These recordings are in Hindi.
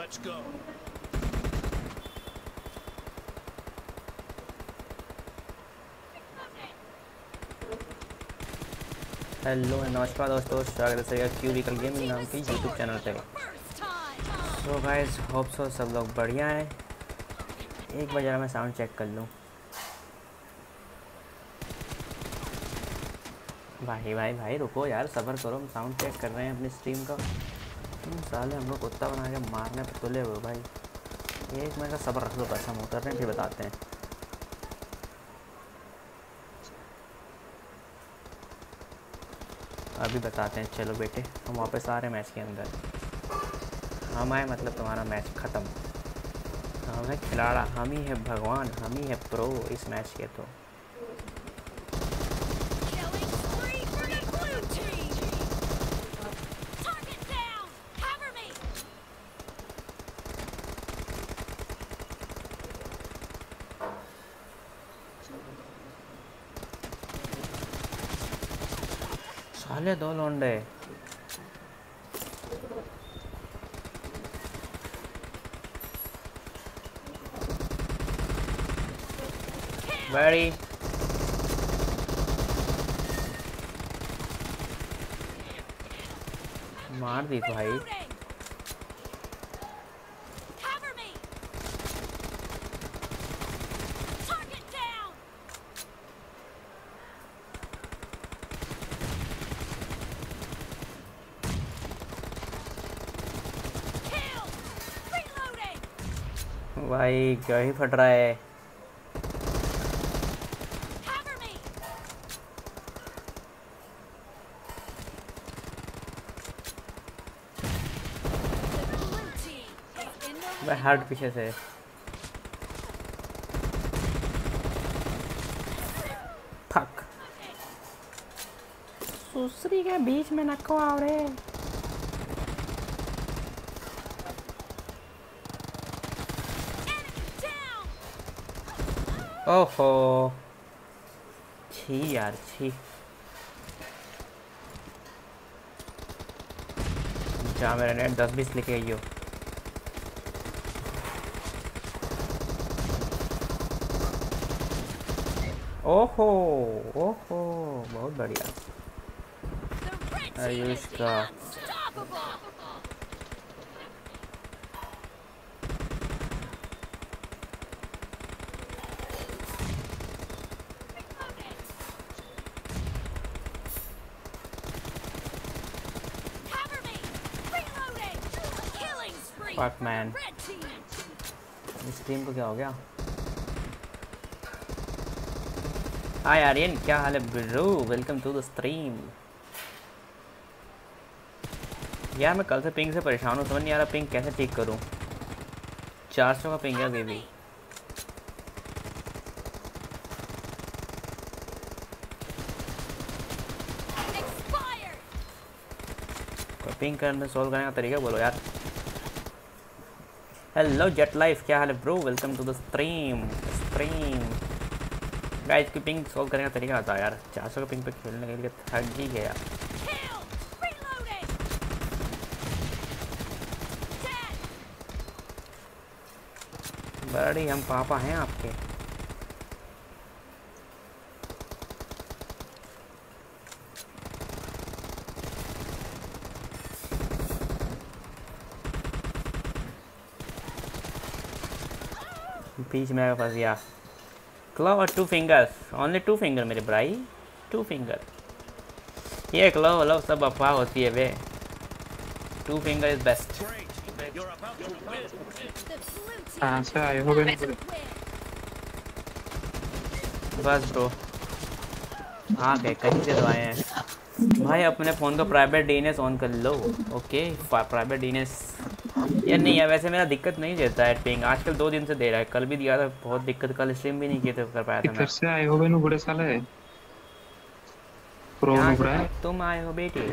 Let's go. हेलो नमस्कार दोस्तों, स्वागत है क्यूबिकल गेमिंग नाम के यूट्यूब चैनल पे। सो गाइस, होप सो सब लोग बढ़िया हैं। एक बार जरा मैं साउंड चेक कर लूँ। भाई रुको यार, सब्र करो, हम साउंड चेक कर रहे हैं अपनी स्ट्रीम का। साले हम लोग कुत्ता बना के मारने पर तुले हुए भाई। एक मिनट का सब्र रख लो, बस हम उतर रहे हैं फिर बताते हैं। अभी बताते हैं, चलो बेटे हम वापस आ रहे हैं मैच के अंदर। हम आए मतलब तुम्हारा मैच ख़त्म। हम है खिलाड़ा, हम ही है भगवान, हम ही है प्रो इस मैच के। तो साले दो लौंडे। बड़ी मार दी भाई। भाई क्या ही फट रहा है। मैं हार्ड पीछे से। फक, सुसरी के बीच में नको आ रहे। ओहो छी यार छी। जा मेरा नेट 10-20 लेके आई हो। ओहो ओहो बहुत बढ़िया आयुष का। फक मैन, इस टीम को क्या हो गया? हाय आर्यन, क्या हाल है bro? Welcome to the stream. यार मैं कल से पिंग से परेशान हूँ, समझ नहीं आ रहा पिंग कैसे ठीक करूँ। 400 का पिंग है अभी भी। पिंग करने सोल्व करने का तरीका बोलो यार। हेलो जेट लाइफ, क्या हाल है bro? Welcome to the stream. Guys की पिंग सोल्व करने का तरीका आता है यार। 400 का पिंग पे खेलने के लिए थक ही गया। बड़ी हम पापा हैं आपके। बीच में फंस गया। क्लव और 2 फिंगर्स, ओनली 2 फिंगर मेरे भाई, 2 फिंगर। ये क्लव वलव सब अफवाह होती है वे। 2 फिंगर इज बेस्ट। कहाँ से आए हो बे? बस ब्रो हाँ कहीं से तो आए हैं भाई। अपने फ़ोन को प्राइवेट डीएनएस ऑन कर लो। ओके प्राइवेट डीएनएस यार नहीं है वैसे, मेरा दिक्कत नहीं देता है पिंग। आजकल 2 दिन से दे रहा है, कल भी दिया था बहुत दिक्कत। कल स्ट्रीम भी नहीं किए थे, कर पाया था किधर मैं। से आए हो बे नुबड़े साले? प्रो यहाँ से नुबड़ा है। तुम आए हो बेटे।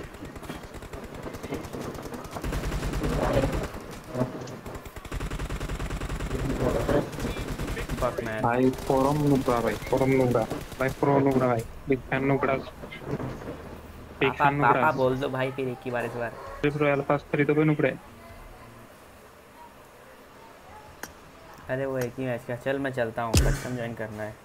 फक मैन भाई फोरम नुबड़ा, भाई फोरम नुबड़ा, भाई प्रो नुबड़ा, भाई बिग फैन नुबड़ा, बिग पापा फैन नुबड़ा। पापा बोल दो भाई फिर एक ही बार इस बार। रॉयल पास खरीदो बे नुबड़े। अरे वो एक ही मैच का, चल मैं चलता हूँ, कस्टम ज्वाइन करना है।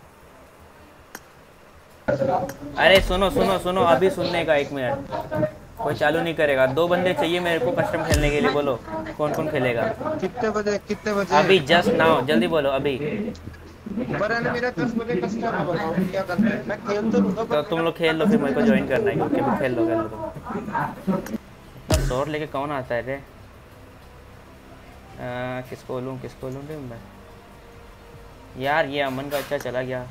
अरे सुनो सुनो सुनो, अभी सुनने का, 1 मिनट। कोई चालू नहीं करेगा, 2 बंदे चाहिए मेरे को कस्टम खेलने के लिए, बोलो कौन कौन खेलेगा? कितने बजे कितने बजे? अभी जस्ट नाउ, जल्दी बोलो अभी। पर है ना मेरा 10 बजे कस्टमर है, बताओ क्या करना है? मैं खेल तो लूंगा तो पर तुम मेरा लोग खेल लो, फिर मेरे को ज्वाइन करना है, क्योंकि अभी खेल लो तुम। इतना शोर लेके कौन आता है रे? किसको लूँ रे मैं? यार ये अमन का अच्छा चला गया।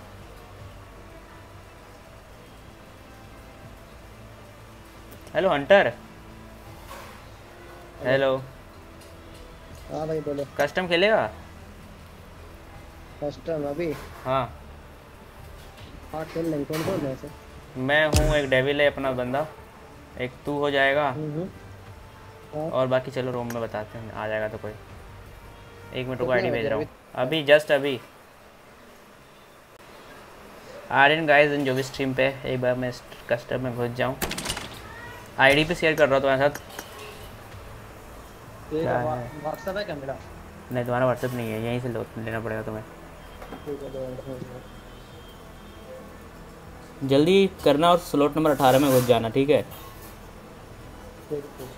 Hello hunter. हेलो। हाँ भाई बोलो। कस्टम खेलेगा? फर्स्ट टाइम अभी? हाँ। हाँ खेल लेंगे। कौन कौन है ऐसे? मैं हूँ, एक डेविल है अपना बंदा, एक तू हो जाएगा, हम्म। हाँ। और बाकी चलो रूम में बताते हैं, आ जाएगा तो कोई। 1 मिनट को कितने आईडी भेज बजे रहा अभी? हूँ, अभी जस्ट अभी। आर्यन गाइस इन जो भी स्ट्रीम पे, एक बार मैं कस्टम में घुस जाऊँ। आईडी पे शेयर कर रहा हूँ तुम्हारे साथ। तेरा क्या है? व्हाट्सएप है क्या मेरा? नहीं तुम्हारा व्हाट्सएप नहीं है, यहीं से लेना पड़ेगा तुम्हें। ठीक है दो। जल्दी करना, और स्लॉट नंबर 18 में घुस जाना, ठीक है? ठीक।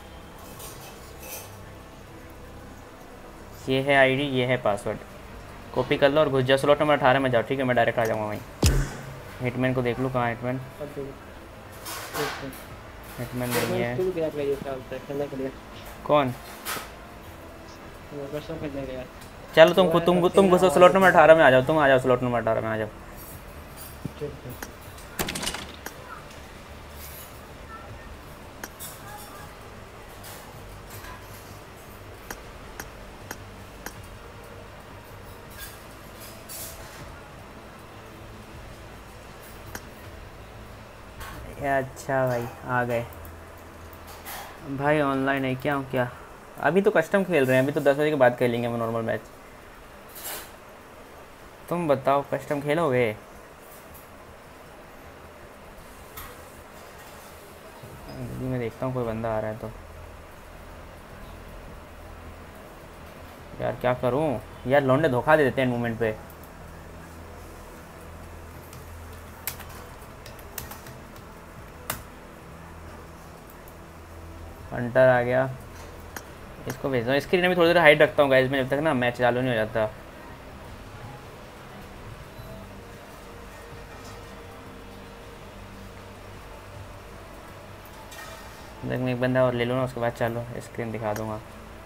ये है आईडी, ये है पासवर्ड, कॉपी कर लो और घुस जाओ, स्लॉट नंबर 18 में जाओ, ठीक है? मैं डायरेक्ट आ जाऊँगा वहीं। हिटमैन को देख लूँ, कहाँ हिटमैन? हिटमैन नहीं है। तू गया क्या ये खेलने के लिए? कौन? वर्कशॉप खेलने गया। चलो तुम घुसो, स्लॉट नंबर 18 में आ जाओ, तुम आ जाओ, स्लॉट नंबर 18 में आ जाओ। ठीक है। अच्छा भाई आ गए भाई। ऑनलाइन है क्या? क्या अभी तो कस्टम खेल रहे हैं, अभी तो 10 बजे के बाद खेलेंगे हम नॉर्मल मैच। तुम बताओ कस्टम खेलोगे? अभी मैं देखता हूँ कोई बंदा आ रहा है तो। यार क्या करूँ यार, लौंडे धोखा दे देते हैं मोमेंट पे। हंटर आ गया, इसको भेज दो। स्क्रीन में थोड़ी देर हाइड रखता हूँ गाइस मैं, जब तक ना मैच चालू नहीं हो जाता। देख मैं एक बंदा और ले लूँ ना, उसके बाद चालू स्क्रीन दिखा दूँगा।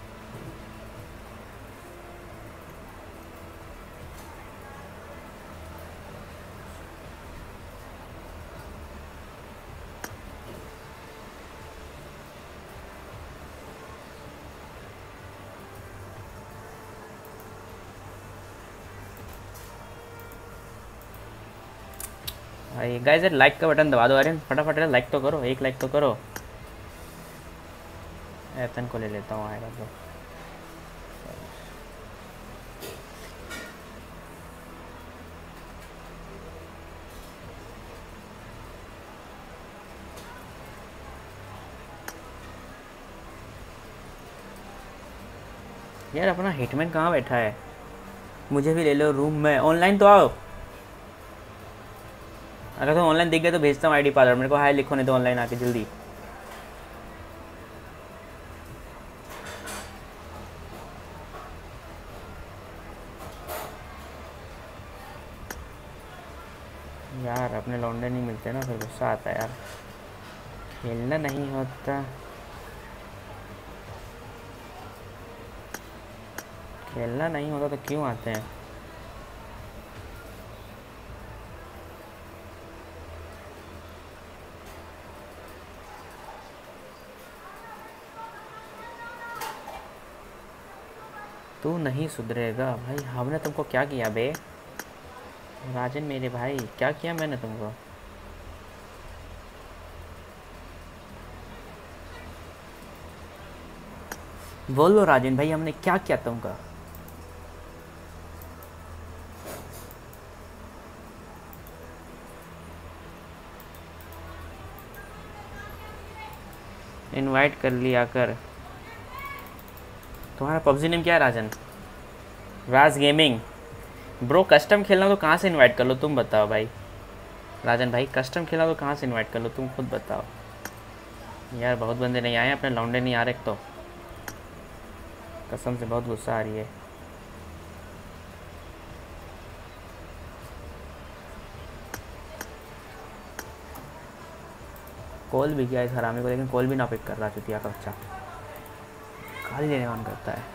भाई गाइस लाइक का बटन दबा दो, अरे फटाफट लाइक तो करो, एक लाइक तो करो। एतन को ले लेता हूँ, आएगा तो। यार अपना हिटमैन कहाँ बैठा है? मुझे भी ले लो रूम में, ऑनलाइन तो आओ। अगर तुम ऑनलाइन दिख गए तो भेजता हूँ आईडी पासवर्ड, मेरे को हाय लिखो, नहीं तो ऑनलाइन आके जल्दी। यार अपने लौंडे नहीं मिलते ना, फिर गुस्सा आता है यार, खेलना नहीं होता। खेलना नहीं होता तो क्यों आते हैं? तू नहीं सुधरेगा भाई, हमने तुमको क्या किया बे राजन मेरे भाई, क्या किया मैंने तुमको? बोलो राजन भाई, हमने क्या किया तुमको? इनवाइट कर लिया कर। तुम्हारा पबजी नेम क्या है Rajan? Raj gaming bro, custom खेलना तो कहाँ से इनवाइट कर लो तुम बताओ भाई। राजन भाई कस्टम खेलना तो कहाँ से इनवाइट कर लो तुम खुद बताओ यार। बहुत बंदे नहीं आए, अपने लौंडे नहीं आ रहे तो कसम से बहुत गुस्सा आ रही है। कॉल भी किया इस हरामी को, लेकिन कॉल भी ना पिक कर रहा चुतिया का बच्चा, गाली देने मन करता है।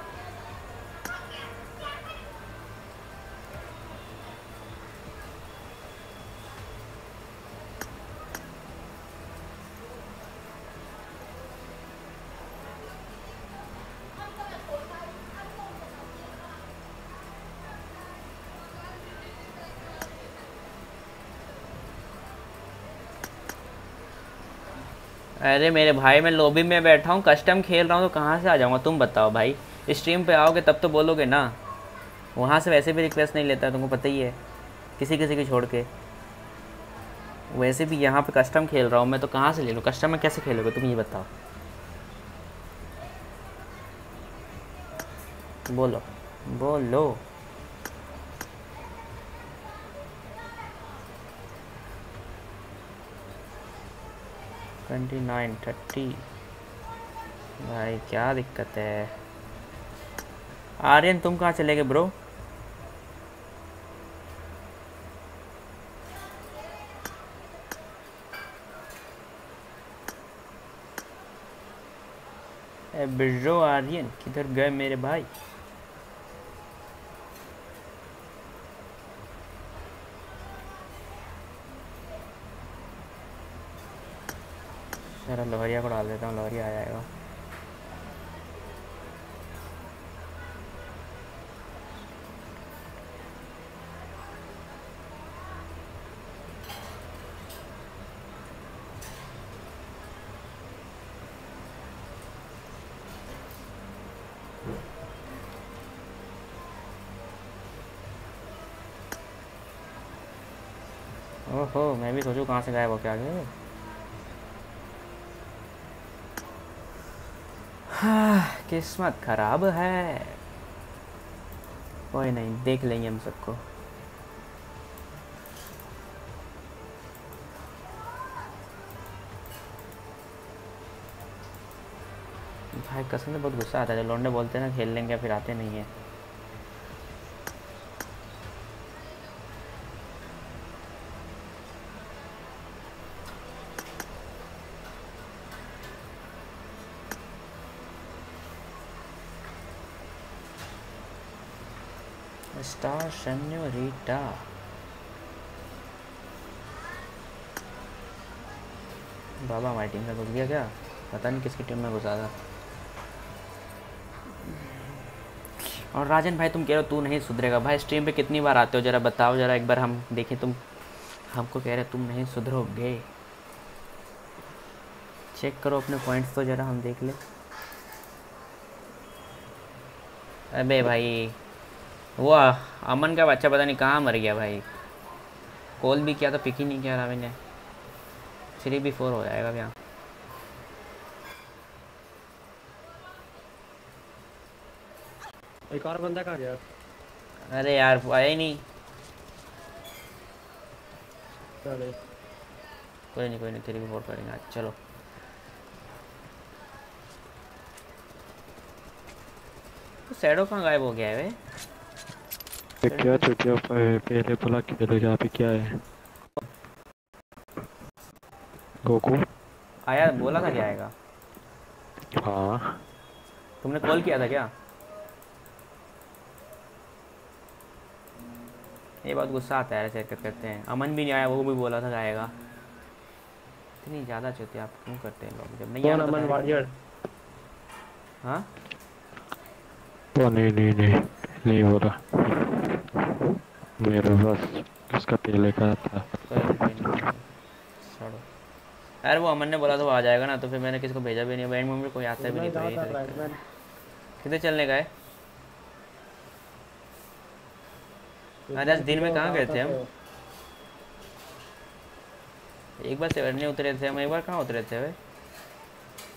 अरे मेरे भाई मैं लॉबी में बैठा हूँ, कस्टम खेल रहा हूँ, तो कहाँ से आ जाऊँगा तुम बताओ भाई। स्ट्रीम पे आओगे तब तो बोलोगे ना, वहाँ से वैसे भी रिक्वेस्ट नहीं लेता, तुमको पता ही है, किसी किसी की छोड़ के। वैसे भी यहाँ पे कस्टम खेल रहा हूँ मैं, तो कहाँ से ले लूँ, कस्टम में कैसे खेलोगे तुम ये बताओ। बोलो बोलो। ट्वेंटी 30 भाई क्या दिक्कत है। आर्यन तुम कहाँ चले गए ब्रो? बिर्रो आर्यन किधर गए मेरे भाई? जरा लोहरिया को डाल देता हूँ, लोहरिया आ जाएगा। ओहो मैं भी सोचूं कहाँ से गायब हो क्या गए। हाँ किस्मत खराब है, कोई नहीं देख लेंगे हम सबको। भाई कसम से बहुत गुस्सा आता है जब लौंडे बोलते हैं ना खेल लेंगे, फिर आते नहीं है। स्टार सेन्योरिटा बाबा हमारी टीम में घुस गया क्या, पता नहीं किसकी टीम में घुसा था। और राजन भाई तुम कह रहे हो तू नहीं सुधरेगा, भाई स्ट्रीम पे कितनी बार आते हो, जरा बताओ जरा एक बार हम देखें। तुम हमको कह रहे तुम नहीं सुधरोगे, चेक करो अपने पॉइंट्स तो जरा हम देख ले। अबे भाई वो अमन का बच्चा पता नहीं कहाँ मर गया भाई, कॉल भी किया तो पिक ही नहीं किया राविन ने। 3v4 हो जाएगा अब यहाँ। एक और बंदा कहाँ गया? अरे यार आया ही नहीं। चलो कोई नहीं 3v4 करेंगे आज, चलो। तो सैडो कहाँ गायब हो गया है वे? क्या चुतिया पहले बोला खेलेगा, अभी क्या है? गोकू आया बोला था क्या आएगा? हाँ तुमने कॉल किया था क्या? ये बहुत गुस्सा आता है ऐसे हरकत करते हैं। अमन भी नहीं आया, वो भी बोला था आएगा। इतनी ज़्यादा चुतिया आप क्यों करते हैं लोग, जब नहीं आना अमन तो वारियर? हाँ वो नहीं बोला, मेरे बस उसका पहले का था। कोई नहीं छोड़ो। यार वो अमन ने बोला था वो आ जाएगा ना, तो फिर मैंने किसी को भेजा भी नहीं, बैंड में कोई आता भी नहीं, तो यही था। कितने चलने का है? आज दिन में कहाँ गए थे हम? एक बार सेवरने उतरे थे हम, एक बार कहाँ उतरे थे भाई?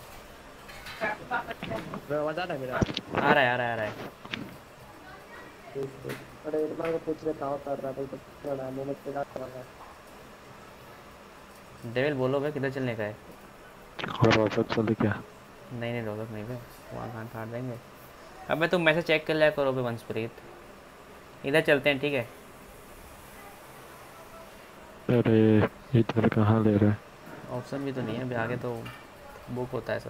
आवाज आ रहा है मेरा? आ रहा है। अरे एक बार को पूछ रहे कहाँ कर रहा है भाई, तो पूछना है मुंह में तेरा कर रहा है। डेविल बोलो भाई किधर चलने का है? और व्हाट्सएप चल क्या? नहीं नहीं रोलक नहीं भाई, वहाँ खान फाड़ देंगे। अबे तुम मैसेज चेक कर लिया करो भाई वंशप्रीत। इधर चलते हैं ठीक है। अरे इधर कहाँ ले रहे? ऑप्शन भी तो नहीं है अभी, आगे तो बुक होता है सब।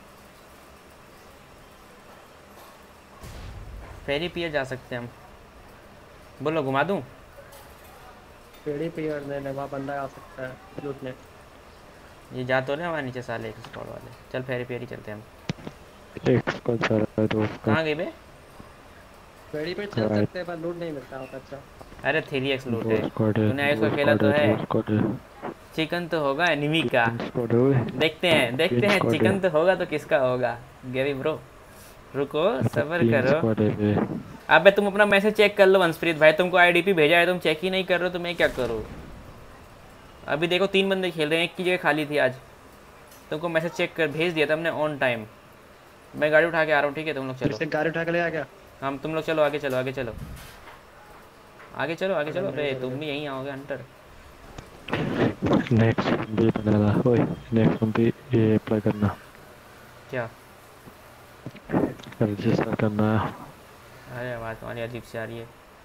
फेरी पियर जा सकते हैं हम, बोलो घुमा दूँ? पेड़ी पीरियड में वहाँ बंदा आ सकता है लूटने। ये जा तो रहे हमारे नीचे साले एक स्क्वाड वाले। चल फेरी पियर ही चलते हैं हम। एक को चल रहा है, दो का कहाँ गए बे? पेड़ी पे चल राइट। सकते हैं पर लूट नहीं मिलता होता। अच्छा अरे 3x लूट दो है। स्क्वाड है, तूने आयुष दो का खेला स्क्वाड तो है, है। दो स्क्वाड है। चिकन तो होगा एनिमी का। तीन स्क्वाड है ओए, देखते तीन हैं स्क्वाड है। चिकन तो होगा तो किसका होगा। गेवी ब्रो रुको, अरे सब्र तीन करो। स्क्वाड है बे। अबे तुम अपना मैसेज चेक कर लो वंशप्रीत भाई, तुमको आईडीपी भेजा है तुम चेक ही नहीं कर रहे हो तो मैं क्या करूँ? अभी देखो 3 बंदे खेल रहे हैं, एक की जगह खाली थी आज। तुमको मैसेज चेक कर भेज दिया था हमने ऑन टाइम। मैं गाड़ी उठा के आ रहा हूँ ठीक है, तुम लोग फिर चलो। से गाड़ी उठा के ले आ गया। हम तुम लोग चलो आगे चलो आगे चलो आगे चलो आगे अरे चलो। नहीं अरे कर तुम रहे। भी यहीं आओगे हंटर। नेक्स्ट भी बनाना ओए, नेक्स्ट भी ये अप्लाई करना, क्या? रजिस्टर करना। अरे आवाज़ तुम्हारी अजीब से आ रही है,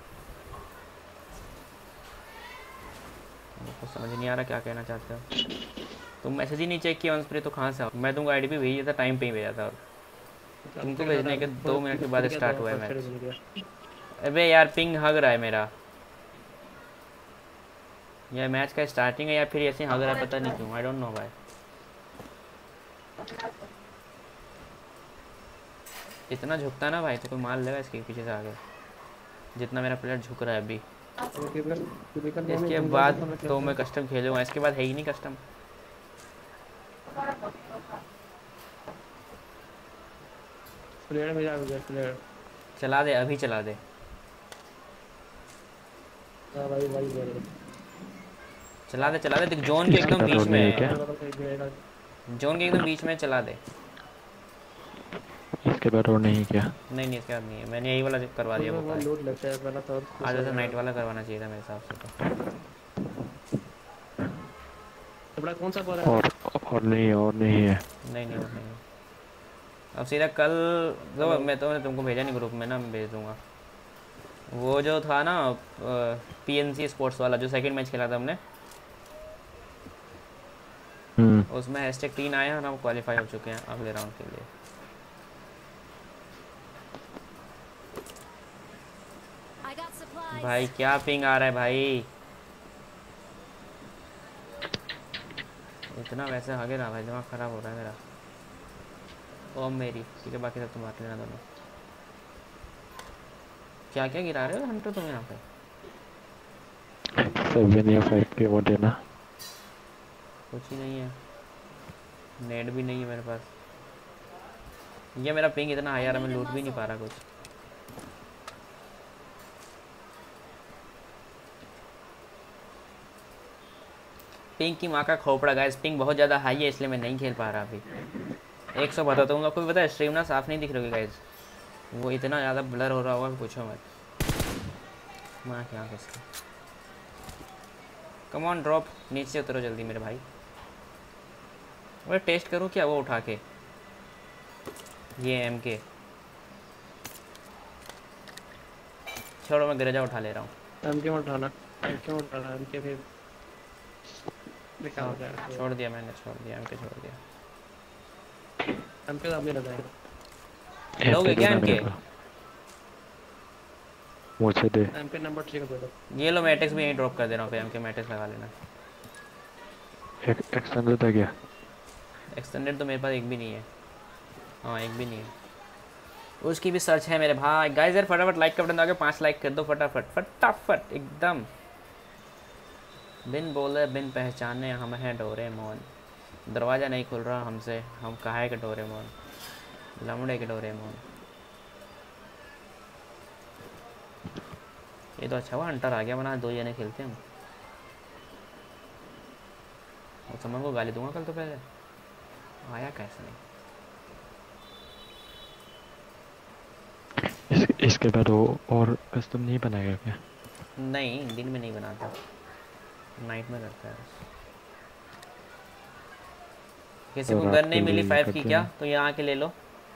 मुझको समझ नहीं आ रहा क्या कहना चाहते हो। तुम मैसेज ही नहीं चेक किया वंशप्रीत तो कहाँ से आओ? मैं तुमको आईडीपी भेजा था, टाइम पे ही भेजा था। और तुमको भेजने के 2 मिनट के बाद स्टार्ट हुआ है मैच। अबे यार पिंग हग रहा है मेरा। यह मैच का स्टार्टिंग है या फिर ऐसे हग रहा है पता नहीं क्यों, आई डोंट नो भाई। इतना झुकता ना भाई तो कोई मार लेगा इसके पीछे से आगे, जितना मेरा प्लेयर झुक रहा है अभी। इसके बाद तो मैं कस्टम खेलूँगा, इसके बाद है ही नहीं कस्टम। प्लेयर में जा प्लेयर। चला दे अभी चला दे। हाँ भाई भाई भाई। चला दे देख, जोन के एकदम बीच में नहीं है है। क्या? जोन के एकदम बीच में चला दे। इसके बाद और नहीं क्या? नहीं नहीं इसके बाद नहीं है, मैंने यही वाला करवा दिया वो वो। लूट लेते हैं पहला तो। आज ऐसा नाइट वाला करवाना चाहिए था मेरे हिसाब से तो। बड़ा कौन सा बोल रहा है? और नहीं है, और नहीं है। नहीं नहीं और नहीं है। अब सीधा कल जो मैं तो तुमको भेजा नहीं ग्रुप में ना, मैं भेज दूँगा। वो जो था ना पीएनसी स्पोर्ट्स वाला जो सेकंड मैच खेला था हमने, उसमें #3 आए हैं और हम क्वालिफाई हो चुके हैं अगले राउंड के लिए। भाई क्या पिंग आ रहा है भाई, इतना वैसे आगे ना भाई, दिमाग ख़राब हो रहा है मेरा। ओ मेरी ठीक है, बाकी सब तुम बात लेना दोनों। क्या क्या गिरा रहे हो हंटर तुम यहाँ पे? 7 या 5 के वो देना। कुछ ही नहीं है, नेट भी नहीं है मेरे पास। ये मेरा पिंग इतना हाई यार, मैं लूट भी नहीं पा रहा कुछ। पिंग की माँ का खोपड़ा गाइस, पिंग बहुत ज़्यादा हाई है इसलिए मैं नहीं खेल पा रहा अभी। 100 बताता हूँ आपको भी पता है, स्ट्रीम ना साफ नहीं दिख रही गाइस, वो इतना ज़्यादा ब्लर हो रहा होगा कि पूछो मत। माँ क्या किसका। कम ऑन ड्रॉप, नीचे उतरो जल्दी मेरे भाई। मैं टेस्ट करूँ क्या वो उठा के, ये MK छोड़ो, मैं गिरजा उठा ले रहा हूँ। MK मत उठाना, MK मत उठाना, MK फिर बेकार हो जाएगा। छोड़ दिया मैंने, छोड़ दिया MK छोड़ दिया। MK तो अब नहीं लगाएगा। लोगे क्या MK? मुझे दे। MK नंबर 3 का दे दो। ये लो मैट्रिक्स भी यहीं ड्रॉप कर दे रहा हूँ, फिर MK मैट्रिक्स लगा लेना। एक एक्सटेंडेड है क्या? एक्सटेंडेड तो मेरे पास एक भी नहीं है। हाँ एक भी नहीं है, उसकी भी सर्च है मेरे भाई। गाइस यार फटाफट लाइक का बटन दबा के 5 लाइक कर दो फटाफट फटाफट एकदम। बिन बोले बिन पहचाने हम हैं डोरेमोन, दरवाज़ा नहीं खुल रहा हमसे, हम काहे के डोरेमोन, लमड़े के डोरेमोन। ये तो अच्छा हुआ हंटर आ गया, वरना 2 जने खेलते हम। और समझ को गाली दूंगा कल तो, पहले आया कैसे नहीं। इसके बाद वो और कस्टम नहीं बनाएगा क्या? नहीं, दिन में नहीं बनाता, नाइट में करता है। किसी तो को रात गन को नहीं मिली भी 5 कर की क्या, देना। तो यहाँ आके ले लो।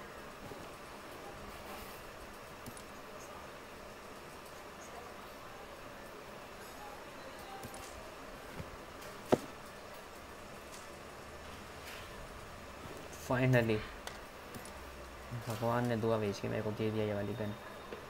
फाइनली भगवान ने दुआ भेज के मेरे को दे दिया ये वाली गन।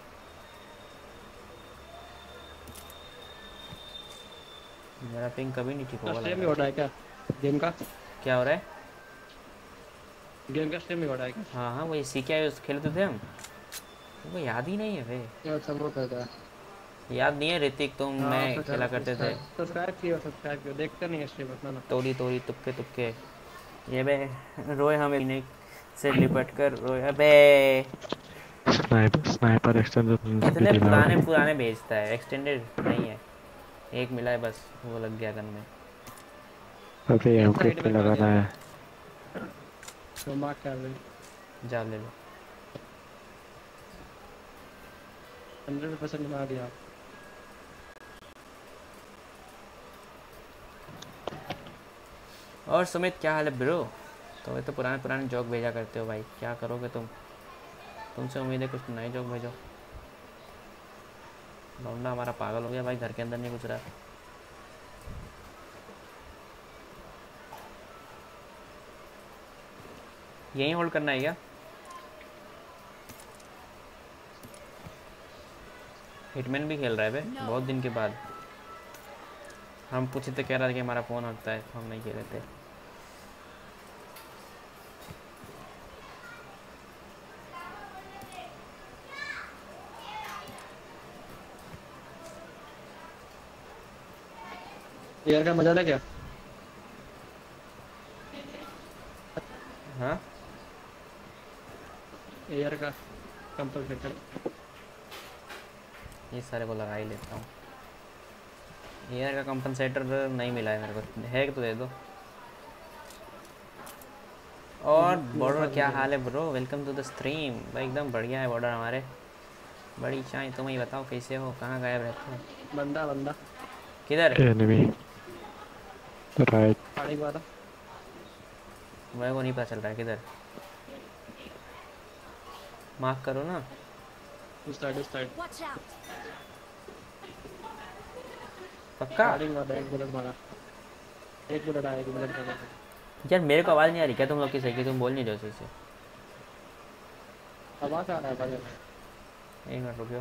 मेरा पिंग कभी नहीं ठीक होगा लग स्ट्रीम भी रहा हो है। रहा है क्या गेम का? क्या हो रहा है? गेम का स्ट्रीम भी हो रहा है क्या? हाँ हाँ, वही सी क्या खेलते थे हम, वो याद ही नहीं है भाई। क्या सब वो करता है? याद नहीं है ऋतिक, तुम हाँ मैं खेला करते थे। सब्सक्राइब किया, देखते नहीं है स्ट्रीम अपना ना। तोड़ी तोड़ी तुक्के तुक्के। ये बे रोए हमें पीने से लिपट कर रोए अबे। स्नाइपर एक्सटेंडर भी इतने दिला पुराने भाई। पुराने भेजता है, एक्सटेंडेड नहीं है। एक मिला है बस, वो लग गया गन में। अभी एक एम साइड पे में खा लगाना दिया है। तो मार्क कर रहे जा ले लो। 100% मार दिया। और सुमित क्या हाल है ब्रो? तो ये तो पुराने पुराने जोक भेजा करते हो भाई, क्या करोगे तुम? तुमसे उम्मीद है कुछ नए जोक भेजो। लौंडा हमारा पागल हो गया भाई, घर के अंदर नहीं घुस रहा। यहीं होल्ड करना है क्या? हिटमैन भी खेल रहा है बे बहुत दिन के बाद। हम पूछे तो कह रहा था कि हमारा फ़ोन हटता है, हम नहीं खेल रहे थे। यार का मजा था क्या? हाँ एयर का कंपनसेटर ये सारे को लगा ही लेता हूँ। एयर का कंपनसेटर नहीं मिला है मेरे को, है तो दे दो। और बॉर्डर क्या हाल है bro? Welcome to the stream भाई। एकदम बढ़िया है बॉर्डर हमारे। बड़ी चाय, तुम ही बताओ कैसे हो, कहाँ गायब रहते हो? बंदा बंदा किधर? Enemy right. पानी के बाद मेरे को नहीं पता चल रहा है किधर। मार्क करो ना। उस साइड Watch out! पक्का? पानी के बाद एक बुलेट मारा, एक बुलेट आया, एक बुलेट मारा। यार मेरे को आवाज़ नहीं आ रही क्या तुम लोग की सही की? तुम बोल नहीं रहे हो सही से। आवाज आ रहा है भाई। एक मिनट रुकियो।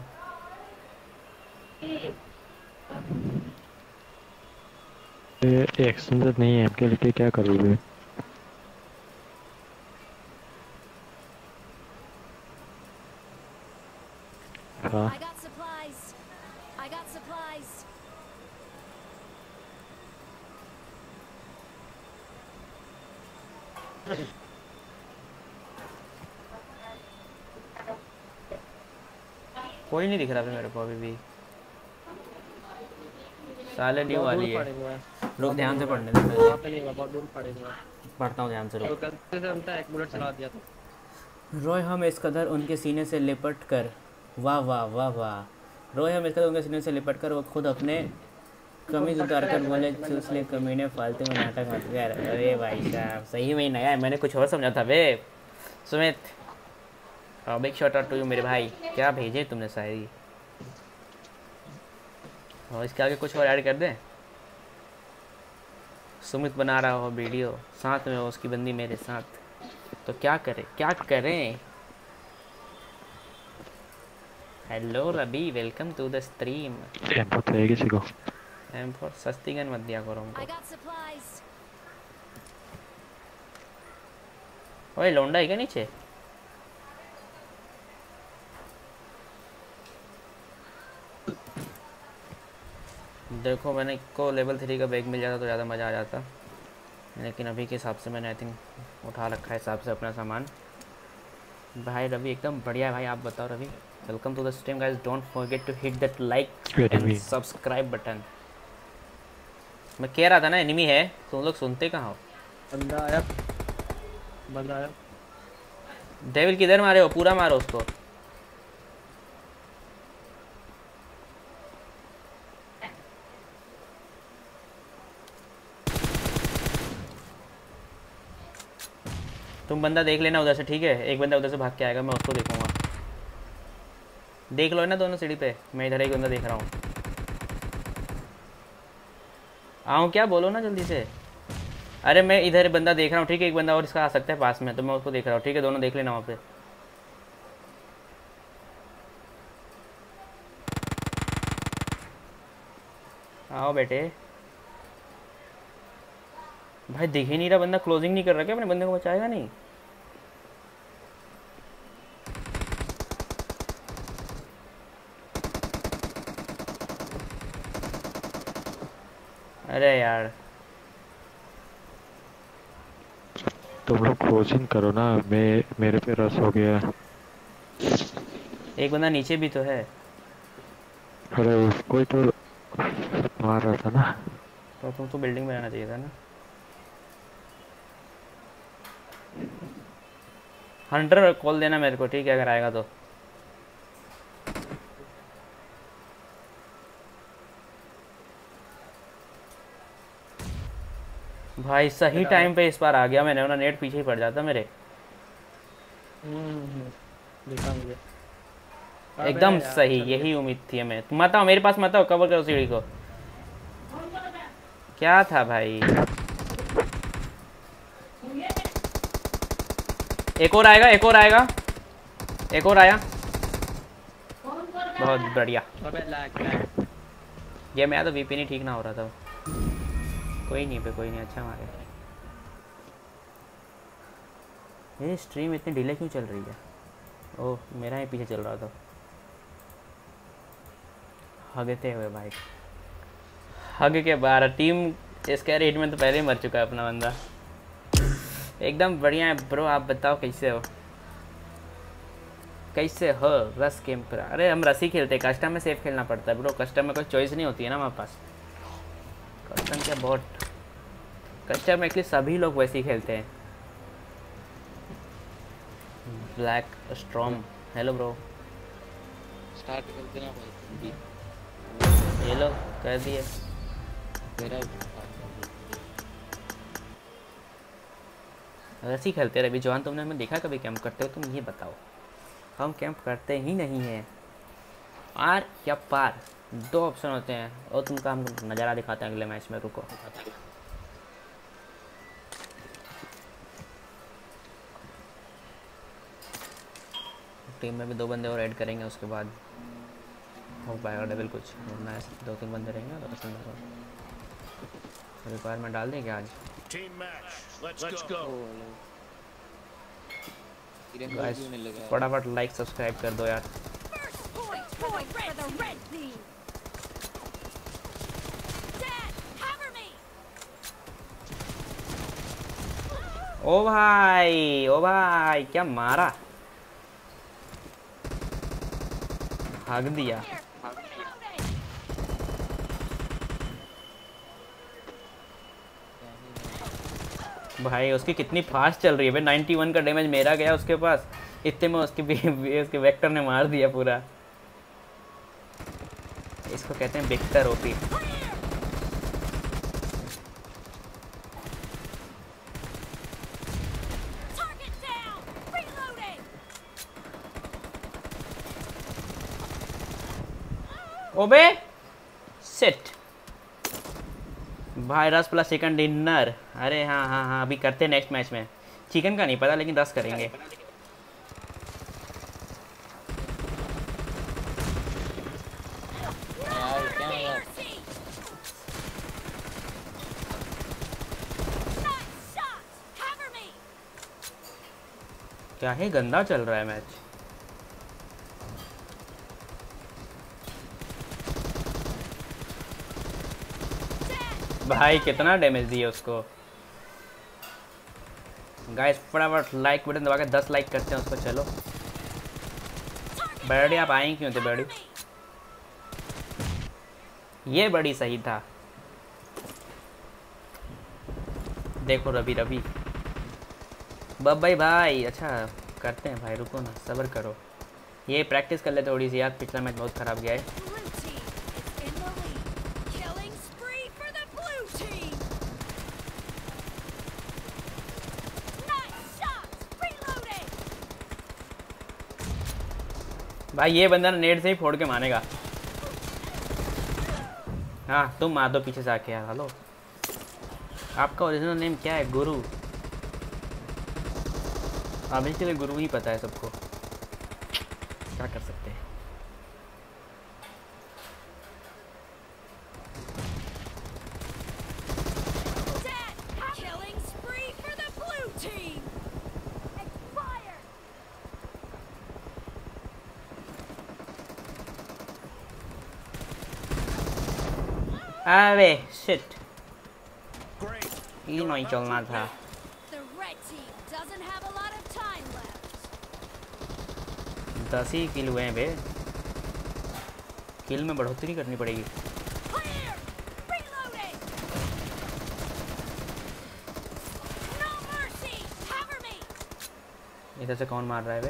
ये एक्सटेंडर नहीं है एमके लेके क्या करोगे? हाँ I got supplies. I got supplies. कोई नहीं दिख रहा मेरे को अभी भी। साले न्यू बहुत वाली दूर है। पड़े हुए हैं। रुक ध्यान से पढ़ने दे वहाँ पहले। पे नहीं हुआ, बहुत दूर पड़े हुए हैं। पढ़ता हूँ ध्यान से, तो रुक। गलती से हमने एक बुलेट चला दिया था। रोय हम इस कदर उनके सीने से लिपट कर, वाह वाह वाह वाह। रोय हम इस कदर उनके सीने से लिपट कर वो खुद अपने कमीज उतार कर बोले चूस ले कमीने, फालतू में नाटक मत कर। अरे भाई साहब सही में ही नया है, मैंने कुछ और समझा था बे। Sumit big shout out to you मेरे भाई, क्या भेजे तुमने शायरी। और इसके आगे कुछ और ऐड कर दें। सुमित बना रहा हो वीडियो, साथ में हो उसकी बंदी मेरे साथ, तो क्या करें क्या करें। Hello Ravi, welcome to the stream. M चाहिए किसी को? M4 सस्ती गन मत दिया करो I हमको। got supplies. ओए लौंडा है क्या नीचे? देखो मैंने को लेवल 3 का बैग मिल जाता तो ज़्यादा मज़ा आ जाता, लेकिन अभी के हिसाब से मैंने आई थिंक उठा रखा है हिसाब से अपना सामान। भाई रवि एकदम बढ़िया है भाई, आप बताओ Ravi. Welcome to the stream guys, don't forget to hit that like and subscribe button. मैं कह रहा था ना एनिमी है, तुम लोग सुनते कहाँ हो? बंदा आया, बंदा आया। डेविल किधर मारे हो? पूरा मारो उसको। तुम बंदा देख लेना उधर से, ठीक है? एक बंदा उधर से भाग के आएगा, मैं उसको देखूंगा। देख लो ना दोनों सीढ़ी पे, मैं इधर एक बंदा देख रहा हूँ। आऊँ क्या, बोलो ना जल्दी से। अरे मैं इधर बंदा देख रहा हूँ, ठीक है? एक बंदा और इसका आ सकता है पास में, तो मैं उसको देख रहा हूँ, ठीक है? दोनों देख लेना वहाँ पे। आओ बेटे। भाई दिख ही नहीं रहा बंदा, क्लोजिंग नहीं कर रहा क्या? अपने बंदे को बचाएगा नहीं? अरे यार तुम लोग क्लोजिंग करो ना, मेरे पे रस हो गया। एक बंदा नीचे भी तो है। अरे उसको ही तो मार रहा था ना। तो तुम तो बिल्डिंग में रहना चाहिए था ना। हंटर कॉल देना मेरे को, ठीक है? अगर आएगा तो। भाई सही टाइम पे इस बार आ गया मैंने, वरना नेट पीछे ही पड़ जाता मेरे। दिखा मुझे। अबे एकदम यार, सही, चल यही उम्मीद थी हमें। तुम मत आओ मेरे पास, मत आओ, कवर करो सीढ़ी को। क्या था भाई? एक और आएगा, एक और आएगा, एक और आया। बहुत बढ़िया। अबे लैग। ये मैं तो वीपी नहीं ठीक ना हो रहा था। कोई नहीं पे, कोई नहीं, अच्छा मारे। ये स्ट्रीम इतनी डिले क्यों चल रही है? ओह मेरा ही पीछे चल रहा था। हगते हुए भाई, हग के बाहर। टीम इसके रेट में तो पहले ही मर चुका है अपना बंदा। एकदम बढ़िया है ब्रो, आप बताओ कैसे हो? कैसे हो? रस गेम पर। अरे हम रस ही खेलते हैं, कस्टम में सेफ खेलना पड़ता है ब्रो। कस्टम में कोई चॉइस नहीं होती है ना हमारे पास। कस्टम क्या बहुत, कस्टम में एक्चुअली सभी लोग वैसे ही खेलते हैं। Black storm, hello bro. Start कर देना भाई। ये लो कर दिए। मेरा ऐसे ही खेलते रहे। अभी जवान तुमने हमें देखा कभी कैंप करते हो? तुम ये बताओ। हम कैंप करते ही नहीं हैं। आर या पार, दो ऑप्शन होते हैं, और तुमका हम नज़ारा दिखाते हैं अगले मैच में। रुको। टीम में भी 2 बंदे और ऐड करेंगे, उसके बाद हो पाएगा डबल कुछ। वरना 2-3 बंदे रहेंगे तो पसंद होगा। रिक्वायरमेंट डाल दें क्या आज? गाइस फटाफट लाइक सब्सक्राइब कर दो यार। Point for the red team. Dad, cover me. ओ भाई, ओ भाई, क्या मारा, भाग दिया। भाई उसकी कितनी फास्ट चल रही है भाई। 91 का डैमेज मेरा गया उसके पास, इतने में उसके वेक्टर ने मार दिया पूरा। इसको कहते हैं vector OP. Target down. Reloading. ओबे सेट भाई। रस प्लस चिकन डिनर। अरे हाँ हाँ हाँ, अभी करते हैं नेक्स्ट मैच में। चिकन का नहीं पता, लेकिन रस करेंगे। यार क्या यार, Nice shot. Cover me. क्या है, गंदा चल रहा है मैच। भाई कितना डैमेज दिया उसको। गाइस फटाफट लाइक बटन दबा के 10 लाइक करते हैं उसको। चलो बर्डी, आप आई क्यों थे बर्डी? ये बड़ी सही था। देखो रवि रवि बब्बाई भाई। अच्छा करते हैं भाई, रुको ना, सब्र करो। ये प्रैक्टिस कर ले थोड़ी सी यार, पिछला मैच बहुत ख़राब गया है। Blue team is in the lead. Killing spree for the blue team. Nice shot. भाई ये बंदा ना नेट से ही फोड़ के मारेगा। हाँ तुम मार दो पीछे से आके यार। हेलो आपका ओरिजिनल नेम क्या है? गुरु। अभी के लिए गुरु ही पता है सबको, क्या कर सकते हैं। Killing spree for the blue team. Expired. अबे शिट, ये नहीं चलना था। The red team doesn't have a lot of time left. 10 ही किल हुए हैं बे, किल में बढ़ोतरी करनी पड़ेगी। Clear. Reloading. No mercy. Cover me. इधर से कौन मार रहा है बे?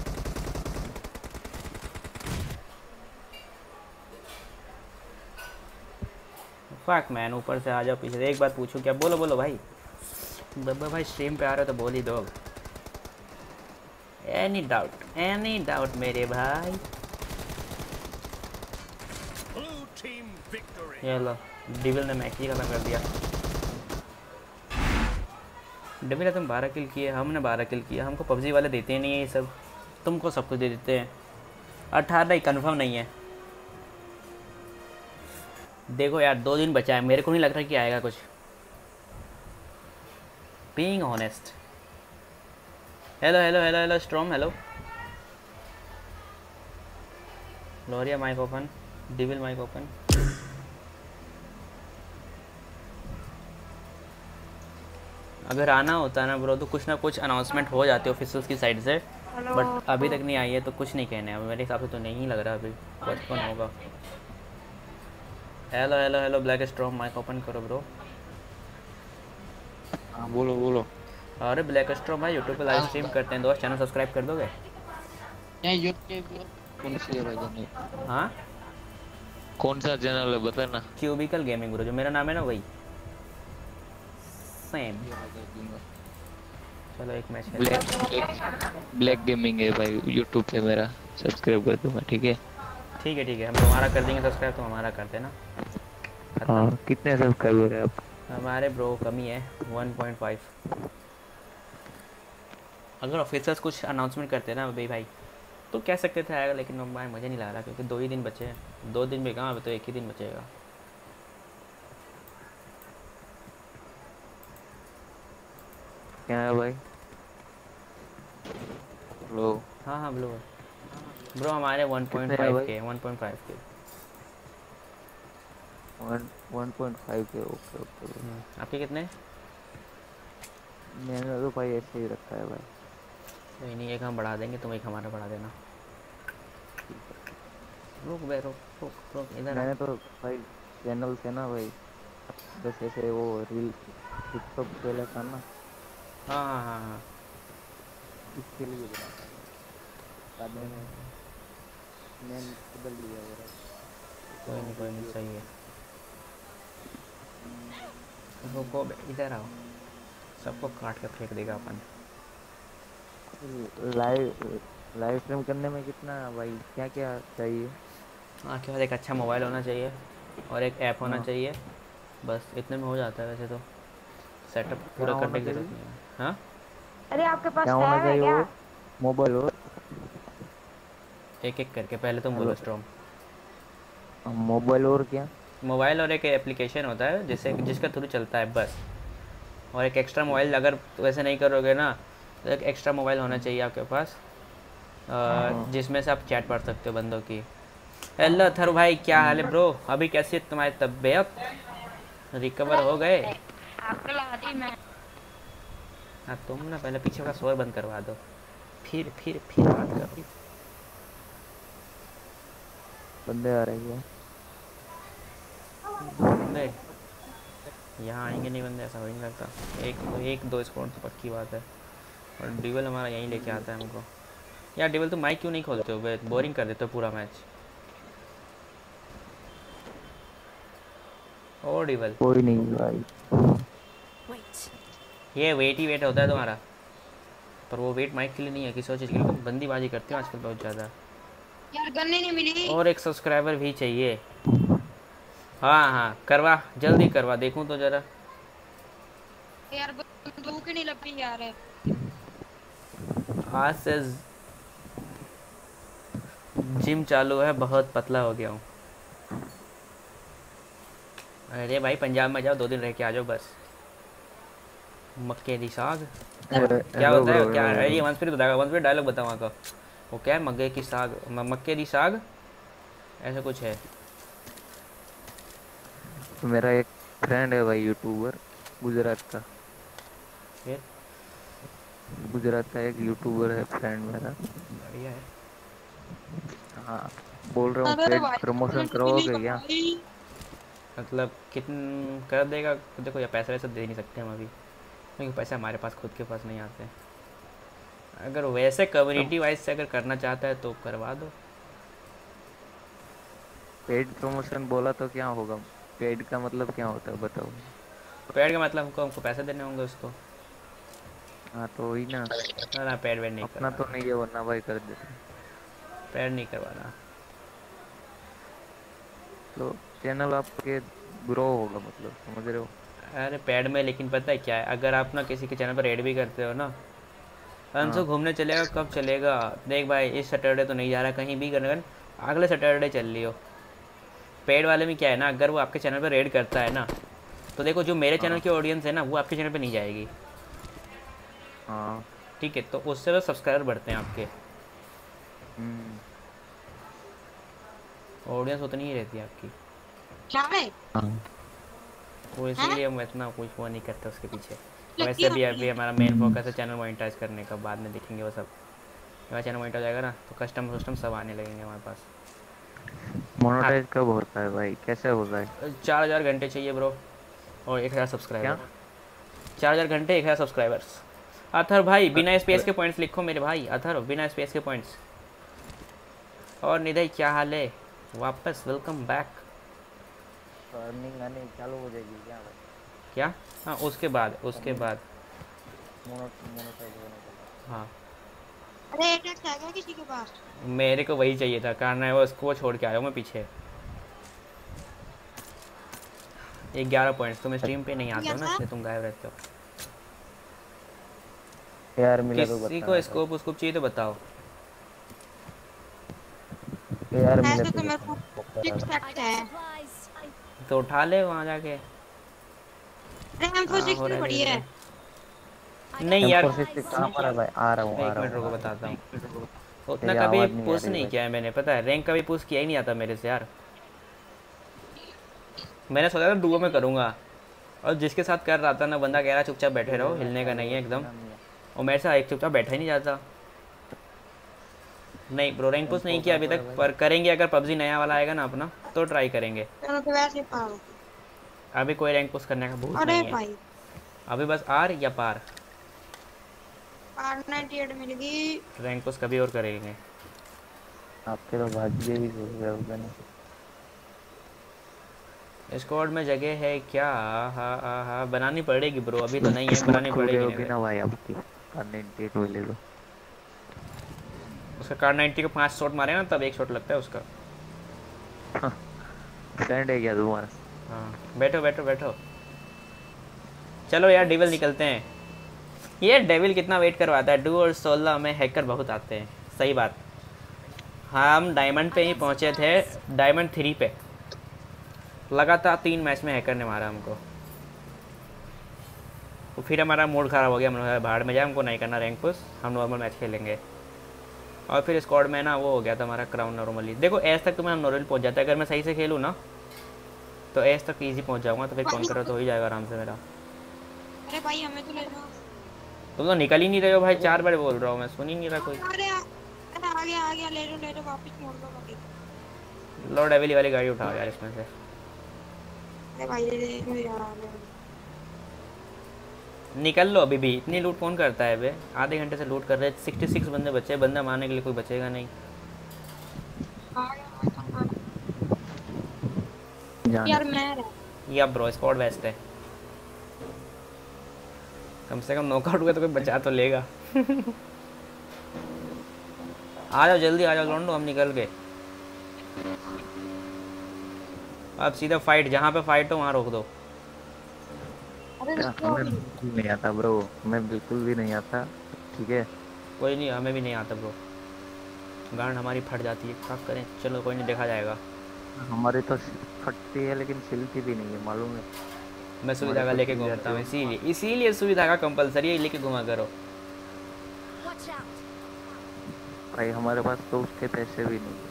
फक मैन, ऊपर से आ जाओ पीछे से। एक बात पूछूं क्या? बोलो बोलो भाई। बब्बा भाई स्ट्रीम पे आ रहे हो तो बोल ही दो। एनी डाउट मेरे भाई। ये लो, डिविल ने मैच ही खत्म कर दिया। डिविल तुम 12 किल किए, हमने 12 किल किया। हमको पबजी वाले देते नहीं है ये सब, तुमको सब कुछ दे देते हैं। 18 ही कंफर्म नहीं है। देखो यार 2 दिन बचा है, मेरे को नहीं लग रहा कि आएगा कुछ, being honest. Hello storm, hello Loria mic open, devil mic open. अगर आना होता ना ब्रो तो कुछ ना कुछ अनाउंसमेंट हो जाती है ऑफिसर्स की साइड से, बट अभी तक नहीं आई है तो कुछ नहीं कहने। अब मेरे हिसाब से तो नहीं लग रहा अभी कुछ कौन होगा। Hello black storm, mic open करो ब्रो। हाँ बोलो बोलो। अरे ब्लैक स्ट्रॉम भाई यूट्यूब पे लाइव स्ट्रीम करते हैं दोस्त, चैनल सब्सक्राइब कर दोगे? यहाँ यूट्यूब कौन सी है भाई जान? हाँ कौन सा चैनल है बता ना। क्यूबिकल गेमिंग ब्रो, जो मेरा नाम है ना वही सेम। चलो एक मैच ब्लैक गेमिंग है भाई यूट्यूब पे, मेरा सब्सक्राइब कर दूंगा ठीक है। ठीक है हम तुम्हारा कर देंगे सब्सक्राइब, तो हमारा कर देना। हाँ कितने सब्सक्राइबर है आप? हमारे ब्रो कमी है 1.5। अगर ऑफिसर्स कुछ अनाउंसमेंट करते ना भाई तो कह सकते थे आएगा, लेकिन भाई मुझे नहीं लग रहा क्योंकि 2 ही दिन बचे हैं। 2 दिन भी कहाँ, अभी तो 1 ही दिन बचेगा। क्या है भाई? हेलो। हाँ ब्रो हमारे 1.5 के 1.5 के 1.5 के। ओके। आपके कितने? मैंने तो भाई ऐसे ही रखा है भाई। कोई नहीं, एक हम बढ़ा देंगे, तुम एक हमारा बढ़ा देना। रुक इधर। मैंने तो भाई चैनल से ना भाई बस ऐसे वो रील टिकटॉक पहले था ना, हाँ इसके लिए बना था। बाद में मैंने बदल लिया वो। कोई नहीं सही है। रुको इधर आओ, सबको काट के फेंक देगा अपन। लाइव स्ट्रीम करने में कितना भाई क्या क्या चाहिए? हाँ क्या, एक अच्छा मोबाइल होना चाहिए और एक ऐप होना हाँ। चाहिए, बस इतने में हो जाता है। वैसे तो सेटअप पूरा करने की जरूरत नहीं है। हाँ अरे आपके पास क्या होना है चाहिए? क्या? वो मोबाइल हो, एक करके पहले तुम बोलो स्ट्रॉन्ग। मोबाइल और क्या? मोबाइल और एक एप्लीकेशन होता है जिसका थ्रू चलता है बस। और एक एक्स्ट्रा मोबाइल, अगर वैसे नहीं करोगे ना तो एक एक्स्ट्रा मोबाइल होना चाहिए आपके पास, जिसमें से आप चैट पढ़ सकते हो बंदों की। हेलो थर भाई, क्या हाल है ब्रो? अभी कैसी है तुम्हारी तबीयत? रिकवर हो गए? आपको लगा दी मैं। हाँ तुम ना पहले पीछे का शोर बंद करवा दो, फिर बात करो। बंदे आ रहे हैं। बंदे यहाँ आएंगे नहीं, बंदे ऐसा हो नहीं लगता। एक दो स्कोर तो पक्की बात है। और डिवल हमारा यहीं लेके आता है हमको। यार डिवल तुम माइक क्यों नहीं खोलते हो बे? बोरिंग कर देते हो पूरा मैच। ओ डिवल कोई नहीं भाई, Wait. ये वेट ही वेट होता है तुम्हारा, पर वो वेट माइक के लिए नहीं है, किसी और चीज़ के लिए। तुम बंदीबाजी करते हो आजकल बहुत ज़्यादा। यार गन्ने नहीं मिली। और एक सब्सक्राइबर भी चाहिए। हाँ हाँ करवा, जल्दी करवा, देखूं तो जरा। यार बंदूक ही नहीं लगी यार। आज से जिम चालू है, बहुत पतला हो गया हूँ। अरे भाई पंजाब में जाओ, 2 दिन रह के आ जाओ बस। मक्के दी साग क्या हेलो होता है, ब्रो, क्या हेलो है ये? हेलो। वंश फिर बताएगा, वंश फिर डायलॉग बताओ वहाँ का। वो क्या है, मक्के की साग, मक्के दी साग, ऐसा कुछ है। तो मेरा एक फ्रेंड है भाई, यूट्यूबर, गुजरात का। फिर गुजरात का एक यूट्यूबर है फ्रेंड मेरा। बढ़िया है। हाँ, बोल रहा हूँ अरे पेड भाई प्रमोशन गन्ने मिली करवाओगे क्या? भाई। मतलब कितन कर देगा? देखो या पैसे वैसे दे नहीं सकते हम अभी, क्योंकि पैसे हमारे पास खुद के पास नहीं आते। अगर वैसे कम्युनिटी वाइज से अगर करना चाहता है तो करवा दो। पेड प्रमोशन बोला तो क्या होगा? पेड का मतलब क्या होता है बताओ? पेड का मतलब हमको पैसे देने होंगे उसको। हाँ तो वही ना। ना ना, पेड वेड नहीं अपना तो करवाना। नहीं है, वरना भाई कर देते। पेड नहीं करवाना। तो चैनल आपके ग्रो होगा, मतलब समझ रहे हो? अरे पेड में, लेकिन पता है क्या है, अगर आप ना किसी के चैनल पर रेड भी करते हो ना, हमसे हाँ घूमने चलेगा, कब चलेगा? देख भाई इस सैटरडे तो नहीं जा रहा कहीं भी, करने अगले सैटरडे चल लियो। पेड वाले में क्या है ना, अगर वो आपके चैनल पर रेड करता है ना, तो देखो जो मेरे चैनल हाँ की ऑडियंस है ना, वो आपके चैनल पे नहीं जाएगी। हाँ। ठीक है, तो उससे तो सब्सक्राइबर बढ़ते हैं आपके, हम्म। ऑडियंस उतनी ही रहती है आपकी। क्या है? हाँ वो हैं? इसीलिए हम इतना कुछ वो नहीं करते उसके पीछे। लगी वैसे भी होती अभी है। हमारा मेन फोकस है चैनल मोनेटाइज करने का, बाद में देखेंगे वो सब। हमारा चैनल मोनेटाइज हो जाएगा ना, तो कस्टम सिस्टम सब आने लगेंगे हमारे पास। हाँ, मोनेटाइज कब होता है भाई, कैसे होता है? 4000 घंटे चाहिए ब्रो, और 1000 क्या? सब्सक्राइबर। 4000 घंटे, 1000 सब्सक्राइबर्स। अथर भाई बिना स्पेस अरे के पॉइंट्स लिखो मेरे भाई, अथर बिना स्पेस के पॉइंट्स। और निधय क्या हाल है? वापस वेलकम बैक। अर्निंग आनी चालू हो जाएगी क्या भाई? क्या? हाँ उसके बाद, उसके अर्निंग बाद। मोनेटाइज होने के बाद। हाँ अरे एटेक्स है क्या किसी के पास? मेरे को वही चाहिए था, कारण है वो, उसको छोड़ के आया हूँ मैं पीछे। 11 पॉइंट्स। तुम स्ट्रीम पे नहीं आते क्या हो ना, था? इसलिए तुम गायब रहते हो। यार मिला तो किसी को बताना भाई। स्कोप उसको चाहिए तो बताओ। यार मिले ऐसे तो तो मेरे को बताना। 6 I टैक्स got है। supplies. तो उठा ले वहाँ जाके। अरे M4 हो रहा भी है पड़ी धीरे है। धीरे। I got नहीं यार, M416 supplies. कहाँ पर है भाई? आ रहा हूँ आ एक रहा मिनट हूँ रुको आ रहा बताता हूँ। हूँ। उतना तेरी कभी आवाज़ नहीं आ पुश रही नहीं भाई। किया है मैंने, पता है, रैंक कभी पुश किया ही नहीं आता मेरे से यार। मैंने सोचा था डुओ में करूँगा, और जिसके साथ कर रहा था ना, बंदा कह रहा चुपचाप बैठे रहो, खेलना हिलने का चालू नहीं है एकदम। रखना नहीं है। और मेरे से एक चुपचाप बैठा ही नहीं जाता। नहीं ब्रो, रैंक पुश नहीं M4 किया कहाँ अभी पर तक, है भाई? पर करेंगे अगर पबजी नया वाला आएगा ना अपना, तो ट्राई करेंगे। चलो तो वैसे ही पाओ। अभी कोई रैंक पुश करने का भूत अरे नहीं है। भाई अभी बस आर या पार। R98 मिल गई। रैंक पुश कभी और करेंगे। आपके तो भाग्य भी हो गया होगा ना। स्क्वाड में जगह है क्या? हाँ हाँ हाँ, बनानी पड़ेगी ब्रो, अभी तो नहीं है, किस्मत बनानी खुल गई पड़ेगी नहीं होगी तो। ना भाई आपकी। R98 मिले तो। उसका कार 90 के 5 शॉट मारे ना, तब 1 शॉट लगता है उसका। फ्रेंड है क्या तुम्हारा? हाँ बैठो बैठो बैठो। चलो यार डेविल निकलते हैं। ये डेविल कितना वेट करवाता है, 2 और 16 में हैकर बहुत आते हैं। सही बात। हम डायमंड पे ही पहुंचे थे, डायमंड 3 पे लगातार 3 मैच में हैकर ने मारा हमको। तो फिर हमारा मूड ख़राब हो गया, हमने कहा भाड़ में जाए, हमको नहीं करना रैंक पुश, हम नॉर्मल मैच खेलेंगे। और फिर स्क्वाड में ना वो हो गया था हमारा क्राउन नॉर्मली। देखो एस तक तो मैं हम नॉर्मल पहुंच जाता है, अगर मैं सही से खेलूँ ना तो एस तक ईजी पहुंच जाऊँगा, तो फिर कौन करो तो हो ही जाएगा आराम से मेरा। अरे भाई हमें तो ले लो। तुम तो निकल ही नहीं रहे हो भाई, 4 बार बोल रहा हूँ मैं, सुन ही नहीं रहा कोई। अरे आ गया ले लो वापस मोड़ दो भाई। लो डेविल वाली गाड़ी उठाओ यार इसमें से। अरे भाई ले लो यार। निकल लो अभी भी, इतनी लूट कौन करता है बे? आधे घंटे से लूट कर रहे, 66 बंदे बचे, बंदा मारने के लिए कोई बचेगा नहीं। आ गया जाने यार मैं या ब्रो स्क्वाड बेस्ट है, कम से कम नॉकआउट हुआ तो कोई बचा तो लेगा। आ जाओ जल्दी आ जाओ लौंडो, हम निकल गए। अब सीधा फाइट, जहाँ पे फाइट हो वहाँ रोक दो। अरे क्या रुको हमें अभी। बिल्कुल नहीं आता ब्रो, हमें बिल्कुल भी नहीं आता। ठीक है। कोई नहीं, हमें भी नहीं आता ब्रो, गांड हमारी फट जाती है, क्या करें, चलो कोई नहीं, देखा जाएगा। हमारी तो फटती है लेकिन सिलती भी नहीं है, मालूम है। मैं सुई हमारे धागा तो लेके सिल घूमता जाती हूँ, है। इसीलिए इसीलिए सुई धागा कंपलसरी है, लेके घुमा करो। Watch out. भाई हमारे पास तो उसके पैसे भी नहीं है।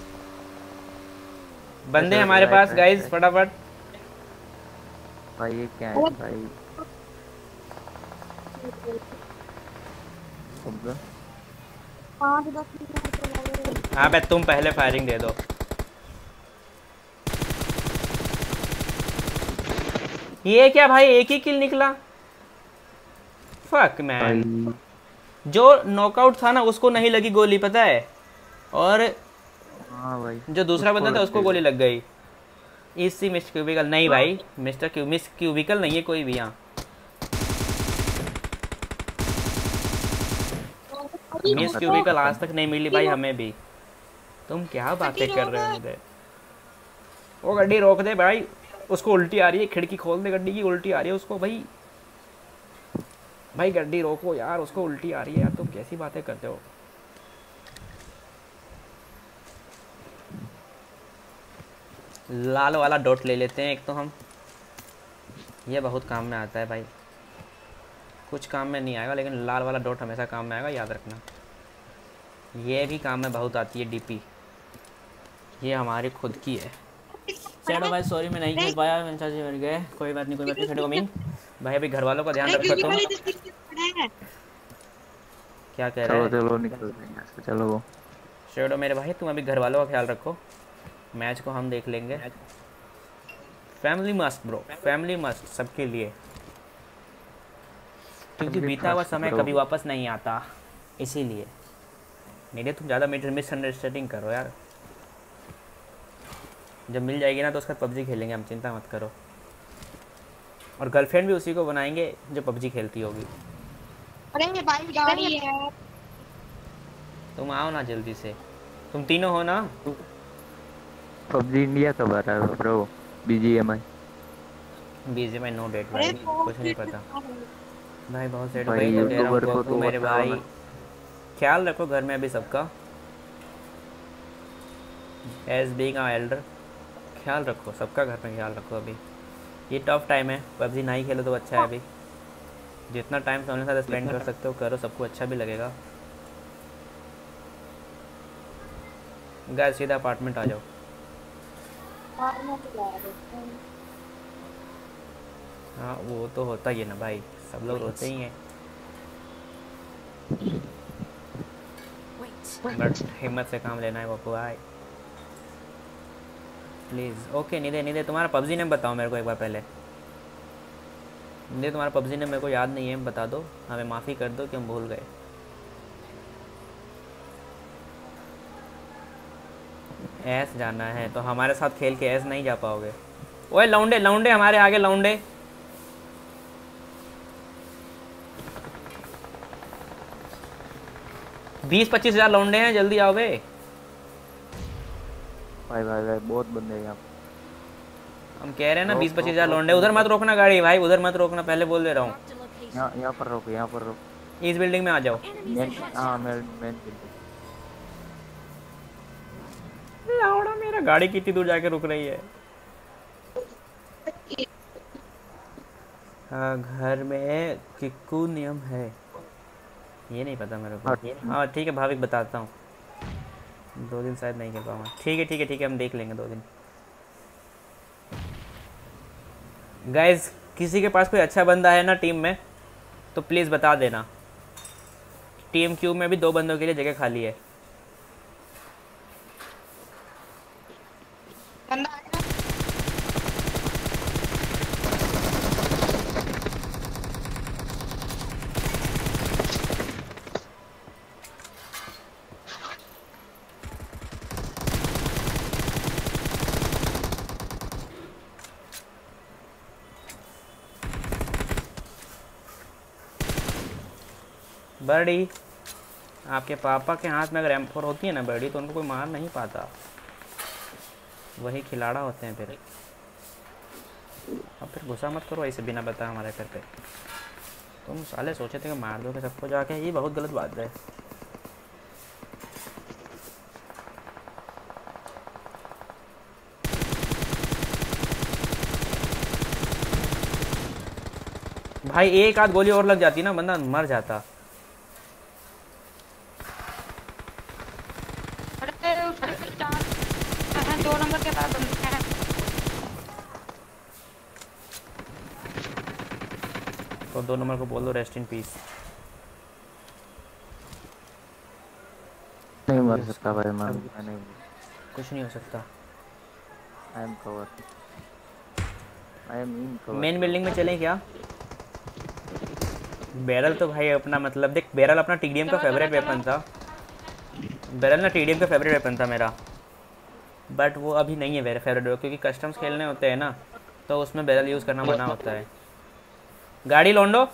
बंदे ऐसे हमारे right pass right guys, right. फटाफट। भाई ये क्या है भाई। समझा? 5-10 मिनट तो लगे। हाँ बे, तुम पहले फायरिंग दे दो। ये क्या भाई, एक ही किल निकला। Fuck man. भाई जो नॉकआउट था ना उसको नहीं लगी गोली, पता है, और हाँ भाई जो दूसरा उसको बंदा था लग उसको गई गोली वो। लग गई। इसी मिस क्यूबिकल नहीं भाई, मिस क्यूबिकल नहीं है कोई भी यहाँ। मिस क्यूबिकल आज तक नहीं मिली भाई हमें भी। तुम क्या बातें कर रहे हो मुझे। वो गड्डी रोक दे भाई, उसको उल्टी आ रही है, खिड़की खोल दे गड्डी की, उल्टी आ रही है उसको भाई। भाई गड्डी रोको यार, उसको उल्टी आ रही है यार, तुम कैसी बातें करते हो। लाल वाला डॉट ले लेते हैं एक तो हम, ये बहुत काम में आता है भाई। कुछ काम में नहीं आएगा लेकिन लाल वाला डॉट हमेशा काम में आएगा, याद रखना। ये भी काम में बहुत आती है डीपी, ये हमारी खुद की है। चलो भाई सॉरी मैं नहीं खेल पाया, मैं चाची मर गए, कोई बात नहीं कोई बात नहीं। छेड़ो मीन भाई, अभी घर वालों का ध्यान रखो तुम। क्या कह रहे चलो हैं चलो निकल रहे हैं यहाँ से, चलो। शेडो मेरे भाई, तुम अभी घर वालों का ख्याल रखो, मैच को हम देख लेंगे। Family must bro, family must सबके लिए, क्योंकि Family बीता हुआ first समय bro। कभी वापस नहीं आता, इसीलिए। नहीं तुम ज़्यादा मिसअंडरस्टैंडिंग करो यार, जब मिल जाएगी ना तो उसका पबजी खेलेंगे हम, चिंता मत करो। और गर्लफ्रेंड भी उसी को बनाएंगे जो पबजी खेलती होगी। अरे भाई गाड़ी है। तुम आओ ना जल्दी से, तुम तीनों हो ना। पबजी इंडिया कब आ रहा है ब्रो? BGMI बीजे में नो डेट अरे भाई, कुछ नहीं पता भाई, बहुत सेट भाई, भाई, तो कह रहा हूँ यूट्यूबर को गोकू तो मेरे बताओ भाई, ना। ख्याल रखो घर में अभी सबका, एज बीइंग अ एल्डर ख्याल रखो सबका, घर में ख्याल रखो। अभी ये टफ टाइम है, पबजी नहीं खेलो तो अच्छा है। अभी जितना टाइम सामने साथ स्पेंड कर सकते हो करो, सबको अच्छा भी लगेगा। गाइस सीधा अपार्टमेंट आ जाओ। हाँ वो तो होता ही है ना भाई, सब लोग होते ही हैं, Wait. बट हिम्मत से काम लेना है वो आए प्लीज़। ओके निधे तुम्हारा पबजी नेम बताओ मेरे को एक बार पहले। निधे तुम्हारा पबजी नेम मेरे को याद नहीं है, बता दो, हमें माफ़ी कर दो कि हम भूल गए। ऐस जाना है तो हमारे साथ खेल के ऐस नहीं जा पाओगे। ओए लौंडे लौंडे हमारे आगे लौंडे। बीस 25 हज़ार लौंडे हैं, जल्दी आओ बे। भाई भाई भाई बहुत बंदे हैं यहाँ। हम कह रहे हैं ना रोक, 20-25 रोक, हज़ार रोक, लौंडे। उधर मत रोकना गाड़ी भाई, उधर मत रोकना, पहले बोल दे रहा हूँ। Marked a location. यहाँ पर रोक, यहाँ पर रोक। इस बिल्डिंग में आ जाओ। Enemies man ahead. हाँ मेन लाउडा मेरा गाड़ी कितनी दूर जाके रुक रही है। हाँ घर में किक्कू नियम है, ये नहीं पता मेरे को। हाँ ठीक है भाविक बताता हूँ, 2 दिन शायद नहीं कर पाऊँगा। ठीक है हम देख लेंगे 2 दिन। गाइज किसी के पास कोई अच्छा बंदा है ना टीम में तो प्लीज़ बता देना। टीम क्यू में भी 2 बंदों के लिए जगह खाली है। बंदा आ गया। बर्डी आपके पापा के हाथ में अगर M4 होती है ना बर्डी, तो उनको कोई मार नहीं पाता। वही खिलाड़ा होते हैं फिर। अब फिर गुस्सा मत करो ऐसे बिना बताए हमारे घर पे। तुम साले सोचे थे कि मार दोगे सबको जाके, ये बहुत गलत बात है। भाई एक आध गोली और लग जाती ना बंदा मर जाता। अरे उसके चार हैं, 2 नंबर के पास बंदे हैं। तो 2 नंबर को बोल दो रेस्ट इन पीस। नहीं मर सकता भाई, मैं नहीं। कुछ नहीं हो सकता। I am cover, I am in cover. Main building में चलें क्या? बैरल तो भाई अपना मतलब देख, बैरल अपना टीडीएम का फेवरेट वेपन था। बैरल ना टीडीएम का फेवरेट वेपन था मेरा, बट वो अभी नहीं है मेरा फेवरेट वेपन, क्योंकि कस्टम्स खेलने होते हैं ना तो उसमें बैरल यूज़ करना मना होता है। गाड़ी लौंडो।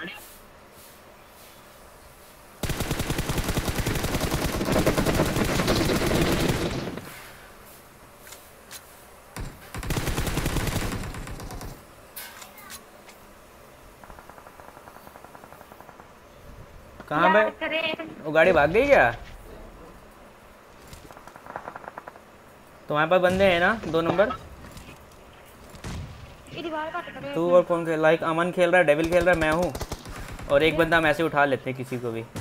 कहाँ पे वो गाड़ी भाग गई क्या? तुम्हारे पास बंदे हैं ना 2 नंबर? ये दीवार काट कर तू और कौन खेल, लाइक अमन खेल रहा है, डेविल खेल रहा है, मैं हूँ और एक बंदा हम ऐसे उठा लेते हैं किसी को भी।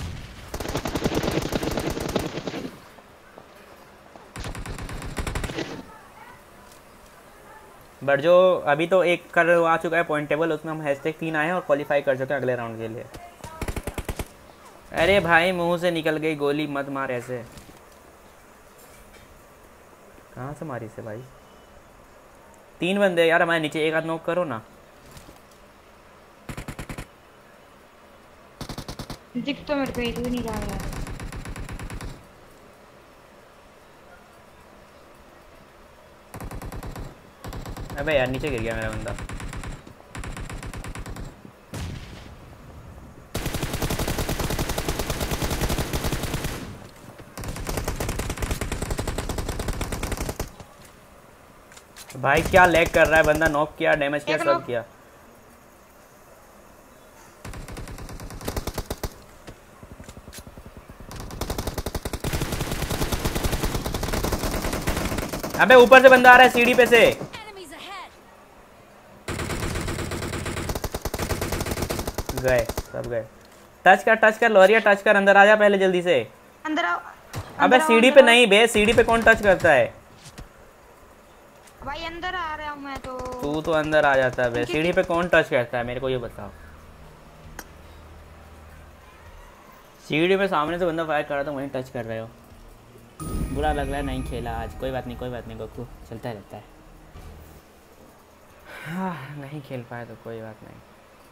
बट जो अभी तो एक कर आ चुका है पॉइंट टेबल, उसमें हम #3 आए हैं और क्वालिफाई कर चुके हैं अगले राउंड के लिए। अरे भाई मुंह से निकल गई गोली, मत मार ऐसे। कहाँ से मारी से भाई? 3 बंदे यार हमारे नीचे, एक हाथ नॉक करो ना। दिख तो मेरे को एक भी नहीं रहा है। अबे यार नीचे गिर गया मेरा बंदा। भाई क्या लैग कर रहा है, बंदा नॉक किया, डैमेज किया, सब किया। अबे ऊपर से बंदा आ रहा है सीढ़ी पे से। Enemies ahead! गए सब गए। टच कर लोरिया, टच कर, अंदर आ जा पहले जल्दी से। अंदर आओ। अबे सीढ़ी पे नहीं बे, सीढ़ी पे कौन टच करता है? भाई अंदर आ रहा हूँ मैं तो। तू तो अंदर आ जाता है बे, सीढ़ी पे कौन टच करता है मेरे को ये बताओ। सीढ़ी पे सामने से बंदा फायर कर रहा था, वहीं टच कर रहे हो। बुरा लग रहा है, नहीं खेला आज। कोई बात नहीं गोकू, चलता रहता है। हाँ नहीं खेल पाया तो कोई बात नहीं।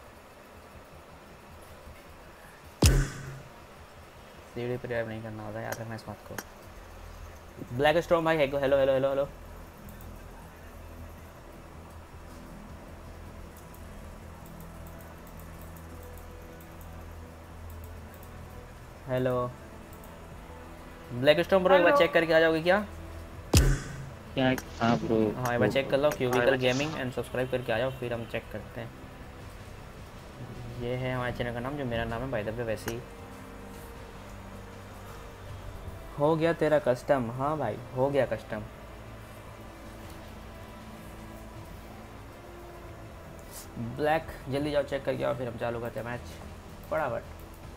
सीढ़ी पे ड्राइव नहीं करना होता याद रखना इस बात को। ब्लैक स्टॉर्म भाई hello hello hello hello hello. Hello black storm bro, एक बार चेक करके आ जाओगे क्या? क्या? हाँ ब्रो। हाँ एक बार चेक कर लो, क्यूबिकल गेमिंग एंड सब्सक्राइब करके आ जाओ, फिर हम चेक करते हैं। ये है हमारे चैनल का नाम, जो मेरा नाम है बाय द वे वैसे ही। हो गया तेरा कस्टम? हाँ भाई हो गया कस्टम। ब्लैक जल्दी जाओ चेक करके आओ, फिर हम चालू करते हैं मैच फटाफट।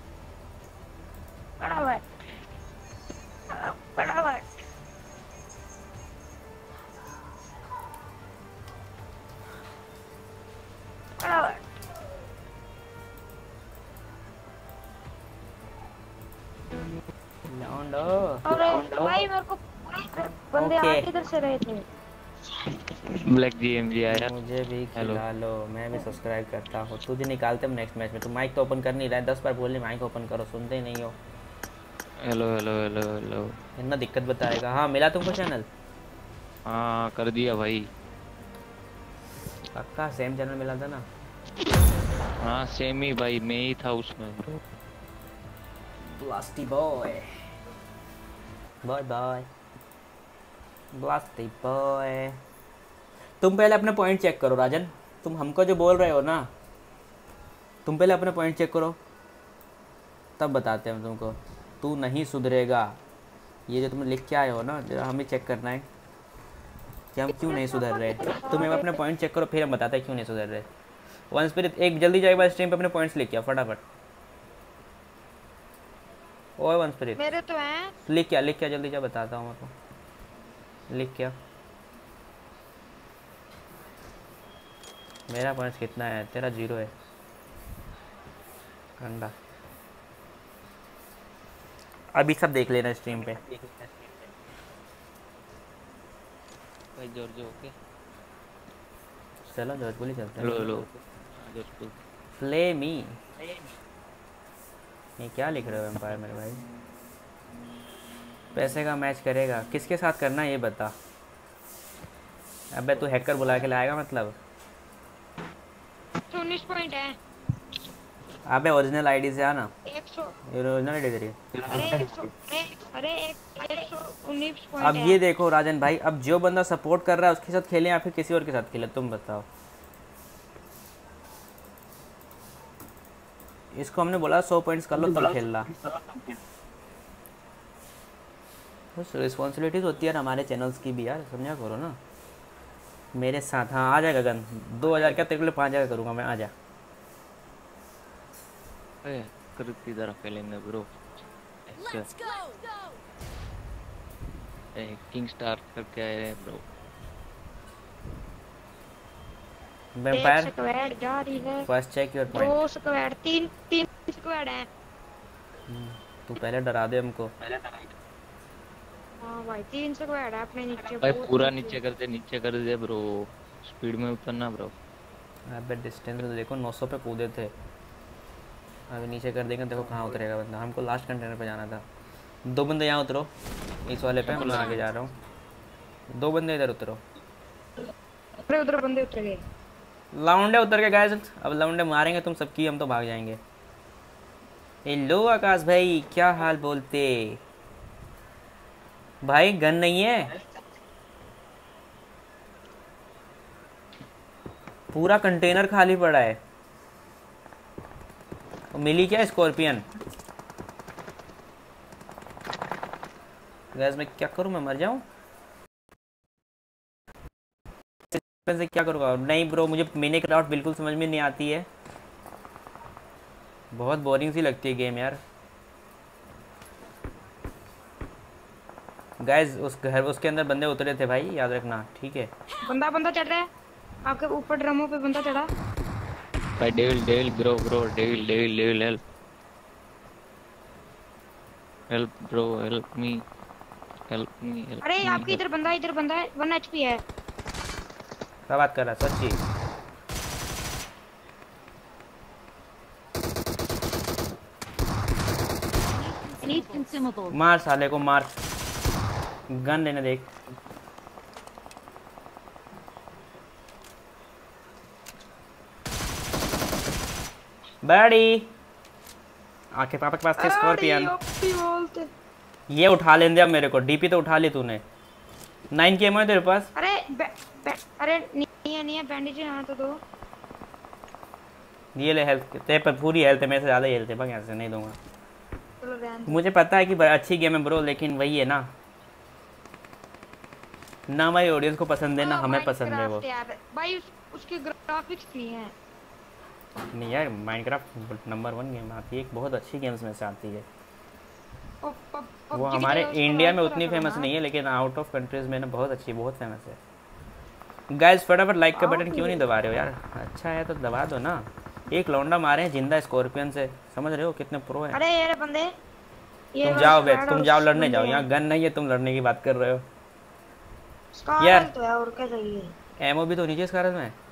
भाई मेरे को बंदे ओके। आगे इधर से रहे थे। ब्लैक जीएमजी आया। मुझे भी हेलो। खिला लो, मैं भी सब्सक्राइब करता हूँ। तुझे निकालते हम नेक्स्ट मैच में। तुम माइक तो ओपन कर नहीं रहा है, 10 बार बोल रही माइक ओपन करो, सुनते ही नहीं हो। Hello hello hello hello. इतना दिक्कत बताएगा। हाँ मिला तुमको चैनल? हाँ कर दिया भाई। पक्का सेम चैनल मिला था ना? हाँ सेम ही भाई, मैं ही था उसमें bro. Blasty boy bye bye. Blasty boy. तुम पहले अपने पॉइंट चेक करो राजन, तुम हमको जो बोल रहे हो ना, तुम पहले अपने पॉइंट चेक करो, तब बताते हैं हम तुमको। तू नहीं सुधरेगा, ये जो तुम लिख के आए हो ना, जरा हमें चेक करना है कि हम क्यों नहीं सुधर रहे। तुम अपने पॉइंट चेक करो, फिर हम बताते हैं क्यों नहीं सुधर रहे। वन स्पिरिट एक जल्दी जाएगा स्ट्रीम पे अपने पॉइंट्स लिख क्या फटाफट। ओए वन स्पिरिट मेरे तो हैं। लिख क्या जल्दी जा, बताता हूँ मैं को। लिख क्या, मेरा पॉइंट्स कितना है, तेरा 0 है कंडा। अभी सब देख लेना स्ट्रीम पे। भाई जॉर्ज ओके। चलो जॉर्ज बोली चलते हैं। Hello hello George. फ्लेमी ये क्या लिख रहे हो एम्पायर मेरे भाई। पैसे का मैच करेगा, किसके साथ करना है ये बता। अबे तू हैकर बुला के लाएगा मतलब। 19 पॉइंट है। अबे ओरिजिनल आईडी से आना, 100। ये ओरिजिनल आईडी तेरी। अरे 100 अरे 119 पॉइंट अब है। ये देखो राजन भाई, अब जो बंदा सपोर्ट कर रहा है उसके साथ खेलें या फिर किसी और के साथ खेलें, तुम बताओ। इसको हमने बोला 100 पॉइंट्स कर लो तब खेलना। कुछ रिस्पॉन्सिबिलिटीज होती है ना हमारे चैनल्स की भी यार, समझा करो ना मेरे साथ। हाँ आ जाएगा गन, 2000 क्या तेरे को 5000 करूँगा मैं, आ जा। करती तरह खेलेंगे bro. Let's go. King star करके आए हैं ब्रो। वैम्पायर स्क्वाड जा रही है। First check your point. 2 squad, 3 squad है। तू पहले डरा दे हमको। हाँ भाई 3 स्क्वाड है अपने नीचे। भाई बहुत पूरा नीचे कर दे ब्रो, स्पीड में उतरना ब्रो। अबे डिस्टेंस तो देखो 900 पे कूदे थे, अभी नीचे कर देंगे, देखो कहाँ उतरेगा बंदा। हमको लास्ट कंटेनर पे जाना था। 2 बंदे यहाँ उतरो, इस वाले पे मैं आगे जा रहा हूँ। 2 बंदे इधर उतरो। अरे उधर बंदे उतर गए। लाउंडे उतर के गाइस, अब लाउंडे मारेंगे तुम सबकी, हम तो भाग जाएंगे। हेलो आकाश भाई, क्या हाल बोलते भाई। गन नहीं है, पूरा कंटेनर खाली पड़ा है। मिली क्या स्कॉर्पियन। गैस मैं क्या करूं, मैं मर जाऊं से, क्या करूँगा। नहीं ब्रो, मुझे मिनी क्राफ्ट बिल्कुल समझ में नहीं आती है, बहुत बोरिंग सी लगती है गेम यार। गाइस उस घर उसके अंदर बंदे उतरे थे भाई, याद रखना ठीक है। बंदा चढ़ रहा है आपके ऊपर, ड्रमों पे बंदा चढ़ा। भाई devil bro devil help bro, help me. अरे आपके इधर बंदा है, 1 HP है। क्या बात कर रहा है सच्ची। Need consumables. मार साले को मार, गन लेने देख। बड़ी आके पापा के पास थे स्कॉर्पियन। ये उठा लेंगे अब मेरे को। डीपी तो उठा ली तूने। 9 के है तेरे पास। अरे अरे नहीं है बैंडेज यहाँ तो दो। ये ले हेल्थ, तेरे पर पूरी हेल्थ है, मेरे से ज़्यादा हेल्थ है, बस यहाँ से नहीं दूंगा। चलो रहने दो। मुझे पता है कि अच्छी गेम है ब्रो, लेकिन वही है ना हमारी ऑडियंस को पसंद है ना हमें पसंद है वो। भाई उसके ग्राफिक्स भी हैं। नहीं यार, माइनक्राफ्ट नंबर 1 गेम आती है, एक बहुत अच्छी गेम्स में से आती है। वो हमारे इंडिया में उतनी फेमस नहीं है, लेकिन आउट ऑफ कंट्रीज में ना बहुत अच्छी, बहुत फेमस है। गाइस फटाफट लाइक का बटन क्यों नहीं दबा रहे हो यार, अच्छा है तो दबा दो ना। एक लौंडा मारे हैं जिंदा स्कॉर्पियन से, समझ रहे हो कितने प्रो हैं। अरे यार बंदे, तुम जाओ बे, तुम जाओ लड़ने जाओ, यहाँ गन नहीं है, तुम लड़ने की बात कर रहे हो यार। तो है और क्या चाहिए। एमओ भी तो नीचे इस कारण में।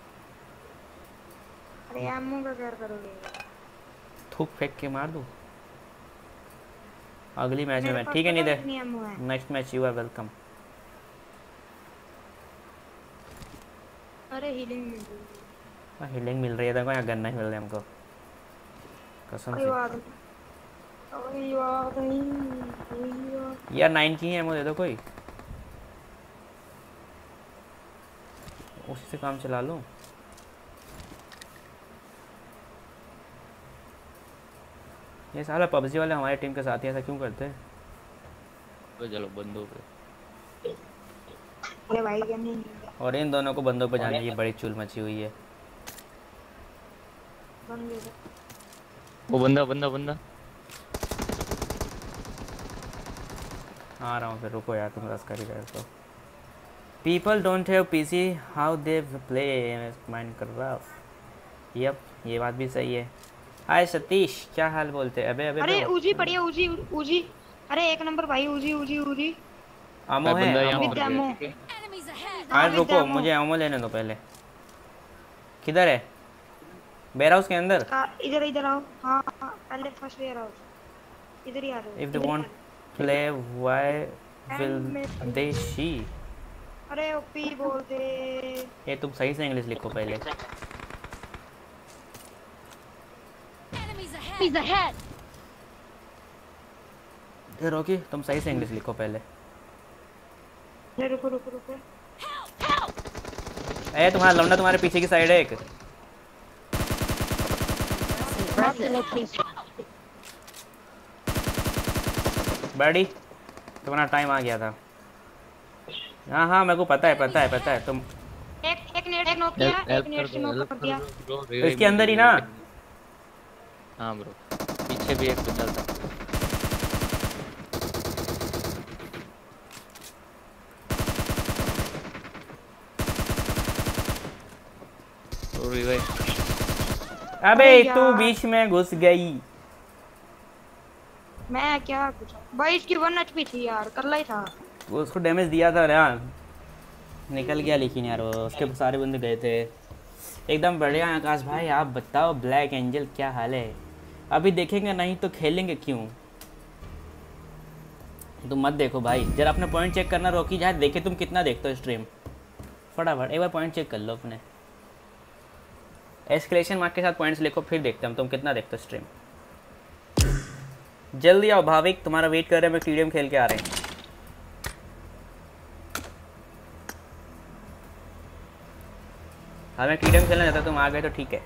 अरे एमओ का क्या करोगे। थूक फेंक के मार दूं अगली मैच में। ठीक है नहीं दे, next match you are welcome. अरे हीलिंग मिल रही है, देखो यहाँ गन नहीं मिल रही हमको कसम से यार। 9 की है एमओ दे दो कोई। उसी से काम चला लो। ये साला पबजी वाले हमारी टीम के साथ ही ऐसा क्यों करते हैं? तो चलो बंदूक पे। अरे भाई गन नहीं और इन दोनों को बंदों पे जाने की बड़ी चुल मची हुई है। बन गया। वो बंदा बंदा बंदा आ रहा हूँ फिर, रुको यार, तुम रस कर ही रहे हो। People don't have PC, how they play Minecraft. Yup, ये बात भी सही है। हाय सतीश, क्या हाल बोलते? अबे अबे अरे उजी पड़ी है, उजी उजी। अरे एक नंबर भाई, उजी उजी उजी। आमो है, बंदा यहाँ आमो। मर गया। एमो। Enemies ahead! हाँ with रुको, ammo। मुझे आमो लेने दो पहले। किधर है? वेयर हाउस के अंदर? इधर इधर आओ। हाँ हाँ, पहले फर्स्ट वेयर हाउस। इधर ही आ रहे हो। If they want play why will they she. अरे ओपी बोल दे। ये तुम सही से इंग्लिश लिखो पहले। Enemies ahead! ये रोकी, तुम सही से इंग्लिश लिखो पहले। अरे रुको रुको रुको। ए तुम्हारा लौंडा तुम्हारे पीछे की साइड है एक। बड़ी, तुम्हारा टाइम आ गया था। हाँ हाँ, मेरे को पता है तुम एक नेट नॉक किया, एक नेट से नॉक कर दिया। इसके अंदर ही ना। हाँ ब्रो, पीछे भी एक बंदा था। अबे अरे तू यार। बीच में घुस गई। मैं क्या कुछ भाई, इसकी 1 एचपी थी यार, कर लाई था। वो उसको डैमेज दिया था यार, निकल गया। लेकिन यार वो उसके सारे बंदे गए थे। एकदम बढ़िया आकाश भाई, आप बताओ ब्लैक एंजल क्या हाल है? अभी देखेंगे नहीं तो खेलेंगे क्यों? तुम मत देखो भाई, जरा अपने पॉइंट चेक करना रोकी जाए। देखे तुम कितना देखते हो स्ट्रीम, फटाफट एक बार पॉइंट चेक कर लो अपने। एस्केलेशन मार्क के साथ पॉइंट्स लिखो, फिर देखते हैं तुम कितना देखते हो स्ट्रीम। जल्दी आओ भाविक, तुम्हारा वेट कर रहे हैं। मैं टीडीएम खेल के आ रहे हैं। हाँ मैं टीडीएम खेलना चाहता, तुम आ गए तो ठीक है।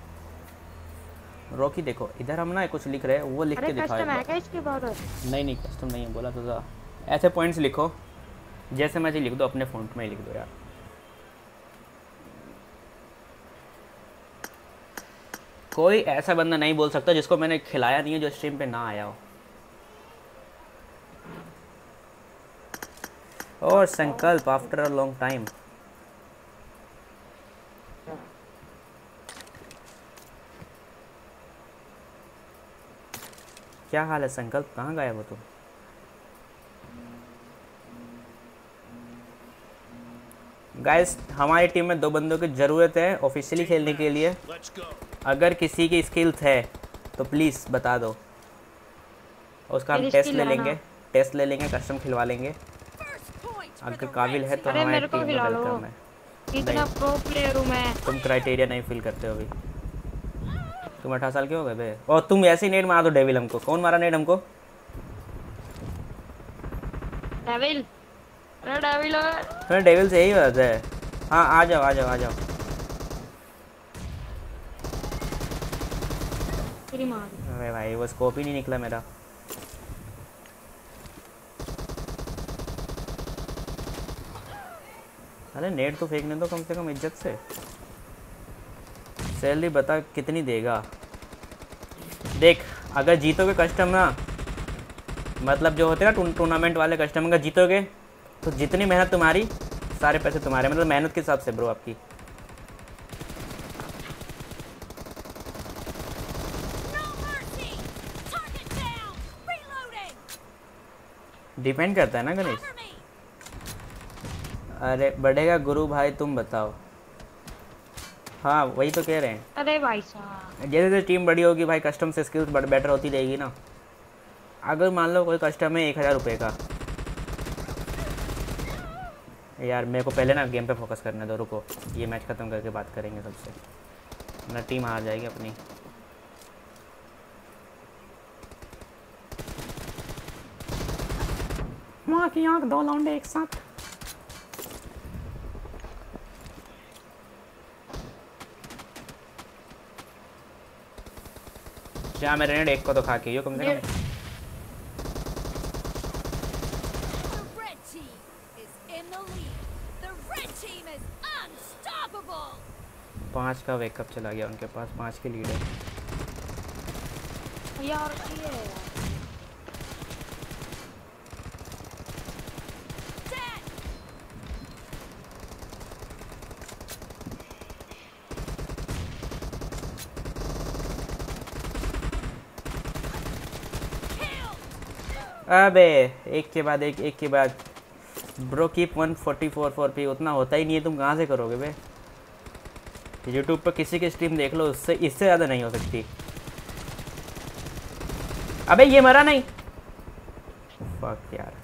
रॉकी देखो इधर हम ना कुछ लिख रहे हैं, वो लिख के दिखाओ। कस्टम है क्या इसके बाद? नहीं कस्टम नहीं है, बोला तो था। ऐसे पॉइंट्स लिखो जैसे मैं लिख दो, अपने फ़ॉन्ट में ही लिख दो यार। कोई ऐसा बंदा नहीं बोल सकता जिसको मैंने खिलाया नहीं है जो स्ट्रीम पे ना आया हो। और संकल्प आफ्टर अ लॉन्ग टाइम। क्या हाल है संकल्प, कहाँ गायब हो तुम? गाइस हमारी टीम में 2 बंदों की ज़रूरत है ऑफिशियली खेलने के लिए। अगर किसी की स्किल्स है तो प्लीज़ बता दो, उसका हम टेस्ट ले लेंगे, कस्टम खिलवा लेंगे। अगर काबिल है तो हमारी टीम में वेलकम है। इतना प्रो प्लेयर हूं मैं। तुम क्राइटेरिया नहीं फिल करते हो अभी। तुम 18 साल के हो गए बे, और तुम ऐसे ही नेट मार दो डेविल हमको। कौन मारा नेट हमको? डेविल। अरे डेविल फिर डेविल से यही बात है। हाँ आ जाओ आ जाओ आ जाओ। तेरी मार। अरे भाई वो स्कोप ही नहीं निकला मेरा। अरे नेट तो फेंकने दो कम से कम इज्जत से। सैलरी बता कितनी देगा? देख अगर जीतोगे कस्टम ना, मतलब जो होते हैं ना टूर्नामेंट वाले कस्टम, अगर जीतोगे तो जितनी मेहनत तुम्हारी सारे पैसे तुम्हारे, मतलब मेहनत के हिसाब से ब्रो आपकी। डिपेंड करता है ना गणेश। अरे बढ़ेगा गुरु भाई, तुम बताओ। हाँ वही तो कह रहे हैं। अरे भाई साहब, जैसे जैसे टीम बड़ी होगी भाई कस्टम से स्किल्स बेटर होती रहेगी ना। अगर मान लो कोई कस्टम है 1000 रुपये का, यार मेरे को पहले ना गेम पे फोकस करने दो, रुको ये मैच ख़त्म करके बात करेंगे सबसे, वरना टीम हार जाएगी अपनी। माँ की आँख 2 लौंडे एक साथ। अच्छा मैं रेड एक को तो खा के कम से कम। The red team is in the lead. The red team is unstoppable. 5 का वेकअप चला गया उनके पास, 5 की लीड है। यार ये Dead. अबे एक के बाद एक के बाद ब्रो कीप 144 फॉर पी। उतना होता ही नहीं है, तुम कहाँ से करोगे बे? यूट्यूब पर किसी की स्ट्रीम देख लो, उससे इससे ज़्यादा नहीं हो सकती। अबे ये मरा नहीं, फक यार।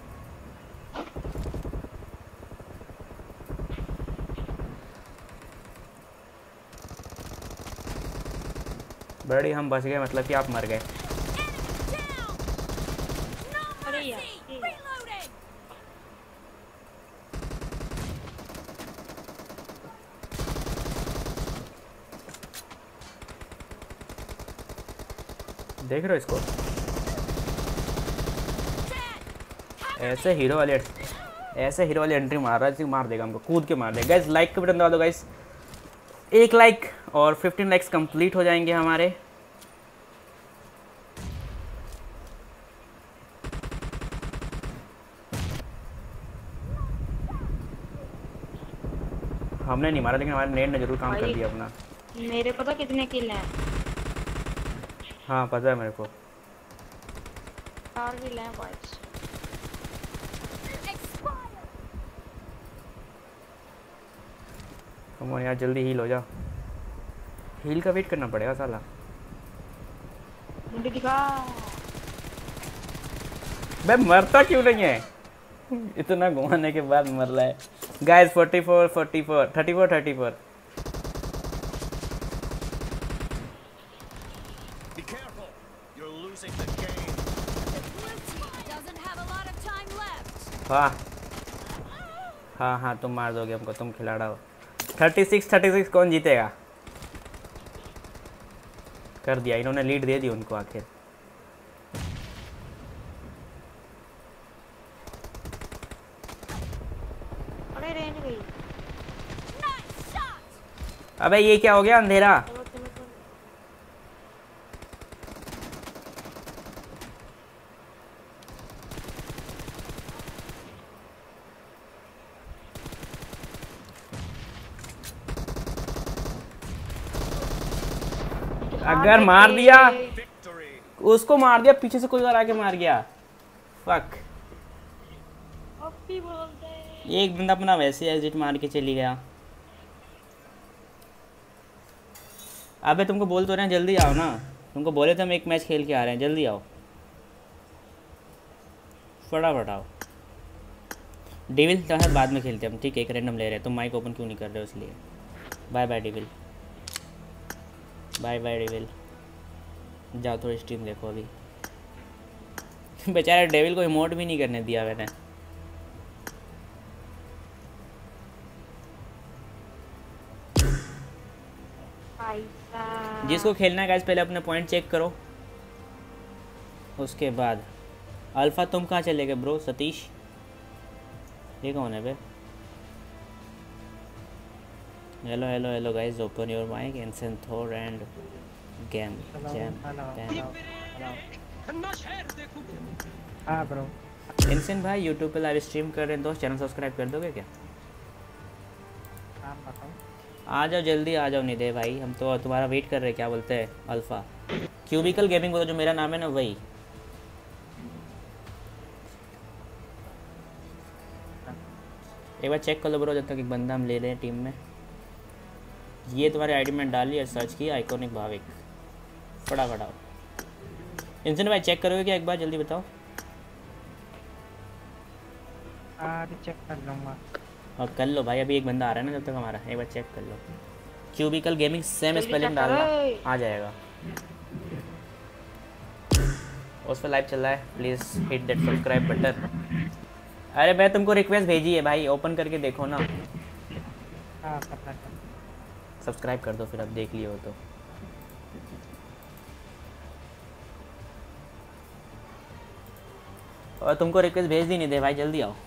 बड़ी हम बच गए, मतलब कि आप मर गए। अरे यार Reloading. देख रहे हो इसको? ऐसे हीरो वाली एंट्री मार रहा है, मार देगा हमको, कूद के मार देगा। गाइस लाइक का बटन दबा दो गाइस, 1 लाइक और 15 लाइक्स कंप्लीट हो जाएंगे हमारे। हमने नहीं मारा, लेकिन हमारे नेट ने जरूर काम कर दिया अपना। मेरे पता कितने किल हैं? हाँ पता है मेरे को। 4 किल हैं बॉयज। कम ऑन यार, जल्दी हील हो जा। हील का वेट करना पड़ेगा साला। मुझे दिखा। बे मरता क्यों नहीं है? इतना घुमाने के बाद मर रहा है। Guys 44 34 34 34। Be careful. You're losing the game. The blue team doesn't have a lot of time left. हाँ हाँ हाँ, तुम मार दोगे हमको, तुम खिलाड़ा हो। 36 कौन जीतेगा? कर दिया इन्होंने, लीड दे दी उनको आखिर। अरे रेंज गई। Nice shot. अबे ये क्या हो गया अंधेरा? चलो चलो चलो। अगर मार दिया, Victory. उसको मार दिया, पीछे से कोई और आके मार गया। फक। अब भी बोलते हैं। एक बंदा अपना वैसे एग्जिट मार के चली गया। अबे तुमको बोल तो रहे हैं जल्दी आओ ना, तुमको बोले थे हम एक मैच खेल के आ रहे हैं, जल्दी आओ, फटाफट आओ। डेविल तो है, बाद में खेलते हैं हम, ठीक है? एक रैंडम ले रहे हैं, तुम माइक ओपन क्यों नहीं कर रहे हो? इसलिए bye bye devil, bye bye devil. जाओ थोड़ी स्ट्रीम देखो अभी। बेचारे डेविल को इमोट भी नहीं करने दिया मैंने। जिसको खेलना है गाइस पहले अपने पॉइंट चेक करो, उसके बाद। अल्फा तुम कहाँ चले गए ब्रो? सतीश ये कौन है बे? Hello hello hello guys, open your mic and Thor and game jam. हाँ ब्रो। इंसेंट भाई यूट्यूब पे लाइव स्ट्रीम कर रहे हैं दोस्त, चैनल सब्सक्राइब कर दोगे क्या? नाम बताओ। आ जाओ जल्दी आ जाओ निदे भाई, हम तो तुम्हारा वेट कर रहे हैं। क्या बोलते हैं अल्फा? क्यूबिकल गेमिंग बोलो, जो मेरा नाम है ना वही। एक बार चेक कर लो ब्रो, जब तक एक बंदा हम ले रहे हैं टीम में। ये तुम्हारे आईडी में डाली और सर्च किया आइकॉनिक भाविक, फटाफट आओ। इंसेंट भाई चेक करोगे क्या एक बार, जल्दी बताओ। अभी चेक कर लूँगा। और कर लो भाई, अभी एक बंदा आ रहा है ना, जब तक हमारा एक बार चेक कर लो। क्यूबिकल गेमिंग सेम स्पेलिंग डालना, आ जाएगा। उस पर लाइव चल रहा है, please hit that subscribe button. अरे मैं तुमको रिक्वेस्ट भेजी है भाई, ओपन करके देखो ना। हाँ पता है। सब्सक्राइब कर दो फिर, अब देख लियो तो। और तुमको रिक्वेस्ट भेज दी नहीं दे भाई, जल्दी आओ।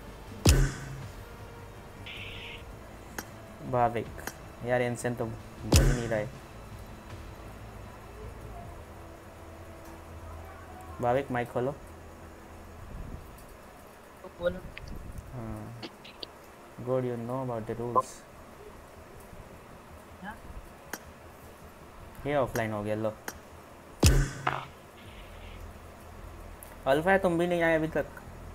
भाविक यार इंसान तो बोल ही नहीं रहे। भाविक माइक खोलो। बोलो। हाँ good, you know about the rules. ये ऑफलाइन हो गया लो। अल्फा है, तुम भी नहीं आए अभी तक।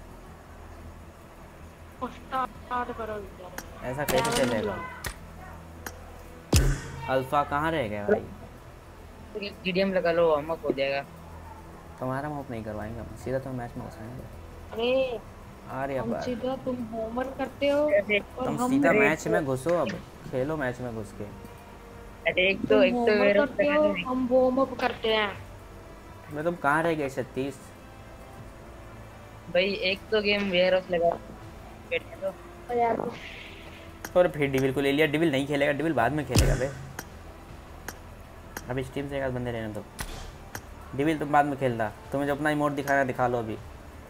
स्टार्ट करो ऐसा कैसे चलेगा? अल्फा कहाँ रह गया भाई? जीडीएम लगा लो, अमक हो जाएगा। तुम्हारा मूव नहीं करवाएंगे हम, सीधा तो मैच में घुसाएंगे। अरे अरे हम अब सीधा तुम होमवर्क करते हो और तुम हम सीधा मैच में घुसो, अब खेलो मैच में घुस के। अरे एक तुम तो होमवर्क मेरे करते हो, हम वार्म अप करते हैं। मैं तुम कहाँ रह गए 36? भाई एक तो गेम वेयर हाउस लगा बैठने दो। और यार और फिर डिविल को ले लिया। डिविल नहीं खेलेगा, डिविल बाद में खेलेगा बे। अभी स्टीम से एक आध बंदे रहने दो। डिविल तुम बाद में खेलना, तुम्हें जो अपना इमोट दिखाना दिखा लो अभी।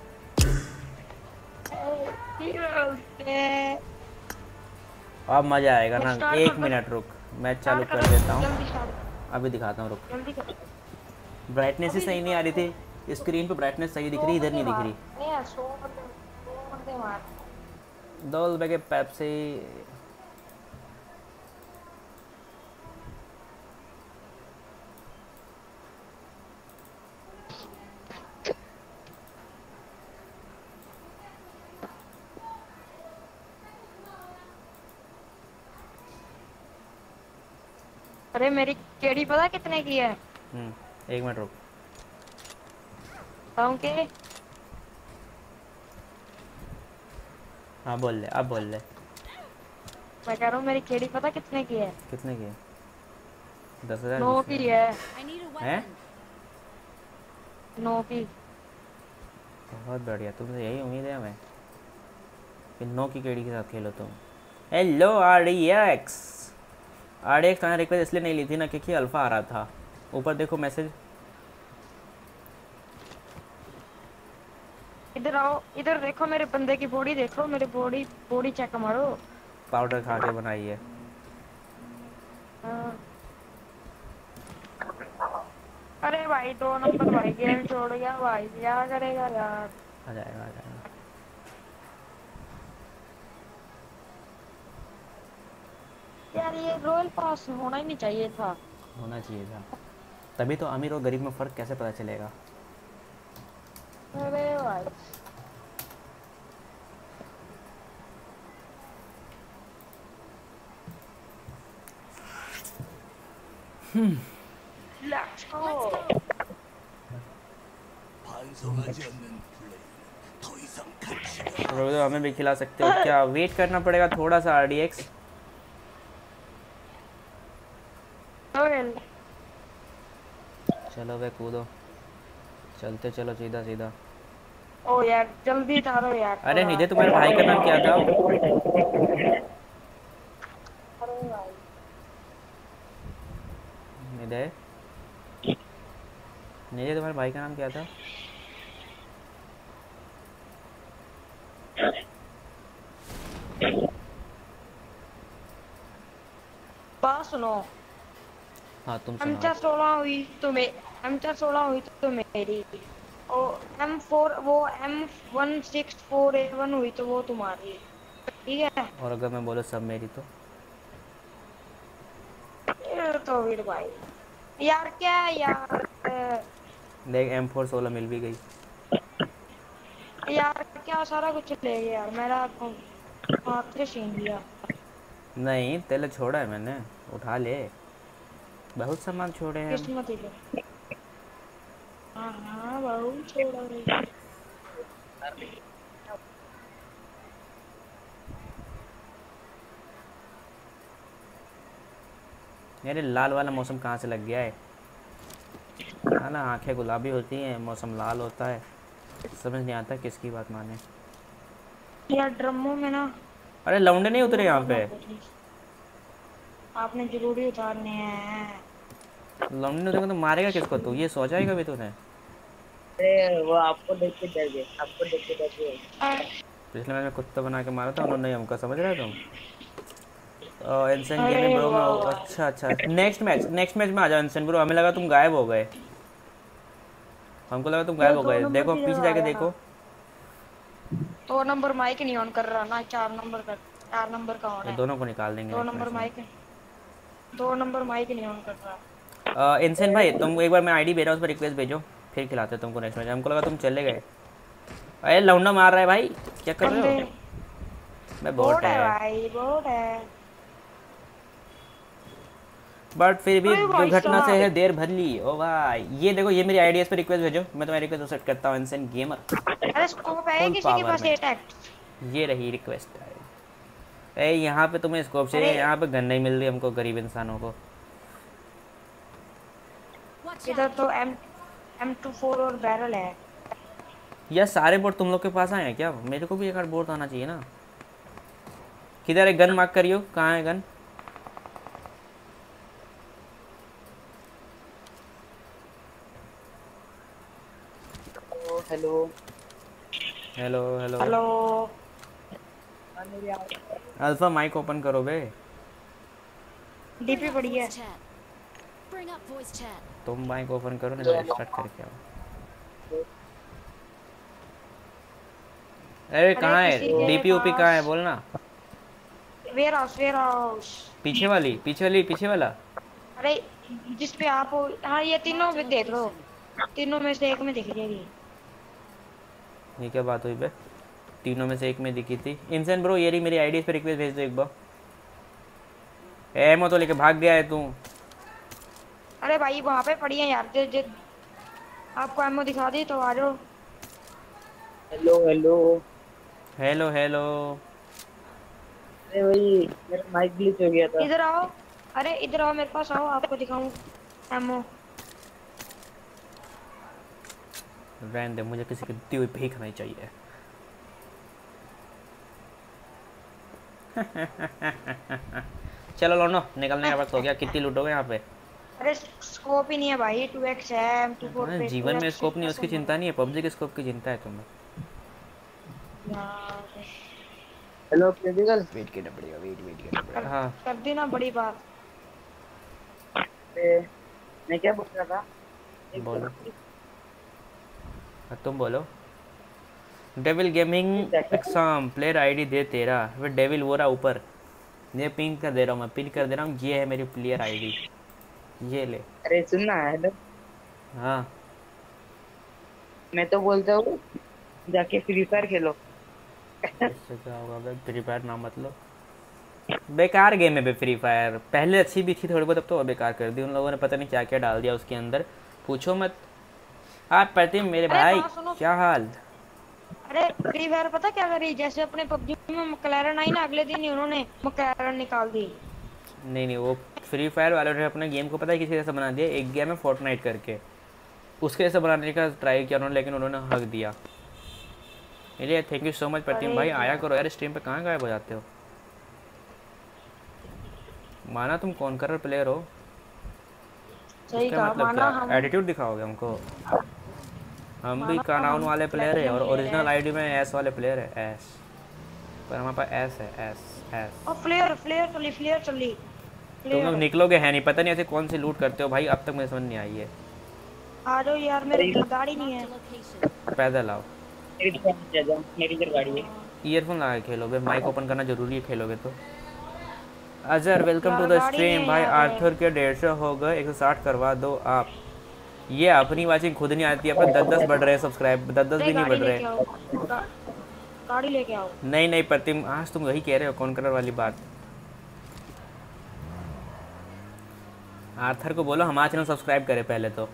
अब मज़ा आएगा ना। एक मिनट रुक, मैच चालू कर देता हूँ, जल्दी स्टार्ट अभी दिखाता हूँ। रुक, जल्दी करो। ब्राइटनेस ही सही नहीं आ रही थी, स्क्रीन पे ब्राइटनेस सही दिख रही, इधर नहीं दिख रही। नहीं यार 100 बंदे मार। 2 रुपए के पेप्सी। अरे मेरी केडी पता कितने की है? 1 मिनट रुक। बताऊं के? हाँ बोल ले, अब बोल ले। मैं कह रहा हूँ मेरी केडी पता कितने की है? कितने की है? 10,000 9 की है। I need a हैं? weapon. 9 की। बहुत बढ़िया, तुमसे यही उम्मीद है हमें कि 9 की केडी के साथ खेलो तुम। Hello RDX। RDX तुम्हारी रिक्वेस्ट इसलिए नहीं ली थी ना क्योंकि अल्फा आ रहा था। ऊपर देखो मैसेज। इधर आओ, इधर देखो मेरे बंदे की बॉडी देखो, मेरी बॉडी चेक मारो। पाउडर खा के बनाई है। हाँ। अरे भाई 2 नंबर भाई गेम छोड़ गया भाई, क्या करेगा यार। आ जाएगा, आ जाएगा। यार ये रॉयल पास होना ही नहीं चाहिए था। होना चाहिए था, तभी तो अमीर और गरीब में फ़र्क कैसे पता चलेगा। अरे भाई लेट्स गो। तो हमें भी खिला सकते हो क्या? वेट करना पड़ेगा थोड़ा सा RDX। रॉयल चलो वे कूदो, चलते चलो सीधा सीधा। ओ यार जल्दी उतारो यार। अरे निधे, तुम्हारे भाई का नाम क्या था? अरे भाई निधे, निधे तुम्हारे भाई का नाम क्या था? बात सुनो। हाँ तुम M4 सुनाओ। 16 हुई तो M4 16 हुई तो मेरी, और M4 वो M164A1 हुई तो वो तुम्हारी, ठीक है? और अगर मैं बोलो सब मेरी तो? ये तो वीर भाई यार क्या है यार। देख M4 16 मिल भी गई। यार क्या सारा कुछ ले गया यार, मेरा हाथ से छीन लिया। नहीं तेल छोड़ा है मैंने, उठा ले, बहुत सामान छोड़े हैं हम। किस्मत ही लो। हाँ बहुत छोड़ा है। मेरे लाल वाला मौसम कहाँ से लग गया है? हाँ ना, आंखें गुलाबी होती हैं, मौसम लाल होता है, समझ नहीं आता किसकी बात माने। यार ड्रमों में ना। अरे लौंडे नहीं उतरे यहाँ पे? आपने जरूरी उतारने हैं। लौंडे नहीं उतरेगा तो मारेगा किसको तू? ये सोचा है कभी तूने? अरे वो आपको देख के डर गए, आपको देख के डर गए। पिछले मैच में कुत्ता बना के मारा था उन्होंने ही हमको, समझ रहे हो तुम? इंसेंट अरे गेमिंग ब्रो मैं वाह। अच्छा नेक्स्ट मैच में आ जाओ इंसेंट ब्रो। हमें लगा तुम गायब हो गए, हमको लगा तुम गायब हो गए। देखो पीछे जाके देखो। 2 नंबर माइक नहीं ऑन कर रहा ना, 4 नंबर का, 4 नंबर का ऑन ये है। दोनों को निकाल देंगे 2 next नंबर match में। माइक, 2 नंबर माइक नहीं ऑन कर रहा। इंसेंट भाई तुम एक बार मैं आईडी भेज रहा हूँ, उस पर रिक्वेस्ट भेजो, फिर खिलाते हैं तुमको नेक्स्ट मैच। हमको लगा तुम चले गए। अरे लौंडा मार रहा है भाई, क्या कर रहे हो? मैं बोट बोट है है, भाई, बोट है। बट फिर भी अरे भाई दुर्घटना से साहब। है देर भर ली। ओ भाई ये देखो, ये मेरी आईडी पे रिक्वेस्ट भेजो, मैं तुम्हारी रिक्वेस्ट सेट करता हूँ इंसेंट गेमर। अरे स्कोप है Full किसी के power पास में। अटैक? ये रही रिक्वेस्ट। ए यहाँ पे तुम्हें स्कोप चाहिए, अरे। यहाँ पे गन नहीं मिल रही हमको गरीब इंसानों को। Watch इधर out! तो M24 और बैरल है। यार सारे बोर्ड तुम लोग के पास आए हैं क्या? मेरे को भी एक आध बोर्ड आना चाहिए ना। किधर है गन? मार्क करियो, कहाँ है gun? Hello hello hello hello. Alpha mic open करो बे। Bring डीपी up पड़ी है। voice chat. Bring up voice chat. तुम माइक ओपन करो, नहीं तो स्टार्ट करके आओ। अरे कहाँ है किसी के डीपी ओपी? कहाँ है पास- बोलना। Warehouse. पीछे वाला। अरे जिस पे आप हो, हाँ ये तीनों पे देख लो, तीनों में से एक में दिख जाएगी। ये क्या बात हुई बे? तीनों में से एक में दिखी थी। इंसेंट ब्रो ये रही मेरी आईडी पे रिक्वेस्ट भेज दो एक बार। एमो तो लेके भाग गया है तू। अरे भाई वहाँ पे पड़ी है यार, आपको एमओ दिखा दी तो आ जाओ। Hello hello. हेलो अरे वही मेरा माइक ग्लिच हो गया था। इधर आओ, अरे इधर आओ मेरे पास आओ, आपको दिखाऊं एमओ। रहने दे, मुझे किसी की दी हुई भीख नहीं चाहिए। चलो लोनो निकलने का वक्त हो गया। कितनी लूटोगे यहाँ पे? अरे स्कोप ही नहीं है भाई, 2x है M24 पे। जीवन में 2x स्कोप नहीं, उसकी कैसे चिंता नहीं है, पबजी के स्कोप की चिंता है तुम्हें। यार, हेलो फिजिकल। वेट करना पड़ेगा, वेट करना पड़ेगा। हाँ कर दी ना बड़ी बात। मैं क्या बोल रहा था? बोलो, तुम बोलो। Devil gaming exam player ID दे तेरा। वे डेविल वो रहा ऊपर, ये पिन कर दे रहा हूँ, मैं पिन कर दे रहा हूँ। ये है मेरी प्लेयर आईडी, ये ले। अरे सुनना हेलो, हाँ मैं तो बोलता हूँ जाके फ्री फायर खेलो। इससे क्या होगा बे? फ्री फायर ना मतलब बेकार गेम है बे फ्री फायर। पहले अच्छी भी थी थोड़ी बहुत, अब तो बेकार कर दी उन लोगों ने, पता नहीं क्या क्या डाल दिया उसके अंदर, पूछो मत। आप प्रतिम मेरे अरे भाई बात सुनो। क्या हाल? अरे फ्री फायर पता क्या करी, जैसे अपने पबजी में मकलैरन आई ना, अगले दिन ही उन्होंने मकलैरन निकाल दी। नहीं वो फ्री फायर वालों ने अपने गेम को पता है किसी जैसा बना दिया। एक गेम है फोर्टनाइट करके, उसके जैसा बनाने का ट्राई किया उन्होंने, लेकिन उन्होंने हक दिया। चलिए thank you so much Pratim भाई, आया करो यार स्ट्रीम पे, कहाँ गायब हो जाते हो? माना तुम कॉन्करर प्लेयर हो, सही इसका कहा, मतलब माना क्या हम। एटीट्यूड दिखाओगे हमको? हम भी माना कानाउन हम वाले प्लेयर है, और platinum player ओरिजिनल है। आईडी में एस वाले प्लेयर है, एस। पर हमारे पास एस है, एस। और फ्लेयर चली तुम लोग निकलोगे है नहीं, पता नहीं ऐसे कौन सी लूट करते हो भाई, अब तक मुझे समझ नहीं आई है। आ जाओ यार, मेरी गाड़ी नहीं है। Marked a location. पैदल आओ, मेरी इधर गाड़ी है। ईयरफोन लगा के खेलोगे, माइक ओपन करना जरूरी है खेलोगे तो। अजहर वेलकम टू यार द गाड़ी स्ट्रीम नहीं भाई। यार। आर्थर के 150 हो गए, 160 करवा दो आप। ये अपनी वाचिंग खुद नहीं आती, अपने 10-10 बढ़ रहे हैं सब्सक्राइब, 10-10 भी नहीं बढ़ रहे। गाड़ी लेके आओ। नहीं प्रतिम, आज तुम वही कह रहे हो कॉन्करर वाली बात। आर्थर को बोलो हमारा चैनल सब्सक्राइब करे पहले तो।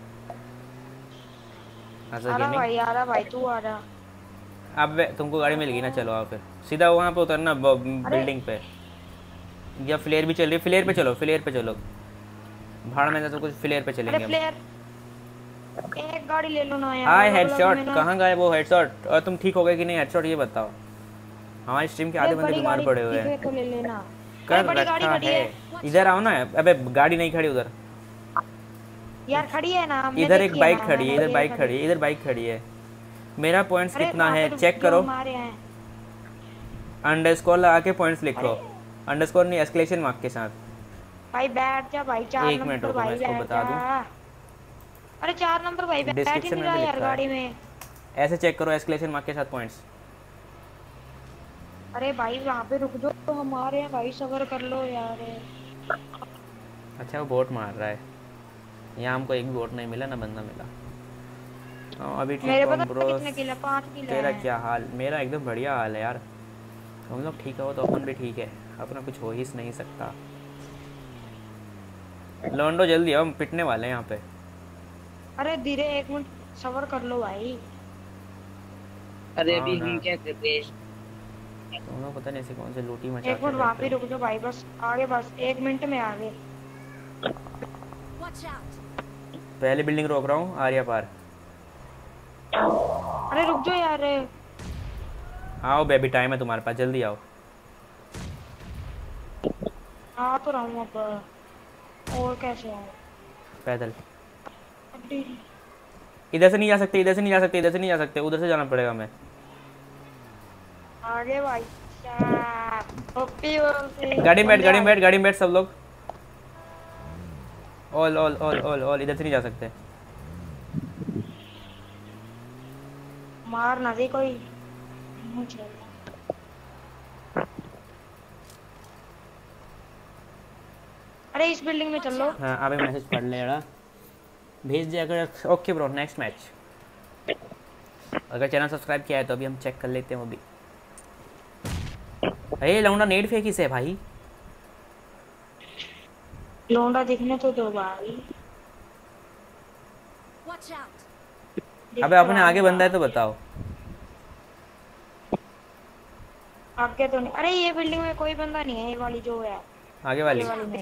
आ रहा भाई तू आ रहा। अब तुमको गाड़ी मिल गई ना, चलो आओ फिर सीधा वहाँ पे उतरना बिल्डिंग पे, या फ्लेयर भी चल रही है, फ्लेयर पे चलो भाड़ में तो कुछ फ्लेयर पे अरे चलेंगे हम। फ्लेयर, एक गाड़ी ले लो ना यार। हाय अलग-अलग हेडशॉट, में ना- कहाँ गए वो हेडशॉट? और तुम ठीक हो गए कि नहीं हेडशॉट ये बताओ। हमारी स्ट्रीम के आधे अरे बंदे बड़ी बीमार गाड़ी पड़े हुए हैं। दिखे तो ले लेना। कर बड़ी गाड़ी रखा खड़ी है, है। इधर आओ ना। अबे गाड़ी नहीं खड़ी उधर, यार खड़ी है ना, हमने इधर एक देखी बाइक ना, खड़ी है, मैंने इधर बाइक खड़ी है, इधर बाइक खड़ी है। मेरा पॉइंट्स अरे कितना वहाँ पे है रुक चेक जो करो। हमारे हैं। अंडरस्कोर लगा के पॉइंट्स लिखो। अरे अंडरस्कोर नहीं, एक्सक्लेमेशन मार्क के साथ। भाई बैठ जा भाई, 4 एक मिनट नंबर रुको, मैं भाई इसको बैठ बता जा। अरे 4 नंबर भाई बैठ ही डिस्क्रिप्शन नहीं में रहा भी यार लिखा गाड़ी है, में। ऐसे चेक करो एक्सक्लेमेशन मार्क के साथ पॉइंट्स। अरे भाई वहाँ पे रुक जाओ, तो हमारे हैं भाई, सबर कर लो यार। अच्छा वो बोट मार रहा है, यहाँ हमको एक भी बोट नहीं मिला, ना बंदा मिला। हाँ अभी ठीक मेरे हो पता ब्रो। कितने किल है, 5 किल तेरा है। क्या हाल? मेरा एकदम बढ़िया हाल है यार। हम लोग ठीक हो तो अपन भी ठीक है, अपना कुछ हो ही नहीं सकता। लौंडो जल्दी आओ, हम पिटने वाले हैं यहाँ पे। अरे धीरे, 1 मिनट सबर कर लो भाई। अरे हाँ अभी ना। हम क्या कर रहे हैं? तुम लोग पता नहीं ऐसे कौन से लूटी मचा 1 के मिनट वहाँ पे रहते हो। रुक जाओ भाई, बस आगे, बस 1 मिनट में आगे। Watch out! पहले बिल्डिंग रोक रहा हूँ, आर्या पार। अरे रुक जाओ यार। आओ बेबी, टाइम है तुम्हारे पास, जल्दी आओ। आ तो रहा हूँ अब। और कैसे आए? पैदल। इधर से नहीं जा सकते, इधर से नहीं जा सकते, इधर से नहीं जा सकते, उधर से जाना पड़ेगा हमें। आगे भाई साहब, ओपी बोलते। गाड़ी में बैठ, गाड़ी में बैठ, गाड़ी में बैठ सब लोग। All all all all all, इधर से नहीं जा सकते। मार ना दे कोई मुझे। अरे इस बिल्डिंग में चल लो। हाँ अभी मैसेज पढ़ ले रहा, भेज दिया अगर। Okay bro, next match. अगर चैनल सब्सक्राइब किया है तो अभी हम चेक कर लेते हैं वो भी। अरे लौंडा नेट फेंकी से भाई। लौंडा दिखने तो दो भाई। Watch out! अबे अपने आगे बंदा है तो बताओ। आगे तो नहीं। अरे ये बिल्डिंग में कोई बंदा नहीं है, ये वाली जो है, आगे वाली। ये वाली में।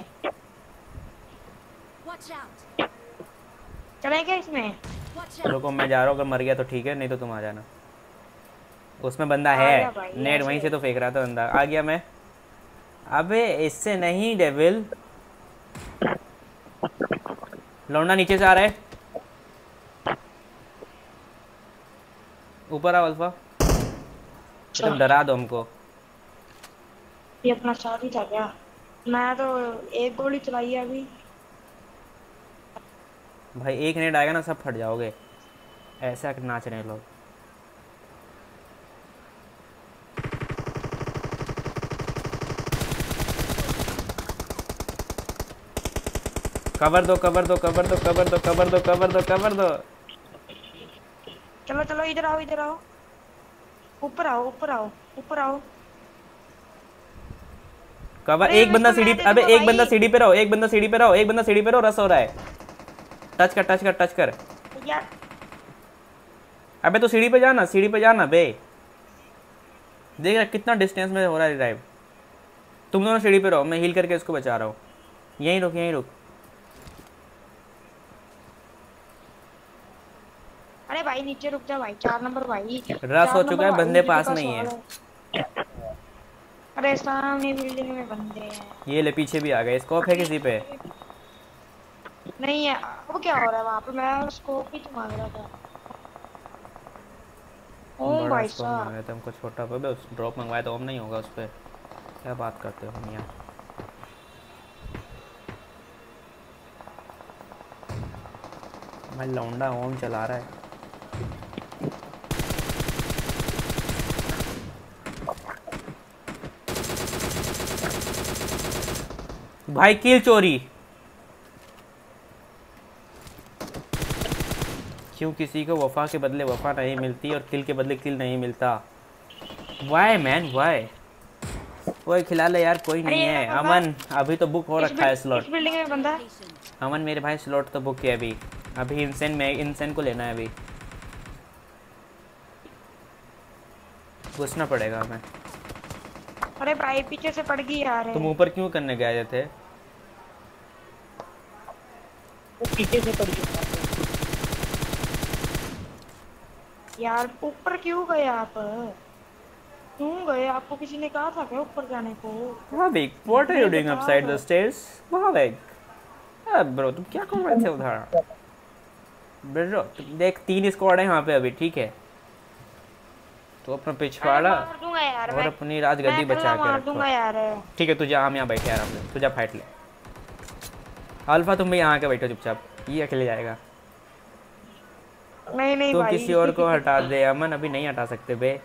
Watch out! चले क्या इसमें? Watch out! रुको मैं जा रहा हूँ, अगर मर गया तो ठीक है, नहीं तो तुम आ जाना। उसमें बंदा आ गया है, भाई, नेट ऐसे। वहीं से तो फेंक रहा था बंदा। आ गया मैं। अबे इससे नहीं डेविल। लौंडा नीचे से आ रहा है, ऊपर आओ अल्फा। तुम डरा दो हमको। ये अपना साथी था क्या? मैं तो एक गोली चलाई है अभी। भाई एक नेट आएगा ना, सब फट जाओगे। ऐसा नाच रहे हैं लोग। कवर दो, कवर दो, कवर दो, कवर दो, कवर दो, कवर दो, कवर दो। चलो चलो इधर आओ, इधर आओ, ऊपर आओ, ऊपर आओ, ऊपर आओ। कवर। अरे एक बंदा इसको सीढ़ी, मैं दे अबे दूंगा एक बंदा भाई। सीढ़ी पे रहो, एक बंदा सीढ़ी पे रहो, एक बंदा सीढ़ी पे रहो, रस हो रहा है। टच कर, टच कर, टच कर। यार अबे तो सीढ़ी पे जाना, सीढ़ी पे जाना बे। देख रहा कितना डिस्टेंस में हो रहा है रिवाइव। तुम दोनों सीढ़ी पे रहो, मैं हील करके इसको बचा रहा हूँ। यहीं रुक, यहीं रुक। अरे भाई नीचे रुक जा भाई, 4 नंबर भाई। रस हो 4 चुका है, नंबर बंदे भाई, पास मुझे नहीं है। सवाल अरे सामने बिल्डिंग में बंदे हैं। ये ले पीछे भी आ गए। स्कोप है किसी पे? नहीं है। अब क्या हो रहा है वहाँ पे? मैं स्कोप ही तो मांग रहा था। ओ बड़ा भाई स्कोप साहब, मांगे थे हमको, छोटा पे ड्रॉप मंगवाया तो हम नहीं होगा उस पर। क्या बात करते हो हम यहाँ। भाई लौंडा ओम चला रहा है। भाई किल चोरी। क्यों किसी को वफा के बदले वफा नहीं मिलती और किल के बदले किल नहीं मिलता? Why man why? कोई खिला ले यार, कोई नहीं है। अमन अभी तो बुक हो रखा है स्लॉट। इस बिल्डिंग में बंदा। अमन मेरे भाई स्लॉट तो बुक है अभी। अभी इंसेन में, इंसेन को लेना है अभी। घुसना पड़ेगा हमें। अरे भाई पीछे से पड़ गई यार। तुम ऊपर क्यों करने गए थे? वो पीछे से पड़ गया। यार ऊपर क्यों गए आप? क्यों गए? आपको किसी ने कहा था क्या ऊपर जाने को? Mavic, what are you doing upside the stairs? Mavic, bro तुम क्या कर रहे थे उधर? ब्रो देख 3 स्क्वाड है यहाँ पे अभी, ठीक है? तो अपना पिछवाड़ा मार दूंगा यार और मैं, अपनी राजगद्दी बचा के मार रखो। दूंगा यार। ठीक है, तुझे हम यहाँ बैठे आराम से, तुझे फाइट ले। अल्फा तुम भी यहाँ के बैठो चुपचाप, ये अकेले जाएगा। नहीं नहीं तो भाई, किसी और को हटा दे अमन, अभी नहीं हटा सकते बे।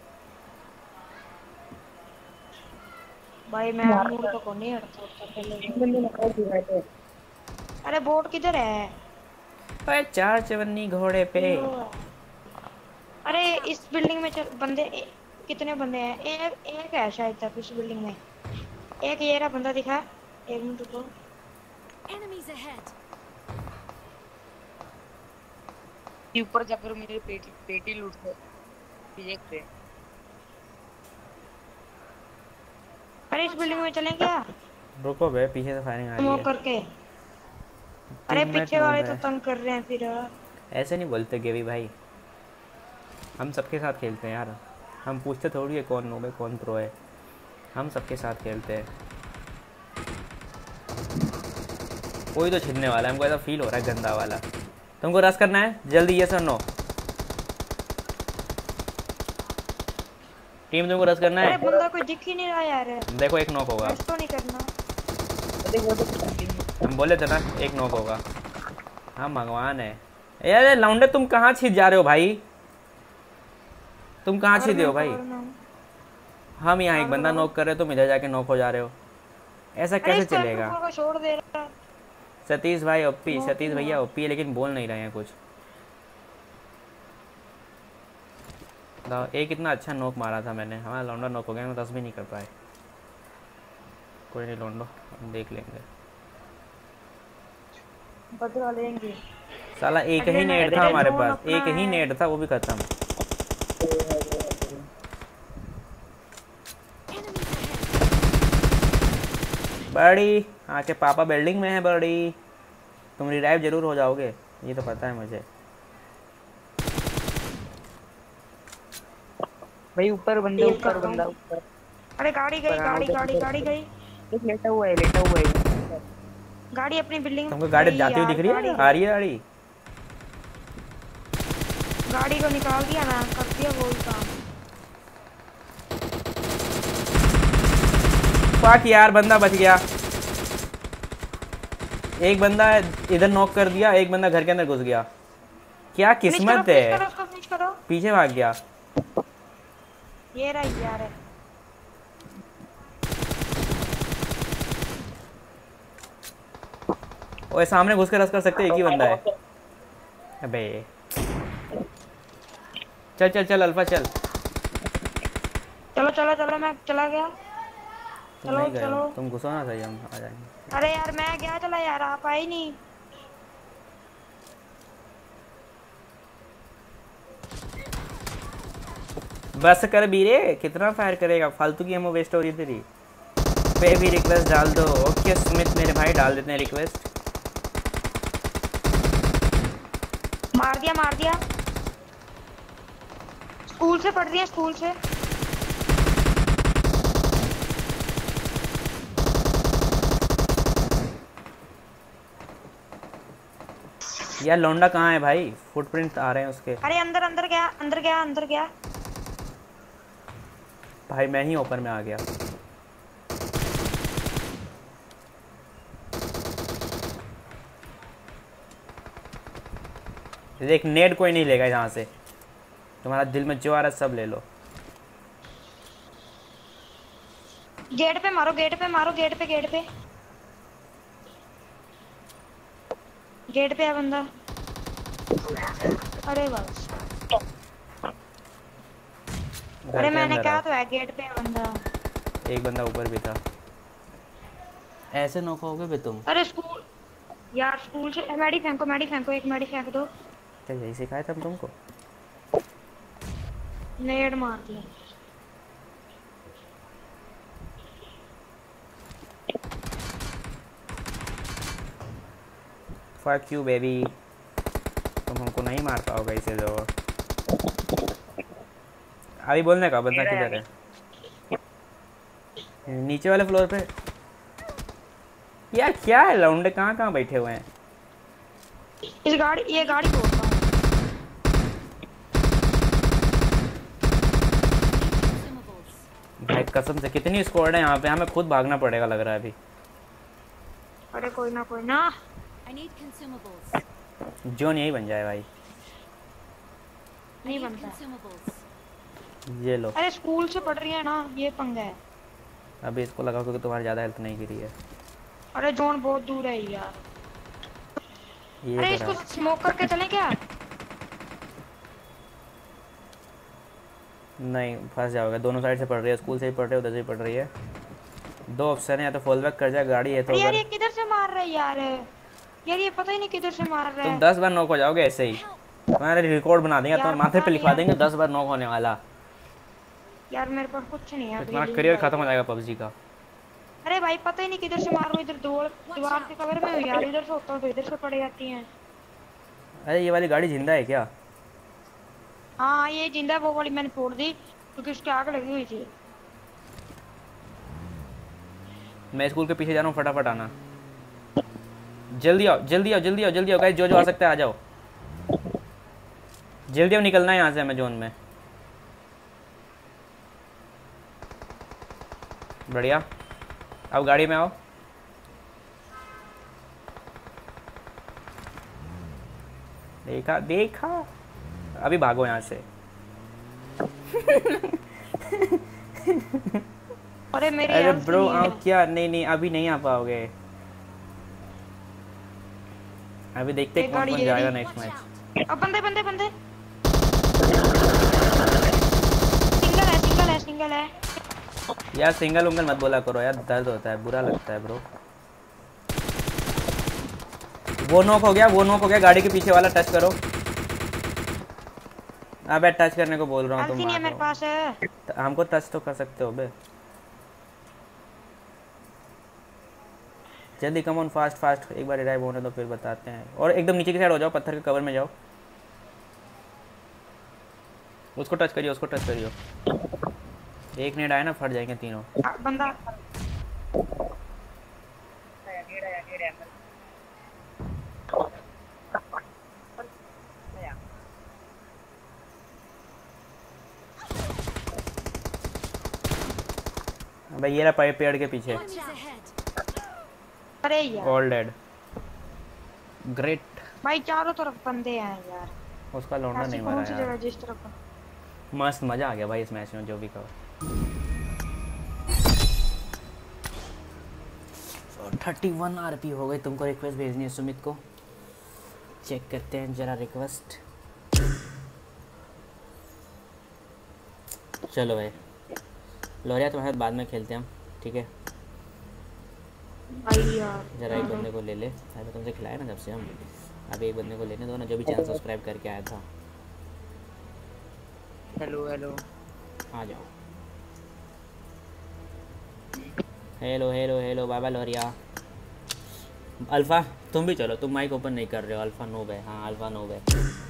भाई मैं मूड तो को नहीं हटता पहले। अरे बोट किधर है? अरे 4 चवन्नी घोड़े पे। अरे इस बिल्डिंग में बंदे कितने बंदे हैं? एक है शायद तक इस बिल्डिंग में। एक ये रहा बंदा दिखा, 1 मिनट रुको। Enemies ahead. ऊपर जाकर मेरी पेटी लूट ले पे। अरे इस बिल्डिंग में चलें क्या? रुको बे, पीछे से फायरिंग आ रही वो है। करके। अरे Teammate पीछे वाले नूब तो है। तंग कर रहे हैं फिर। ऐसे नहीं बोलते गेवी भाई, हम सबके साथ खेलते हैं यार। हम पूछते थोड़ी है कौन नूब है कौन प्रो है, हम सबके साथ खेलते हैं। कोई तो छिड़ने वाला है, हमको ऐसा फील हो रहा है गंदा वाला। तुमको रस करना है जल्दी, ये सर नो टीम, तुमको रस करना अरे है। बंदा कोई दिख ही नहीं रहा यार। देखो एक नॉक होगा, रश तो नहीं करना। हम बोले थे ना एक नॉक होगा। हाँ भगवान है यार। लाउंडे तुम कहाँ छिप जा रहे हो भाई, तुम कहाँ छिप रहे हो भाई? हम यहाँ एक बंदा नॉक कर रहे हो, तुम इधर जाके नॉक हो जा रहे हो, ऐसा कैसे चलेगा? को छोड़ दे रहा है। सतीश भाई ओपी, सतीश भैया ओपी है, लेकिन बोल नहीं रहे हैं कुछ। एक इतना अच्छा नॉक मारा था मैंने, हमारा लौंडा नॉक हो गया, हम 10 भी नहीं कर पाए। कोई नहीं लौंडो, हम देख लेंगे। बदला लेंगे। साला एक ही नेट था हमारे पास, एक ही नेट था, वो भी खत्म। बड़ी आके पापा बिल्डिंग में है बड़ी, तुम रिवाइव जरूर हो जाओगे, ये तो पता है मुझे। भाई ऊपर बंदा, ऊपर बंदा, ऊपर। अरे गाड़ी गई, गाड़ी गई। एक लेटा हुआ है। गाड़ी अपनी बिल्डिंग। तुमको गाड़ी जाती हुई दिख रही है? आ रही है गाड़ी। गाड़ी को निकाल दिया ना, कर दिया वो ही काम। फक यार, बंदा बच गया। एक बंदा इधर नॉक कर दिया, एक बंदा घर के अंदर घुस गया। क्या किस्मत है, पीछे भाग गया। ये रहा यार है। ओए सामने घुस के रस कर सकते, एक ही बंदा है। अबे चल चल चल अल्फा चल। चलो चलो चलो, मैं चला गया। तुम नहीं गए, तुम घुसो ना सही, हम आ जाएंगे। अरे यार मैं गया चला यार, आप आए नहीं। बस कर बीरे, कितना फायर करेगा, फालतू की एमो वेस्ट हो रही तेरी। पे भी रिक्वेस्ट डाल दो। ओके स्मिथ मेरे भाई, डाल देते हैं रिक्वेस्ट। मार दिया। स्कूल से पढ़ रही है, स्कूल से। यार लौंडा कहाँ है भाई? फुटप्रिंट आ रहे हैं उसके। अरे अंदर गया। भाई मैं ही ओपन में आ गया। देख नेट कोई नहीं लेगा यहाँ से, तुम्हारा दिल में जो आ रहा है सब ले लो। गेट पे मारो, गेट पे है बंदा। अरे बस, अरे मैंने कहा तो है गेट पे है बंदा। एक बंदा ऊपर भी था। ऐसे नौकोगे भी तुम? अरे स्कूल यार, स्कूल से मैडी फेंको, एक मैडी फेंक दो। क्या यही सिखाया था तुमको? नेड मार दिया। फक यू बेबी, तुम हमको नहीं मार पाओगे इसे। जो अभी बोलने का बंदा किधर है? नीचे वाले फ्लोर पे। यार क्या है, लौंडे कहाँ बैठे हुए हैं? ये गाड़ी तोड़ता हूँ। Consumables. भाई कसम से कितनी स्क्वाड है यहाँ पे, हमें खुद भागना पड़ेगा लग रहा है अभी। अरे कोई ना I need consumables. जोन यही बन जाए भाई। I नहीं need बनता। consumables. ये लो, अरे स्कूल से पढ़ रही है ना, ये पंगा है। अभी इसको लगाओ क्योंकि तुम्हारी ज़्यादा हेल्थ नहीं गिरी है। अरे जोन बहुत दूर है यार। ये अरे करा। इसको स्मोक करके चले क्या? नहीं फंस जाओगे, दोनों साइड से पड़ रही है, स्कूल से ही पढ़ रही है उधर से ही पढ़ रही है। दो ऑप्शन है, या तो फॉल बैक कर जाए, गाड़ी है तो अरे यार अगर ये किधर से मार रहा है यार? यार ये पता ही नहीं किधर से मार रहा तुम है। 10 बार नॉक हो जाओगे ऐसे ही, तुम्हारे रिकॉर्ड बना देंगे, यार तुम्हारे माथे पता पे नहीं लिखवा यार। देंगे 10 बार नॉक होने वाला, यार मेरे पास कुछ नहीं है तो अभी। तुम्हारा करियर खत्म हो जाएगा पबजी का। अरे भाई पता ही नहीं किधर से मार रहा हूँ, इधर दीवार के कवर में हूँ यार, इधर से होता हूँ तो इधर से पड़ जाती हैं। अरे ये वाली गाड़ी जिंदा है क्या? हाँ ये जिंदा, वो वाली मैंने फोड़ दी क्योंकि उसकी आग लगी हुई थी। मैं स्कूल के पीछे जा रहा हूँ, फटाफट आना। जल्दी आओ जल्दी आओ जल्दी आओ जल्दी आओ गाइस, जो आ सकता है आ जाओ, जल्दी आओ, निकलना है यहाँ से हमें जोन में। बढ़िया, अब गाड़ी में आओ। देखा देखा, अभी भागो यहाँ से। अरे मेरी अरे health ब्रो नहीं आओ, है। क्या नहीं नहीं अभी नहीं आ पाओगे, अभी देखते एक कौन गाड़ी कौन है, जाएगा गाड़ी। Next match. अब बंदे सिंगल है। यार सिंगल उंगल मत बोला करो यार, दर्द होता है, बुरा लगता है ब्रो। वो नॉक हो गया, वो नॉक हो गया, गाड़ी के पीछे वाला टच करो। अबे टच करने को बोल रहा हूँ, तुम नहीं है मार मेरे रहे पास है। हो। हमको टच तो कर सकते हो बे। जल्दी कम ऑन, फास्ट फास्ट, एक बार रिवाइव होने दो फिर बताते हैं। और एकदम नीचे की साइड हो जाओ, पत्थर के कवर में जाओ, उसको टच करियो, उसको टच करियो। एक नेट आया ना, फट जाएंगे तीनों। बंदा भाई ये रहा पेड़ के पीछे, Enemies ahead. अरे यार ऑल डेड। ग्रेट, भाई चारों तरफ बंदे हैं यार। उसका लौंडा ऐसी नहीं कौन मारा सी यार। जगह जिस तरफ मस्त मजा आ गया भाई इस मैच में, जो भी कहो। 31 आरपी हो गई, तुमको रिक्वेस्ट भेजनी है सुमित को, चेक करते हैं जरा रिक्वेस्ट। चलो भाई लोरिया तुम्हारे साथ बाद में खेलते हैं हम, ठीक है? भाई यार जरा एक बंदे को ले ले, अभी तुमसे खिलाया ना जब से हम, अभी एक बंदे को लेने दो ना, जो भी चैनल सब्सक्राइब करके आया था। हेलो हेलो आ जाओ। हेलो हेलो हेलो बाबा लोरिया। अल्फ़ा तुम भी चलो, तुम माइक ओपन नहीं कर रहे हो। अल्फ़ा नोब है, हाँ अल्फ़ा नोब है।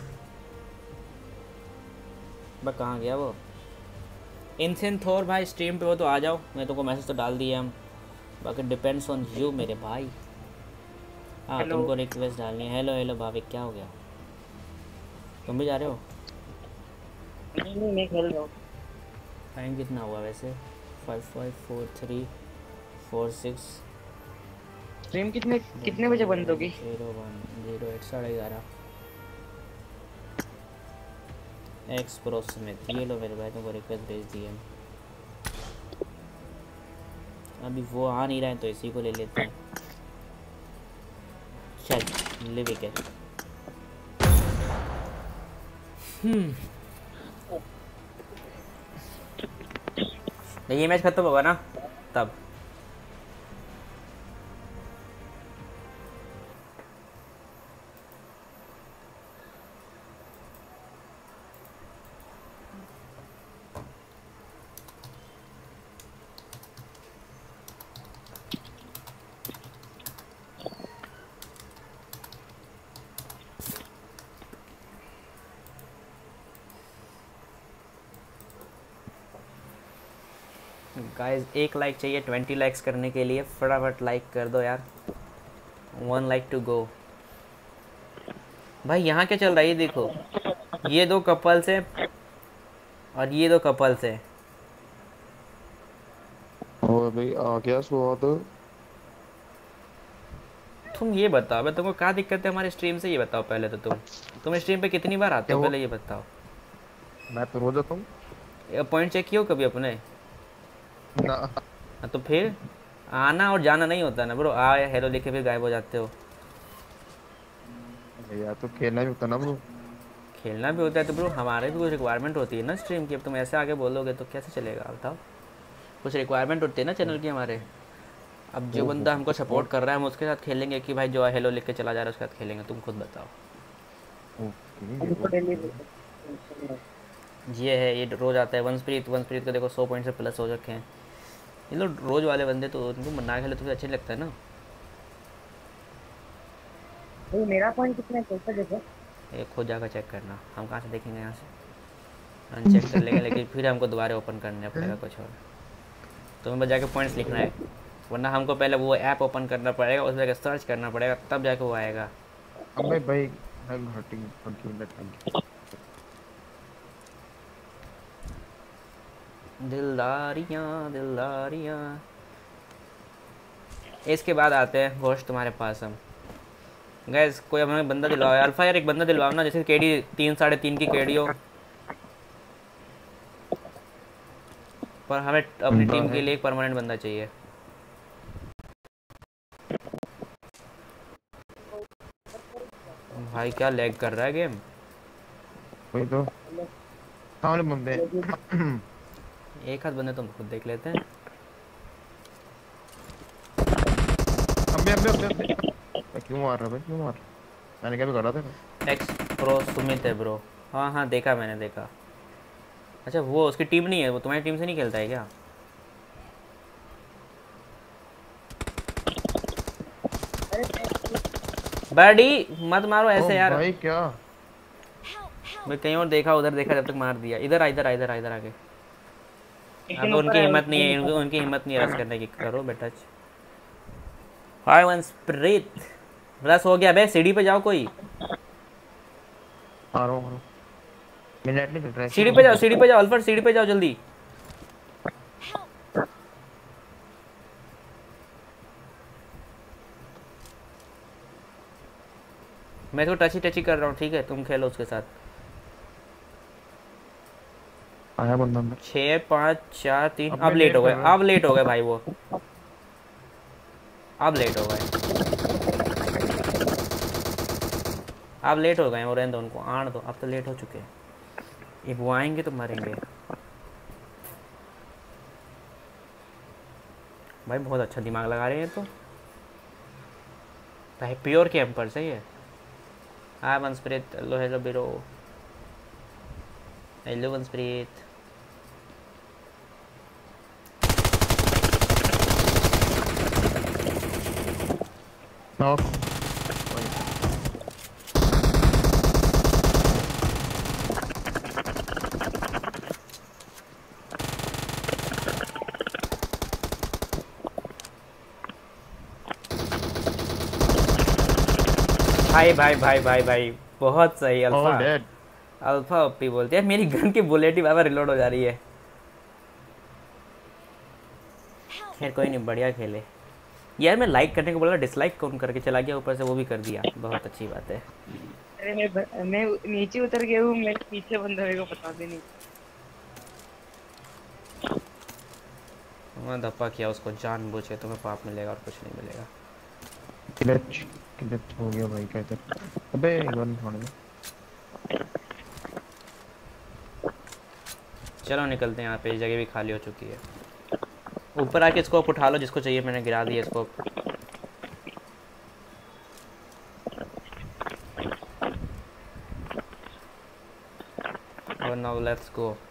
बस कहाँ गया वो इनसेन थोर भाई? स्ट्रीम पे हो तो आ जाओ, मैं तुमको मैसेज तो डाल दिया हम, बाकी डिपेंड्स ऑन यू मेरे भाई। हाँ Hello. तुमको रिक्वेस्ट डालनी है। हेलो हेलो भाविक, क्या हो गया? तुम भी जा रहे हो? नहीं मैं खेल रहा हूँ। टाइम कितना हुआ वैसे? 5 5 4 3 4 6। स्ट्रीम कितने बजे बंद होगी? 0108 11:30। एक्स प्रो स्मिथ, ये लो मेरे भाई, तुमको रिक्वेस्ट भेज दी है। अभी वो आ नहीं रहा है तो इसी को ले लेते हैं। चल लिव इट। ये मैच खत्म होगा ना तब। गाइस 1 लाइक चाहिए 20 लाइक्स करने के लिए, फटाफट लाइक कर दो यार। 1 लाइक टू गो। भाई यहाँ क्या चल रहा है ये देखो, ये दो कपल्स हैं और ये दो कपल्स हैं। ओ भाई आ गया स्वाद। तुम ये बताओ भाई, तुमको क्या दिक्कत है हमारे स्ट्रीम से, ये बताओ पहले तो। तुम स्ट्रीम पे कितनी बार आते क्या हो वो? पहले ये बताओ। मैं तो रोज आता हूँ पॉइंट चेक किया हो कभी अपने? ना। हाँ, तो फिर आना और जाना नहीं होता ना ब्रो, आए हेलो लिखे फिर गायब हो जाते हो। यार तो खेलना भी होता ना ब्रो। खेलना भी होता है तो ब्रो हमारे भी कुछ रिक्वायरमेंट होती है ना स्ट्रीम की। अब तुम ऐसे आगे बोलोगे तो कैसे चलेगा बताओ। कुछ रिक्वायरमेंट होती है ना चैनल की हमारे। अब जो बंदा हमको सपोर्ट कर रहा है हम उसके साथ खेलेंगे कि भाई जो हेलो लिख के चला जा रहा है उसके साथ खेलेंगे, तुम खुद बताओ। ये है, ये रोज़ आता है। वंशप्रीत को देखो 100 पॉइंट से प्लस हो रखे हैं। ये लोग रोज़ वाले बंदे तो उनको मना खेले तो फिर अच्छे लगता है ना। मेरा पॉइंट कितना है कैसे देखो? ये खुद जाकर चेक करना, हम कहाँ से देखेंगे यहाँ से। अनचेक कर लेंगे लेकिन फिर हमको दोबारा ओपन करना पड़ेगा कुछ और। तुम्हें बस जाके पॉइंट्स लिखना है, वरना हमको पहले वो ऐप ओपन करना पड़ेगा, उस जगह सर्च करना पड़ेगा तब जाके वो आएगा। अबे भाई मैं घटिंग दिलदारियाँ दिलदारियाँ। इसके बाद आते हैं घोष तुम्हारे पास हम। गैस कोई हमें बंदा दिलवाओ यार, अल्फा यार एक बंदा दिलवाओ ना, जैसे केडी 3 3.5 की केडी हो, पर हमें अपनी टीम के लिए एक परमानेंट बंदा चाहिए। भाई क्या लैग कर रहा है गेम। वही तो सामने बंदे। एक हाथ बंदे तुम खुद देख लेते हैं। अबे क्यों मार रहा है भाई, क्यों मार? मैंने क्या भी करा था। एक्स प्रो सुमित है ब्रो। हाँ हाँ देखा, मैंने देखा। अच्छा वो उसकी टीम नहीं है, वो तुम्हारी टीम से नहीं खेलता है क्या? बर्डी मत मारो ऐसे यार भाई क्या मैं कहीं और देखा, उधर देखा, जब तक मार दिया। इधर आ इधर आ इधर आ इधर आके। अब उनकी हिम्मत नहीं है, उनकी हिम्मत नहीं है रस करने की। करो बेटा। हाय वंशप्रीत, रस हो गया बे। सीढ़ी पे जाओ कोई। आ रहा हूं मैं नेट नहीं चल रहा है। सीढ़ी पे जाओ, सीढ़ी पे जाओ अल्फर, सीढ़ी पे जाओ जल्दी। मैं तो टची टची कर रहा हूँ, ठीक है तुम खेलो उसके साथ। आया बंदा अंदर। 6 5 4 3। अब लेट हो गए, अब लेट हो गए भाई वो, अब लेट हो गए, अब लेट हो गए। वो रहने दो, उनको आण दो, अब तो लेट हो चुके हैं। ये वो आएंगे तो मरेंगे। भाई बहुत अच्छा दिमाग लगा रहे हैं तो भाई, प्योर कैंपर सही है। हाँ Vanshpreet, hello hello bro, hello Vanshpreet. Knock भाई भाई भाई भाई भाई बहुत सही। Alpha dead. अल्फा ओपी बोलते हैं। मेरी गन की बुलेट ही बाबा रिलोड हो जा रही है। खैर कोई नहीं, बढ़िया खेले यार। मैं लाइक करने को बोला, डिसलाइक कौन करके चला गया ऊपर से, वो भी कर दिया। बहुत अच्छी बात है। अरे मैं नीचे उतर गया हूँ, मेरे पीछे बंदा मेरे को पता भी नहीं। मैं धप्पा किया उसको जानबूझ के, तुम्हें पाप मिलेगा और कुछ नहीं मिलेगा। किलच हो गया भाई कहते। अबे गन छोड़ दे। चलो निकलते हैं यहाँ पे, जगह भी खाली हो चुकी है। ऊपर आके स्कोप उठा लो जिसको चाहिए, मैंने गिरा दिया स्कोप। और now let's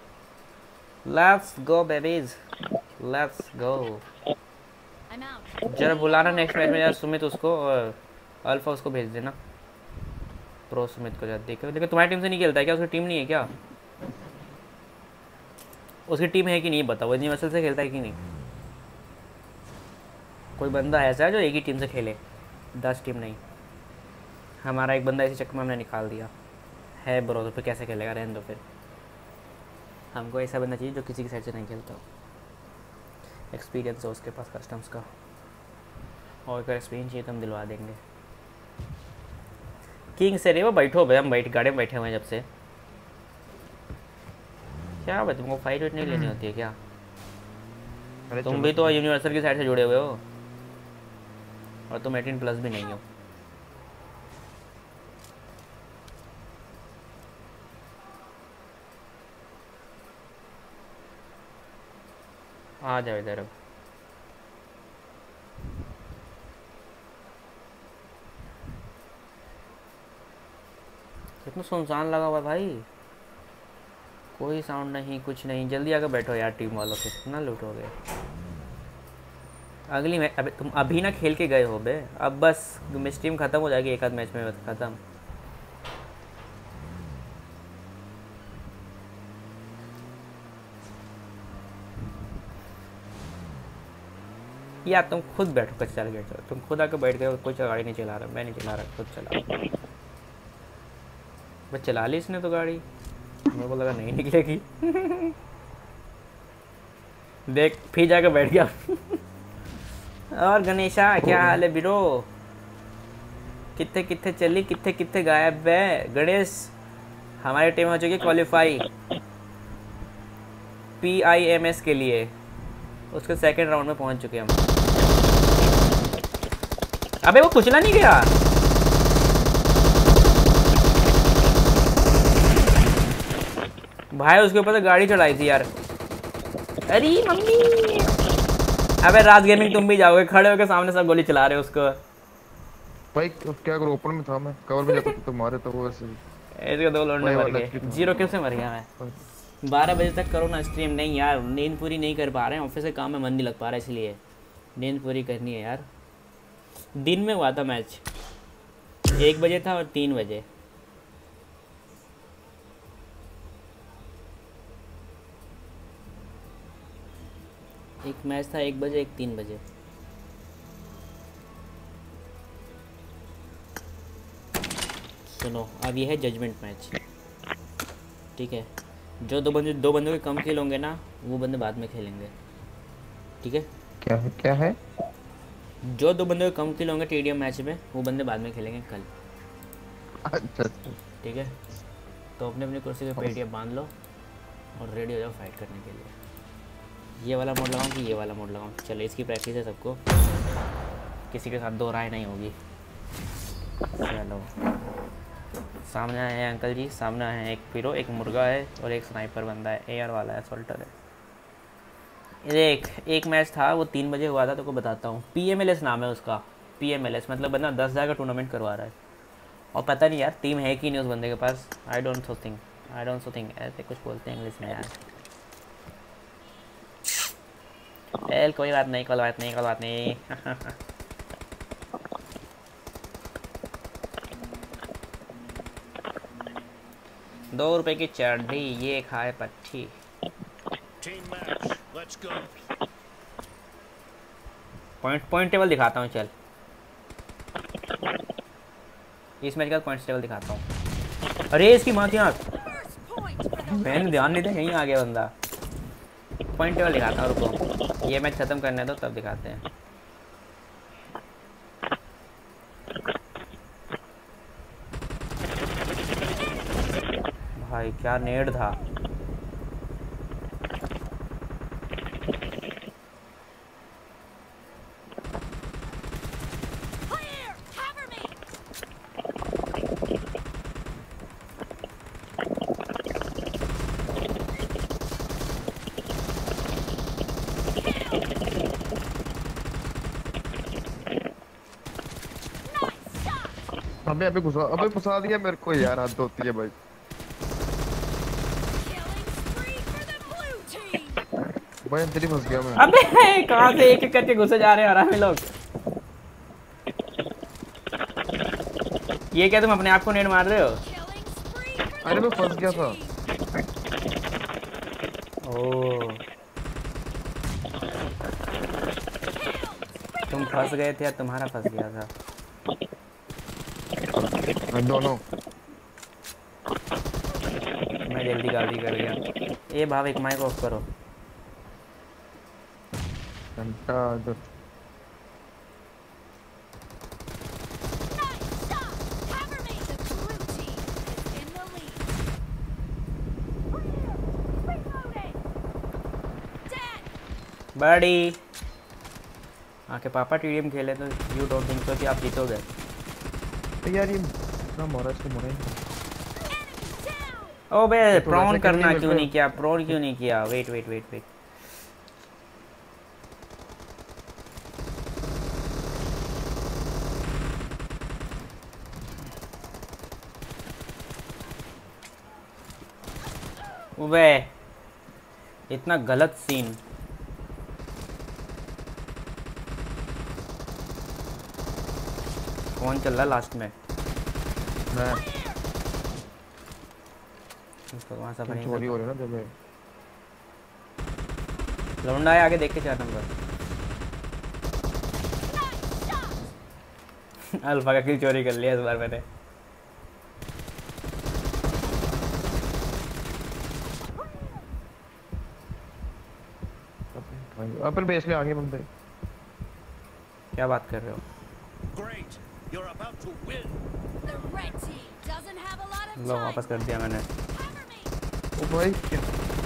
go babies, let's go. I'm out. जरा बुलाना नेक्स्ट मैच में यार सुमित उसको, और अल्फा उसको भेज देना, प्रो सुमित को। जरा देखो, लेकिन तुम्हारी टीम से नहीं खेलता है क्या? उसकी टीम नहीं है क्या? उसकी टीम है कि नहीं बताओ, वो यूनिवर्सल से खेलता है कि नहीं? कोई बंदा ऐसा है जो एक ही टीम से खेले, 10 टीम नहीं। हमारा एक बंदा इसी चक्कर में हमने निकाल दिया है ब्रो, तो फिर कैसे खेलेगा, रहने दो फिर। हमको ऐसा बंदा चाहिए जो किसी की साइड से नहीं खेलता हो, एक्सपीरियंस हो उसके पास कस्टम्स का, और अगर एक्सपीरियंस चाहिए तो हम दिलवा देंगे। किंग से रे वो बैठो भाई, हम गाड़ी में बैठे हुए हैं जब से। क्या भाई तुमको फाइट वेट नहीं लेनी होती है क्या? अरे तुम चलो, भी तो यूनिवर्सल की साइड से जुड़े हुए हो और तुम 18+ भी नहीं हो। आ जाओ इधर अब। कितना सुनसान लगा हुआ है भाई, कोई साउंड नहीं कुछ नहीं। जल्दी आकर बैठो यार, टीम वालों से कितना लूटोगे। अगली मैच अबे तुम अभी ना खेल के गए हो बे, अब बस स्ट्रीम खत्म हो जाएगी एक आध मैच में, खत्म। या तुम खुद बैठो कच्चा गेट, तुम खुद आकर बैठ गए, कोई गाड़ी नहीं चला रहा, मैं नहीं चला रहा, खुद चला। बस चला ली इसने तो गाड़ी, मेरे को लगा नहीं निकलेगी। देख फिर जाकर बैठ गया। और गणेशा क्या हाल है बिरो, कितने कितने चली, कितने कितने गायब है। गणेश हमारी टीम हो चुकी क्वालिफाई PIMS के लिए, उसके सेकंड राउंड में पहुंच चुके हम। अबे वो कुचला नहीं गया। भाई उसके ऊपर तो गाड़ी चढ़ाई थी यार। अरे मम्मी, अबे राज गेमिंग तुम भी जाओगे, खड़े होकर सामने सब गोली चला रहे हो उसको। भाई क्या करूं, ओपन में था मैं, कवर में जाता तो मारे तो वो ऐसे। इसके 2 लौंडे मर गए, 0 किल से मर गया मैं। 12 बजे तक करो ना स्ट्रीम। नहीं यार नींद पूरी नहीं कर पा रहे हैं, ऑफिस के काम में मन नहीं लग पा रहा है, इसलिए नींद पूरी करनी है यार। दिन में हुआ था मैच, 1 बजे था और 3 बजे। एक मैच था 1 बजे, एक 3 बजे। सुनो अब ये है जजमेंट मैच, ठीक है। जो दो बंदों के कम किल होंगे ना, वो बंदे बाद में खेलेंगे, ठीक है। क्या है जो 2 बंदों के कम किल होंगे TDM मैच में, वो बंदे बाद में खेलेंगे कल। अच्छा ठीक है, तो अपने अपनी कुर्सी पे पेटियाँ बांध लो और रेडी हो जाओ फाइट करने के लिए। ये वाला मोड लगाऊं कि ये वाला मोड लगाऊं? चलो इसकी प्रैक्टिस है सबको, किसी के साथ 2 राय नहीं होगी। चलो सामने आए हैं अंकल जी, सामने आए हैं एक पिरो, एक मुर्गा है और एक स्नाइपर बंदा है, AR वाला है, सोल्टर है। देख एक मैच था वो 3 बजे हुआ था, तो को बताता हूँ। PMLS नाम है उसका, PMLS मतलब बंदा 10,000 का टूर्नामेंट करवा रहा है। और पता नहीं यार टीम है कि नहीं उस बंदे के पास, आई डोंट सो थिंक ऐसे कुछ बोलते हैं इंग्लिश में यार। कोई बात नहीं, कोई बात नहीं। 2 रुपए की चड्डी, ये खाए पट्टी। Team match. Let's go. Point table दिखाता हूँ, चल इस मैच का पॉइंट टेबल दिखाता हूँ। अरे इसकी माँ की आँख, मैंने ध्यान नहीं दिया, यहीं आ गया बंदा। पॉइंट टेबल दिखाता हूँ, रुको ये मैच खत्म करने दो तब दिखाते हैं। भाई क्या नेड था। अबे फंसा दिया मेरे को यार, हद होती है भाई। भाई अंदर ही फंस गया मैं। अबे कहाँ से एक एक करके घुसे जा रहे हैं हरामी लोग। ये क्या तुम अपने आप को नेट मार रहे हो? अरे मैं फंस गया था। ओह तुम फंस गए थे या तुम्हारा फंस गया था? दोनों मैं जल्दी गाड़ी कर गया। ए भाव एक माइक ऑफ करो। घंटा जो Nice shot! Cover me! The blue team is in the lead. Reloading! Dead! बड़ी आके पापा टीडीएम खेले तो यू डोंट थिंक सो कि आप जीतोगे? तो यार ये ना मोरा से मोरा ही Enemy down! ओ बे तो प्रॉन वैसे करना करने क्यों मिल नहीं किया? प्रॉन क्यों नहीं किया? Wait wait wait wait. वे इतना गलत सीन। कौन चल रहा लास्ट में? मैं इसको वहाँ से चोरी हो रही है ना जब लौंडा है आगे देख के 4 नंबर। अल्फा का किल चोरी कर लिया इस बार मैंने। अपन बेस में आगे बंदे। क्या बात कर रहे हो? Great. You're about to win. The red team doesn't have a lot of low time. वापस कर दिया मैंने। Cover me! ओ भाई क्या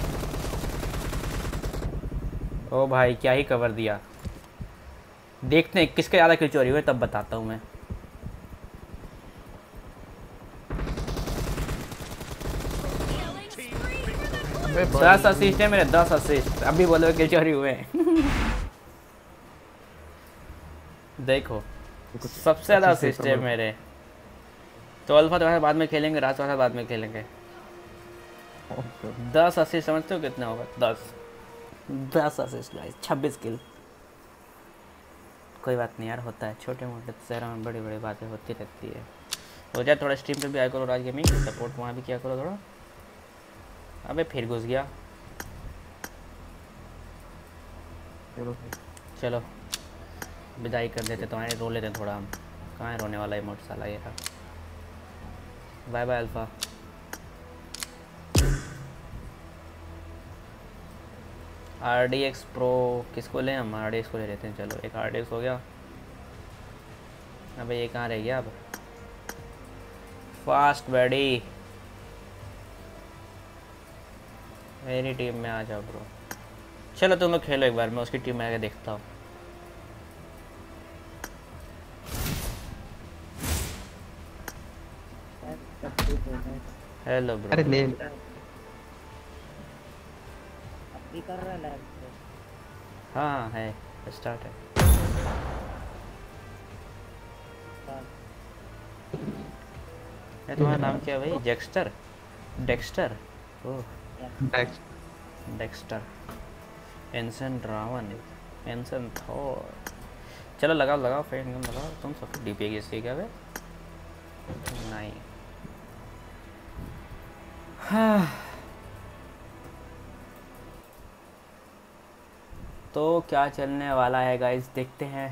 ओ भाई क्या ही कवर दिया। देखते हैं किसके ज़्यादा किल चोरी हुए तब बताता हूँ मैं। Killing spree for the blue. अबे 10 असिस्ट है मेरे, 10 असिस्ट। अभी बोलो किल चोरी हुए हैं। देखो सबसे ज़्यादा असिस्ट है मेरे। तो अल्फा तो बाद में खेलेंगे, रात वाला बाद में खेलेंगे। 10 असिस्ट समझते हो कितना होगा? 10 असिस्ट गाइस, 26 किल। कोई बात नहीं यार, होता है। छोटे मोटे शहरों में बड़ी बड़ी बातें होती रहती है। हो जाए थोड़ा स्ट्रीम पे भी आया करो राज गेमिंग, सपोर्ट वहाँ भी किया करो थोड़ा। अबे फिर घुस गया। चलो विदाई कर देते तो आए, रो लेते थोड़ा हम। कहाँ है रोने वाला इमोट साला ये था। Bye bye alpha. RDX pro किसको लें हम? RDX को ले लेते हैं। चलो एक RDX हो गया। अबे ये कहाँ रह गया अब? फास्ट बड़ी मेरी टीम में आ जाओ ब्रो। चलो तुम लोग खेलो एक बार, मैं उसकी टीम में आके देखता हूँ। Hello bro. अरे ले अभी कर रहा है लैब से। हाँ है, स्टार्ट है। तुम्हारा नाम क्या है भाई? जेक्स्टर? डेक्स्टर? Oh Dexter. एंसन रावण, एंसन थॉर। चलो लगाओ लगाओ फ्रेंड गन लगाओ। तुम सब डीपी की इसकी क्या है? नहीं। हाँ तो क्या चलने वाला है गाइस, देखते हैं।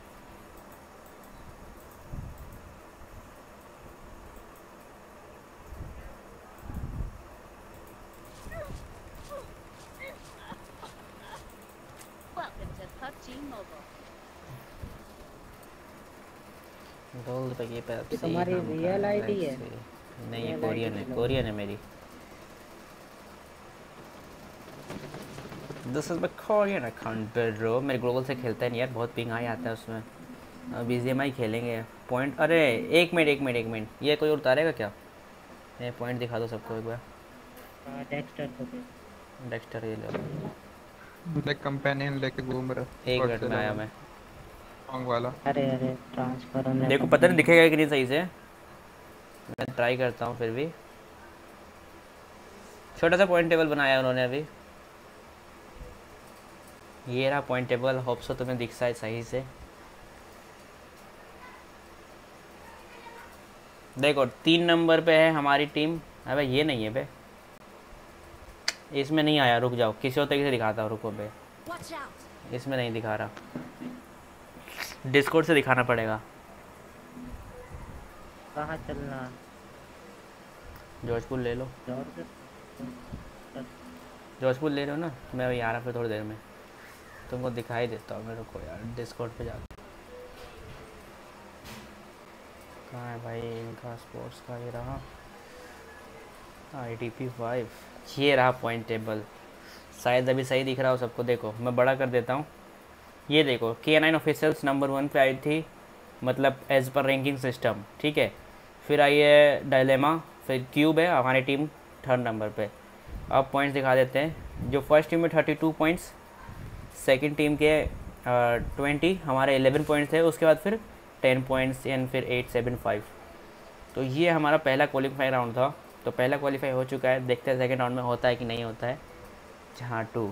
Welcome to PUBG Mobile. Gold पे ये पेप्सी तुम्हारी रियल आईडी है? नहीं ये रियल कोरियन ID है, कोरियन है मेरी। This is my Korean account bro. मेरे ग्लोबल से खेलता है नहीं यार, बहुत पिंग आ जाता है उसमें। अब BGMI खेलेंगे पॉइंट। अरे एक मिनट, ये कोई और उतारेगा क्या? ये पॉइंट दिखा दो सबको एक बार। डेक्स्टर को दे। डेक्स्टर ये लो। लाइक कंपेनियन लेके घूम रहा। एक मिनट में आया मैं। सॉन्ग वाला। अरे ट्रांसफर होने देखो पता नहीं दिखेगा कि नहीं सही से। मैं ट्राई करता हूँ फिर भी। छोटा सा पॉइंट टेबल बनाया उन्होंने अभी। ये रहा पॉइंट टेबल। होप सो तुम्हें दिख सा है सही से। देखो 3 नंबर पे है हमारी टीम। अबे ये नहीं है बे, इसमें नहीं आया। रुक जाओ किसी और तरीके से दिखाता हूँ। रुको बे, Watch out! इसमें नहीं दिखा रहा। डिस्कॉर्ड से दिखाना पड़ेगा। कहाँ चलना? जॉर्जपुर ले लो। जॉर्ज जॉर्जपुर ले लो ना, मैं अभी आ रहा फिर थोड़ी देर में, तुमको दिखाई देता हूँ मेरे को यार डिस्कॉर्ड पे जाकर। कहाँ है भाई इनका स्पोर्ट्स का? ये रहा ITP 5, ये रहा पॉइंट टेबल। शायद अभी सही दिख रहा हो सबको। देखो मैं बड़ा कर देता हूँ, ये देखो K9 ऑफिशियल्स नंबर 1 पे आई थी, मतलब एज पर रैंकिंग सिस्टम, ठीक है। फिर आई है डायलेमा, फिर क्यूब है, हमारी टीम 3rd नंबर पे। अब पॉइंट्स दिखा देते हैं। जो फर्स्ट टीम में 32 पॉइंट्स, सेकंड टीम के 20, हमारे 11 पॉइंट्स थे। उसके बाद फिर 10 पॉइंट्स एंड फिर 875। तो ये हमारा पहला क्वालिफाई राउंड था। तो पहला क्वालिफाई हो चुका है, देखते हैं सेकंड राउंड में होता है कि नहीं होता है। जहाँ 2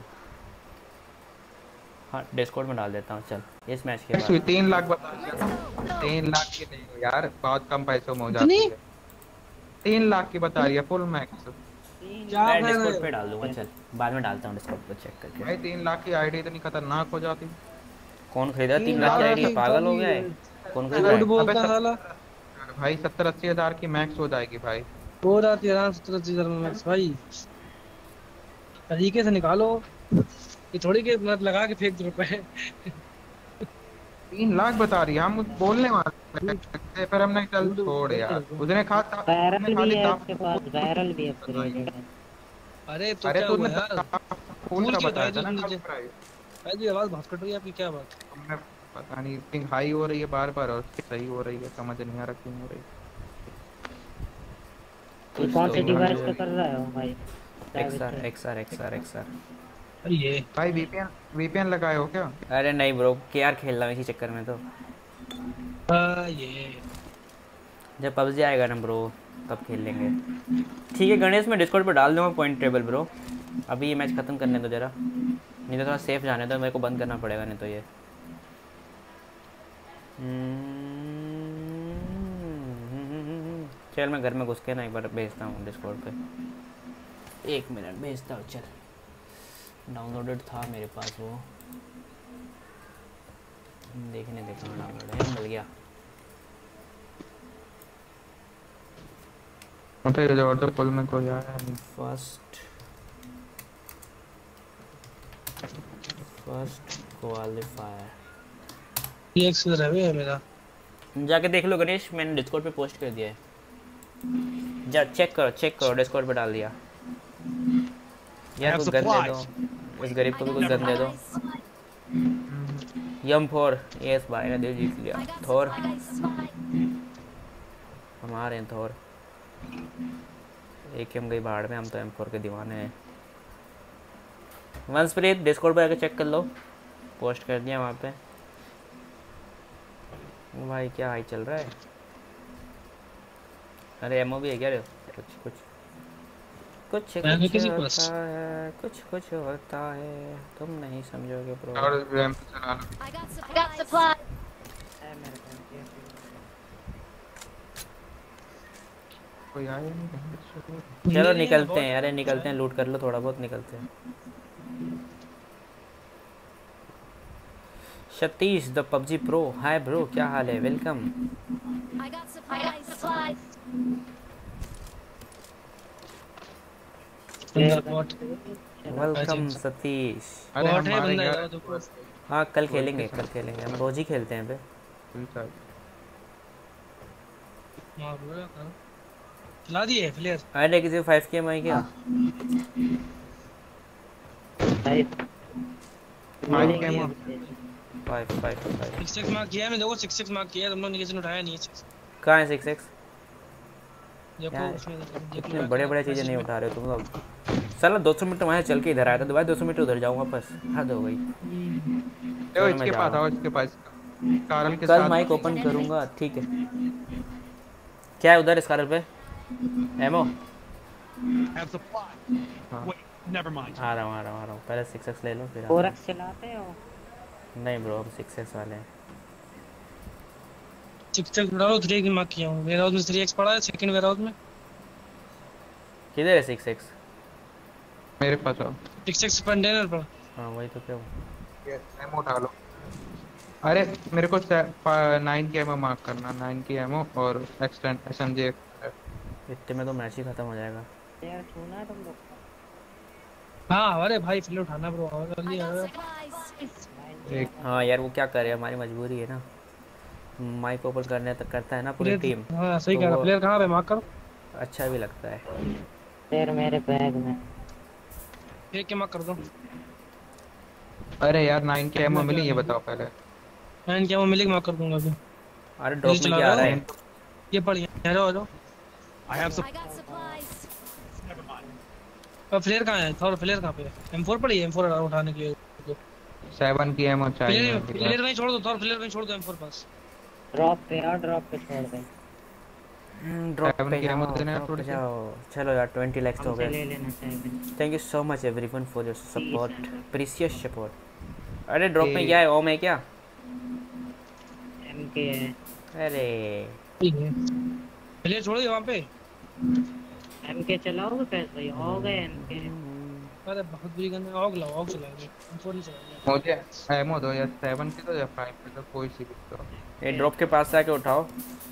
हाँ डिस्कॉर्ड में डाल देता हूँ। चल इस मैच के बाद 3 लाख बता दिया। 3 लाख की नहीं हो यार, बहुत कम पैसों में हो जाती है। 3 लाख की बता रही है फुल मैक्स। मैं डिस्कॉर्ड पे डाल दूंगा, चल बाद में डालता हूँ डिस्कॉर्ड पे चेक करके। भाई 3 लाख की आईडी इतनी खतरनाक हो जाती। कौन खरीदा 3 लाख की आईडी? पागल हो गया है? कौन खरीदा झूठ है? बोलता है साला। भाई 70-80 हजार की मैक्स हो जाएगी भाई। हो जाती है आराम से 70,000 में मैक्स भाई। तरीके से निकालो, ये थोड़ी के मत लगा के फेंक दो रुपए। 3 लाख बता रही है, हम बोलने वाले थे फिर हमने चल छोड़ यार। उसने कहा वायरल भी है उसके पास, वायरल भी है। अरे तो अरे क्या तो हुआ यार? फुल का क्यों बताया था बताया ना तुमने? प्राइस। भाई जी आवाज बहुत कट रही है आपकी, क्या बात? हमने पता नहीं पिंग हाई हो रही है बार बार और सही हो रही है, समझ नहीं आ रहा क्यों हो रही है। ये कौन से डिवाइस पे कर रहा है भाई? XR। अरे ये भाई VPN लगाए हो क्या? अरे नहीं ब्रो, KR खेल रहा हूँ इसी चक्कर में। तो ये जब PUBG आएगा ना ब्रो तब खेल लेंगे। ठीक है गणेश, मैं डिस्कॉर्ड पे डाल दूँगा पॉइंट टेबल ब्रो। अभी ये मैच ख़त्म करने दो ज़रा, नहीं तो थोड़ा सेफ जाने दो, मेरे को बंद करना पड़ेगा नहीं तो ये। चल मैं घर में घुस के ना एक बार भेजता हूँ डिस्कॉर्ड पे। 1 मिनट भेजता हूँ। चल डाउनलोडेड था मेरे पास वो, देखने देखा डाउनलोड है, मिल गया। मतलब जो तो पुल में कोई आया नहीं। फर्स्ट क्वालिफायर ये एक सुधर है मेरा। जाके देख लो गणेश, मैंने डिस्कॉर्ड पे पोस्ट कर दिया है। जा चेक करो डिस्कॉर्ड पे डाल दिया। यार कुछ गन दे दो, इस गरीब को भी कुछ गन दे दो। M4 यस भाई ने दिल जीत लिया। थोर हमारे हैं, थोर एक हम गई बाहर में, हम तो M4 के दीवाने हैं। वंशप्रीत डिस्कॉर्ड पे आके चेक कर लो, पोस्ट कर दिया वहाँ पे। भाई क्या हाई चल रहा है? अरे एमओ भी है क्या? कुछ कुछ होता है, तुम नहीं समझोगे ब्रो। और रैम चला लो। I got supplies. कोई आया नहीं। चलो निकलते हैं, अरे निकलते हैं, लूट कर लो थोड़ा बहुत, निकलते हैं। Satish the PUBG pro, hi bro क्या हाल है? Welcome. I got supplies. Welcome Satish. अरे बहुत है हमारे बंदा घर यार तो। हाँ कल खेलेंगे, हम रोज ही खेलते हैं पे। चला दिए प्लेयर। अरे किसी 5K में क्या? 5 6 मार्क किया है मैंने, देखो 6 मार्क किया है, तुम लोगों ने किसी ने उठाया नहीं है 6। कहाँ है 6? देखो उसमें इतने बड़े चीज़ें नहीं उठा रहे हो तुम लोग। साला 200 मीटर वहाँ चल के इधर आया था, दोबारा 200 मीटर उधर जाऊँ वापस, हद हो गई। तो इसके पास आओ, इसके पास कारल के कल साथ माइक ओपन करूँगा, ठीक है। क्या है उधर इस कारल पे? एमओ आ रहा हूँ। पहले 6x ले लो फिर। 4x चलाते हो? नहीं ब्रो हम 6x वाले हैं। 6x उड़ाओ, 3x मार्क किया हूँ। वेयर हाउस में 3x पड़ा है, सेकंड वेयर हाउस में। किधर है 6x? मेरे पास आओ। 6x कंटेनर पर। हाँ वही तो क्या एमो उठा लो। अरे मेरे को 9 की एमओ मार्क करना, 9 की एमओ और एक्सटेंड एसएमजी। इतने में तो मैच ही खत्म हो जाएगा। यार छूना है तुम लोग को। हाँ अरे भाई फिर उठाना ब्रो, आओ I जल्दी got आओ। supplies. एक हाँ यार वो क्या करे, हमारी मजबूरी है ना, माइक ओपन करने तक करता है ना पूरी टीम, प्लेयर हाँ सही तो कह रहा, वो प्लेयर कहाँ पे मार्क करो। अच्छा भी लगता है। फिर मेरे बैग में। एक के मार्क कर दो। अरे यार 9 की एमओ मिली, ये बताओ पहले। मैं क्या वो मिलेगी मार्क कर दूंगा अभी। अरे ड्रॉप में चला क्या आ रहा रहा है? है? ये पढ़ आ जाओ आ जाओ। I have I got supplies. Player कहाँ है? थोड़ा प्लेयर कहाँ पे है? M4 पड़ी है, M4 उठाने के लिए। 7 की एमओ चाहिए प्लेयर मुझे प्लेयर यार। वहीं छोड़ दो, थोड़ा प्लेयर वहीं छोड़ दो M4 पास। ड्रॉप पे यार, ड्रॉप पे छोड़ दे। ड्रॉप 7 पे की एमओ जाओ, देना ड्रॉप थोड़ी पे सी। जाओ। चलो यार 20 लाइक्स हो हमसे गए। ले लेना चाहिए। Thank you so much everyone for your support, precious support. अरे ड्रॉप में ये- क्या है? ओम है क्या? एमके है। अरे प्लेयर छोड़ दो वहाँ पे। एमके चलाओगे कैसे? हो गए एमके। अरे बहुत बुरी गन है, ऑग लाओ, ऑग चलाएंगे, M4 नहीं चलाएंगे। मुझे एमओ दो, या 7 की दो या 5 की दो, कोई सी भी दो। ये ड्रॉप के पास से आके उठाओ।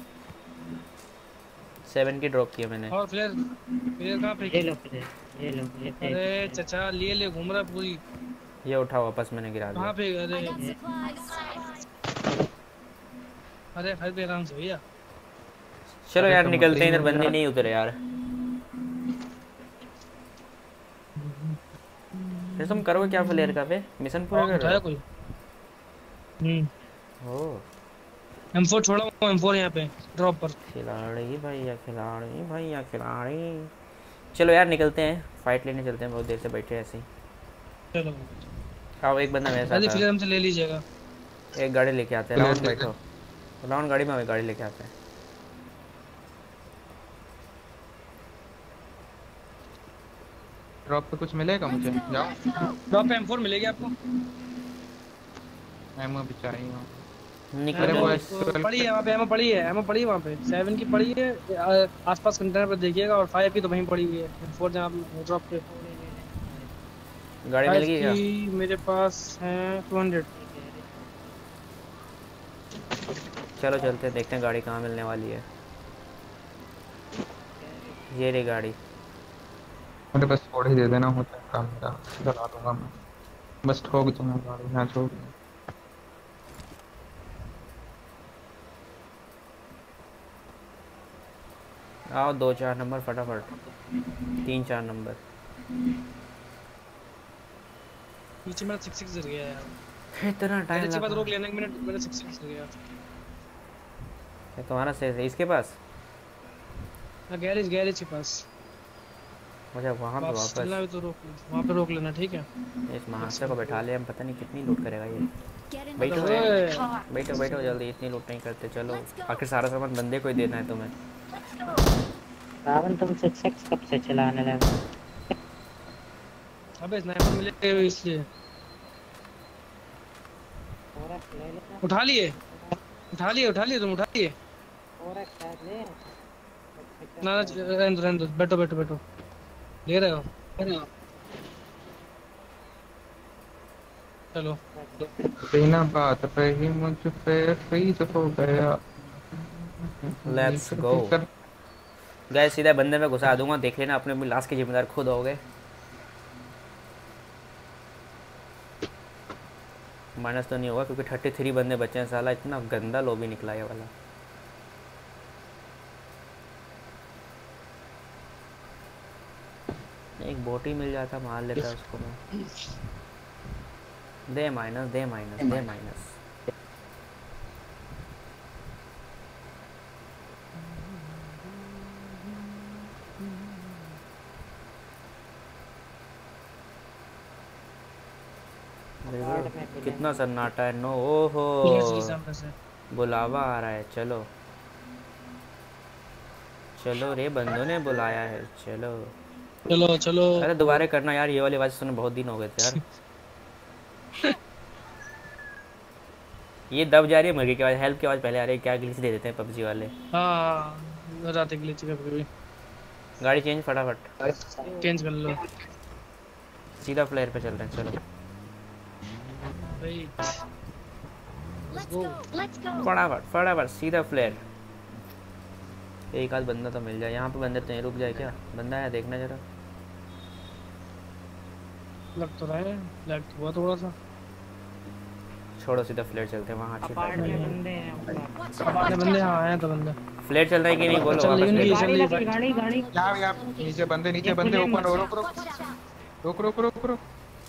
7 की ड्रॉप किया मैंने। और प्लेयर प्लेयर कहाँ पे? ये लो प्लेयर, ये लो ये अरे चचा लिए ले घूम रहा है पूरी। ये उठाओ वापस, मैंने गिरा कहाँ दिया। पे? I अरे got supplies. अरे फिर भी आराम से भैया। चलो अरे यार तो निकलते हैं, मुझे इधर बंदे यार- नहीं उतरे यार। फिर तुम करोगे क्या फ्लेयर का पे? मिशन पूरा कर उठाया रहे कोई? हो? ओ M4 छोड़ा हुआ, M4 यहाँ पे ड्रॉप पर। खिलाड़ी भैया, खिलाड़ी भैया, खिलाड़ी। चलो यार निकलते हैं, फाइट लेने चलते हैं, बहुत देर से बैठे हैं ऐसे ही। चलो आओ एक बंदा मेरे अरे साथ फिर हमसे ले लीजिएगा। है। एक गाड़ी लेके आते हैं, राउंड बैठो, राउंड गाड़ी में, हमें गाड़ी लेके आते हैं। ड्रॉप पे कुछ मिलेगा मुझे? जाओ, ड्रॉप पे M4 मिलेगी आपको। एमओ भी चाहिए। निकलो अरे वो boys। एक्चुअल- पड़ी है वहाँ पे, एमओ पड़ी है, एमओ पड़ी है वहाँ पे। 7 की पड़ी है, आसपास कंटेनर पे देखिएगा, और 5 की तो वहीं पड़ी हुई है। M4 जहाँ ड्रॉप पे। गाड़ी मिल 5 गई क्या? की मेरे पास है 200। चलो चलते हैं, देखते हैं गाड़ी कहाँ मिलने वाली है। ये रही गाड़ी। मुझे बस थोड़ी ही दे देना, होता है काम मेरा, चला दूंगा मैं। बस ठोक दूंगा गाड़ी, ना छोड़। आओ 2-4 नंबर फटाफट, 3-4 नंबर। पीछे मेरा 6-6 गिर गया यार। इतना टाइम अच्छी बात, लगा। रोक लेना एक मिनट, मेरा 6-6 गिर गया। ये तुम्हारा से इसके पास? गैरेज गैरेज के पास। मुझे वहाँ पे वापस चलना वापस भी तो रोक, वहाँ पे रोक लेना, ठीक है। इस महाशय को बैठा ले, हम पता नहीं कितनी लूट करेगा ये। Get in बैठो the ओए, बैठो बैठो जल्दी, इतनी लूट नहीं करते। चलो आखिर सारा सामान बंदे को ही देना है तुम्हें। रावण तुम 6x कब से चलाने लगे? अबे स्नाइपर मिले इसलिए। 4x ले लेना। उठा लिए उठा लिए तुम, उठा लिए। 4x शायद ले। ना ना रहने दो, बैठो बैठो बैठो। ले रहे हो? चलो बिना बात पे ही मुझ पे फ्रीज हो गया। लेट्स गो गाइस, सीधा बंदे में घुसा दूंगा, देख लेना, अपने लास्ट के जिम्मेदार खुद होगे। माइनस तो नहीं होगा क्योंकि 33 बंदे बचे हैं। साला इतना गंदा लॉबी निकला ये वाला। एक बोटी मिल जाता, मार लेता उसको मैं। दे माइनस, दे माइनस, दे माइनस। देखो कितना सन्नाटा है। नो ओहो, बुलावा आ रहा है। चलो चलो रे, बंदों ने बुलाया है, चलो चलो चलो। अरे दोबारा करना यार, ये वाली आवाज सुने बहुत दिन हो गए थे यार। ये दब जा रही है मुर्गी की आवाज, हेल्प की आवाज पहले आ रही है। क्या ग्लिच दे देते हैं पबजी वाले। हाँ रात के लिए कभी गाड़ी चेंज फटाफट, चेंज कर लो सीधा फ्लेयर पे चल रहे हैं। चलो भाई। Let's go. Let's go. फटाफट फटाफट सीधा फ्लेयर। एक आध बंदा तो मिल जाए यहाँ पे। बंदे तो नहीं रुक जाए क्या? बंदा है देखना जरा। लग तो रहा है, लग हुआ थोड़ा सा। छोड़ो सीधा फ्लेयर चलते हैं वहाँ। अच्छी अपार्ट में बंदे हैं ऊपर। Watch अपने out. बंदे हाँ आए तो बंदे फ्लेयर चल रहा है कि नहीं बोलो। चल वापस रही फ्लेयर। है, चल रही है। गाड़ी गाड़ी यहाँ नीचे बंदे ऊपर। रुक रुक Watch out. रुक रुक रुक रुक।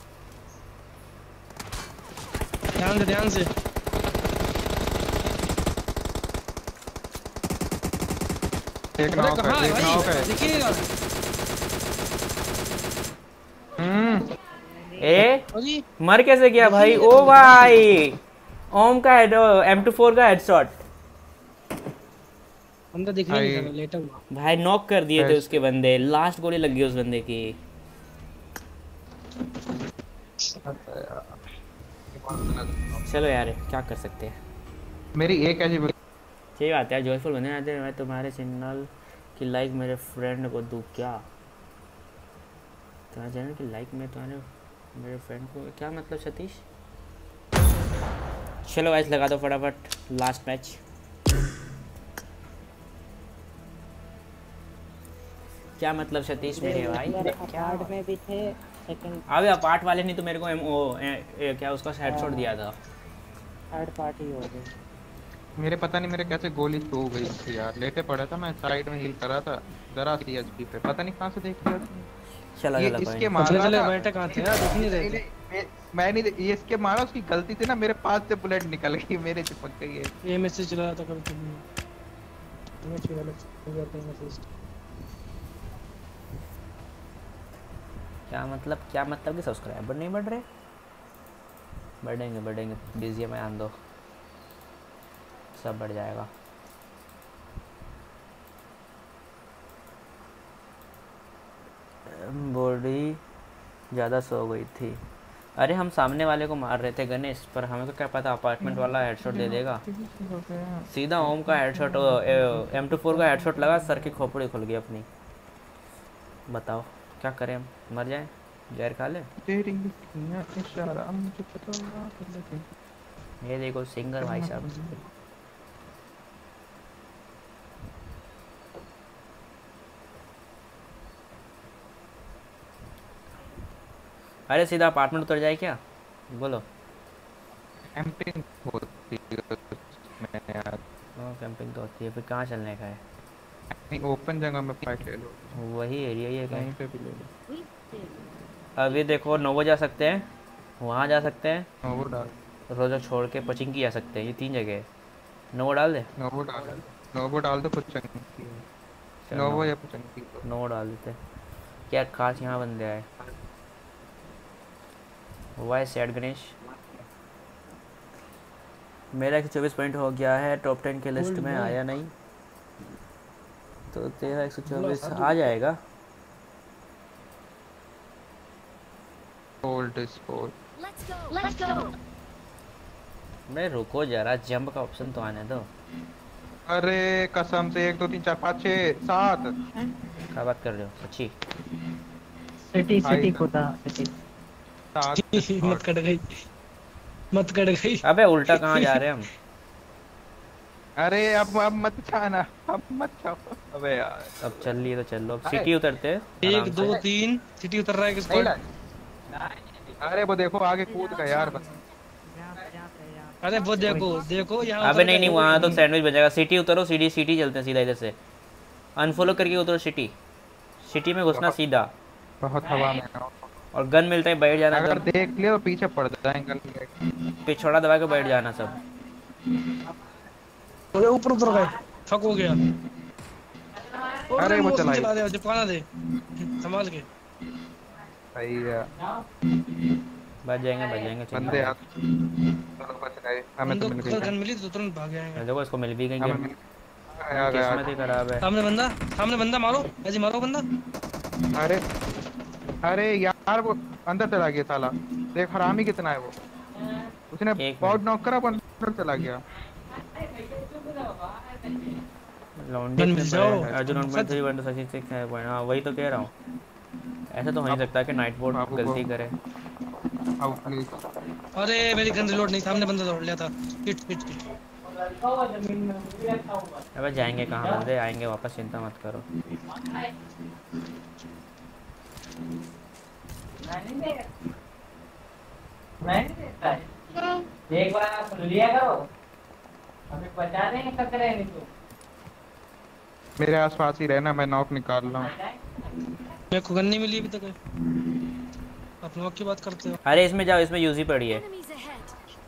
ध्यान से एक नाव कहाँ पे, है एक भाई? नाव पे। देखिएगा। ए अजी मर कैसे गया भाई? ओ भाई ओम का हेड M24 का हेडशॉट बंदा दिख नहीं रहा, लेटा हुआ। भाई। नॉक कर दिए थे उसके बंदे। लास्ट गोली लग गई उस बंदे की। चलो यार क्या कर सकते हैं। मेरी एक ऐसी सही बात है यार। जॉयफुल बने आते हैं। मैं तुम्हारे चैनल की लाइक मेरे फ्रेंड को दूँ क्या? तुम्हारे चैनल की लाइक मैं तुम्हारे मेरे फ्रेंड को क्या मतलब सतीश? चलो गाइस लगा दो फटाफट लास्ट मैच। क्या मतलब सतीश मेरे भाई? अपार्ट में भी थे सेकंड अबे अपार्ट वाले ने तो मेरे को क्या उसका हेडशॉट दिया था। थर्ड पार्टी हो गई। मेरे पता नहीं मेरे कैसे गोली तो हो गई थी यार। लेटे पड़ा था मैं, साइड में हील कर रहा था जरा सी एचपी पे। पता नहीं कहां से देख लिया उसने। चला ये चला इसके भाई। मारा चले था। बैठे कहाँ थे यार? दिख नहीं रहे थे। मैं नहीं ये इसके मारा, उसकी गलती थी ना। मेरे पास से बुलेट निकल गई, मेरे चिपक गई है। ये मैसेज चला रहा था कभी कभी। मैं चला जाते हैं मैसेज। क्या मतलब कि सब्सक्राइबर नहीं बढ़ रहे? बढ़ेंगे बीजीएम में आन दो, सब बढ़ जाएगा। बॉडी ज़्यादा सो गई थी। अरे हम सामने वाले को मार रहे थे गणेश, पर हमें तो क्या पता अपार्टमेंट वाला हेडशॉट दे देगा। सीधा ओम का हेडशॉट M24 का हेडशॉट लगा, सर की खोपड़ी खुल गई अपनी। बताओ क्या करें हम? मर जाएं? जहर खा ले? ये देखो सिंगर भाई साहब। अरे सीधा अपार्टमेंट उतर जाए क्या? बोलो। कैंपिंग होती है उसमें यार। कैंपिंग तो होती है, फिर कहाँ चलने का है? नहीं ओपन जगह में फाइट ले लो। वही एरिया ही है कहीं कहीं। पे भी ले लो। अभी देखो नोवो जा सकते हैं, वहाँ जा सकते हैं, नोवो डाल। रोजा छोड़ के पचिंकी जा सकते हैं। ये 3 जगह है। नोवो डाल दे। नोवो डाल दो पुचंकी। नोवो या पुचंकी। नोवो डाल देते। क्या खास यहाँ बंदे आए। Why sad Ganesh. मेरा 124 पॉइंट हो गया है, टॉप 10 के लिस्ट में आया नहीं, तो तेरा 124 आ जाएगा। Hold score. Let's go. मैं रुको जरा, जंप का ऑप्शन तो आने दो। अरे कसम से 1 2 3 4 5 6 7। क्या बात कर रहे हो? अच्छी सिटी खुदा सिटी 7। मत कट गई। अबे उल्टा कहाँ जा रहे हैं हम? अरे अब मत जाना, अब मत जाओ। अबे यार अब चल लिए तो चल लो। अब सिटी उतरते हैं 1 2 3 सिटी उतर रहा है किसको? अरे वो देखो आगे कूद गया यार। बस अरे वो देखो यहाँ। अबे नहीं वहाँ तो सैंडविच बन जाएगा। सिटी उतरो, सिटी चलते हैं सीधा इधर से। अनफॉलो करके उतरो सिटी में घुसना सीधा। बहुत हवा में और गन मिलता है बैठ जाना। अगर सब देख लिया तो पीछे पड़ जाएंगे। पिछोड़ा दबा के बैठ जाना सब। ऊपर उतर गए, थक हो गया। अरे वो चला दे, चिपकाना दे संभाल के। सही है। बच जाएंगे बंदे यार चलो बच गए। हमें तो मिल गई गन मिली तो तुरंत भाग आएंगे। देखो इसको मिल भी गई। आ गया। किस्मत ही खराब है। सामने बंदा मारो, ऐसे मारो बंदा। अरे यार वो अंदर चला गया साला। देख हरामी कितना है वो। उसने बहुत नॉक करा, अंदर चला गया। हाँ वही तो कह रहा हूँ। ऐसा तो हो नहीं सकता कि नाइट बोर्ड गलती करे। Out please. अरे मेरी गन रिलोड नहीं, सामने बंदा दौड़ लिया था। Hit hit hit. अबे जाएंगे कहाँ बंदे, आएंगे वापस, चिंता मत करो। एक बार आप सुन लिया करो, अभी बचा देंगे खतरे नहीं तो। मेरे आसपास ही रहना, मैं नॉक निकाल रहा हूँ। मेरे को गन नहीं मिली अभी तक। आप नॉक की बात करते हो? अरे इसमें जाओ, इसमें यूजी पड़ी है। Enemies ahead.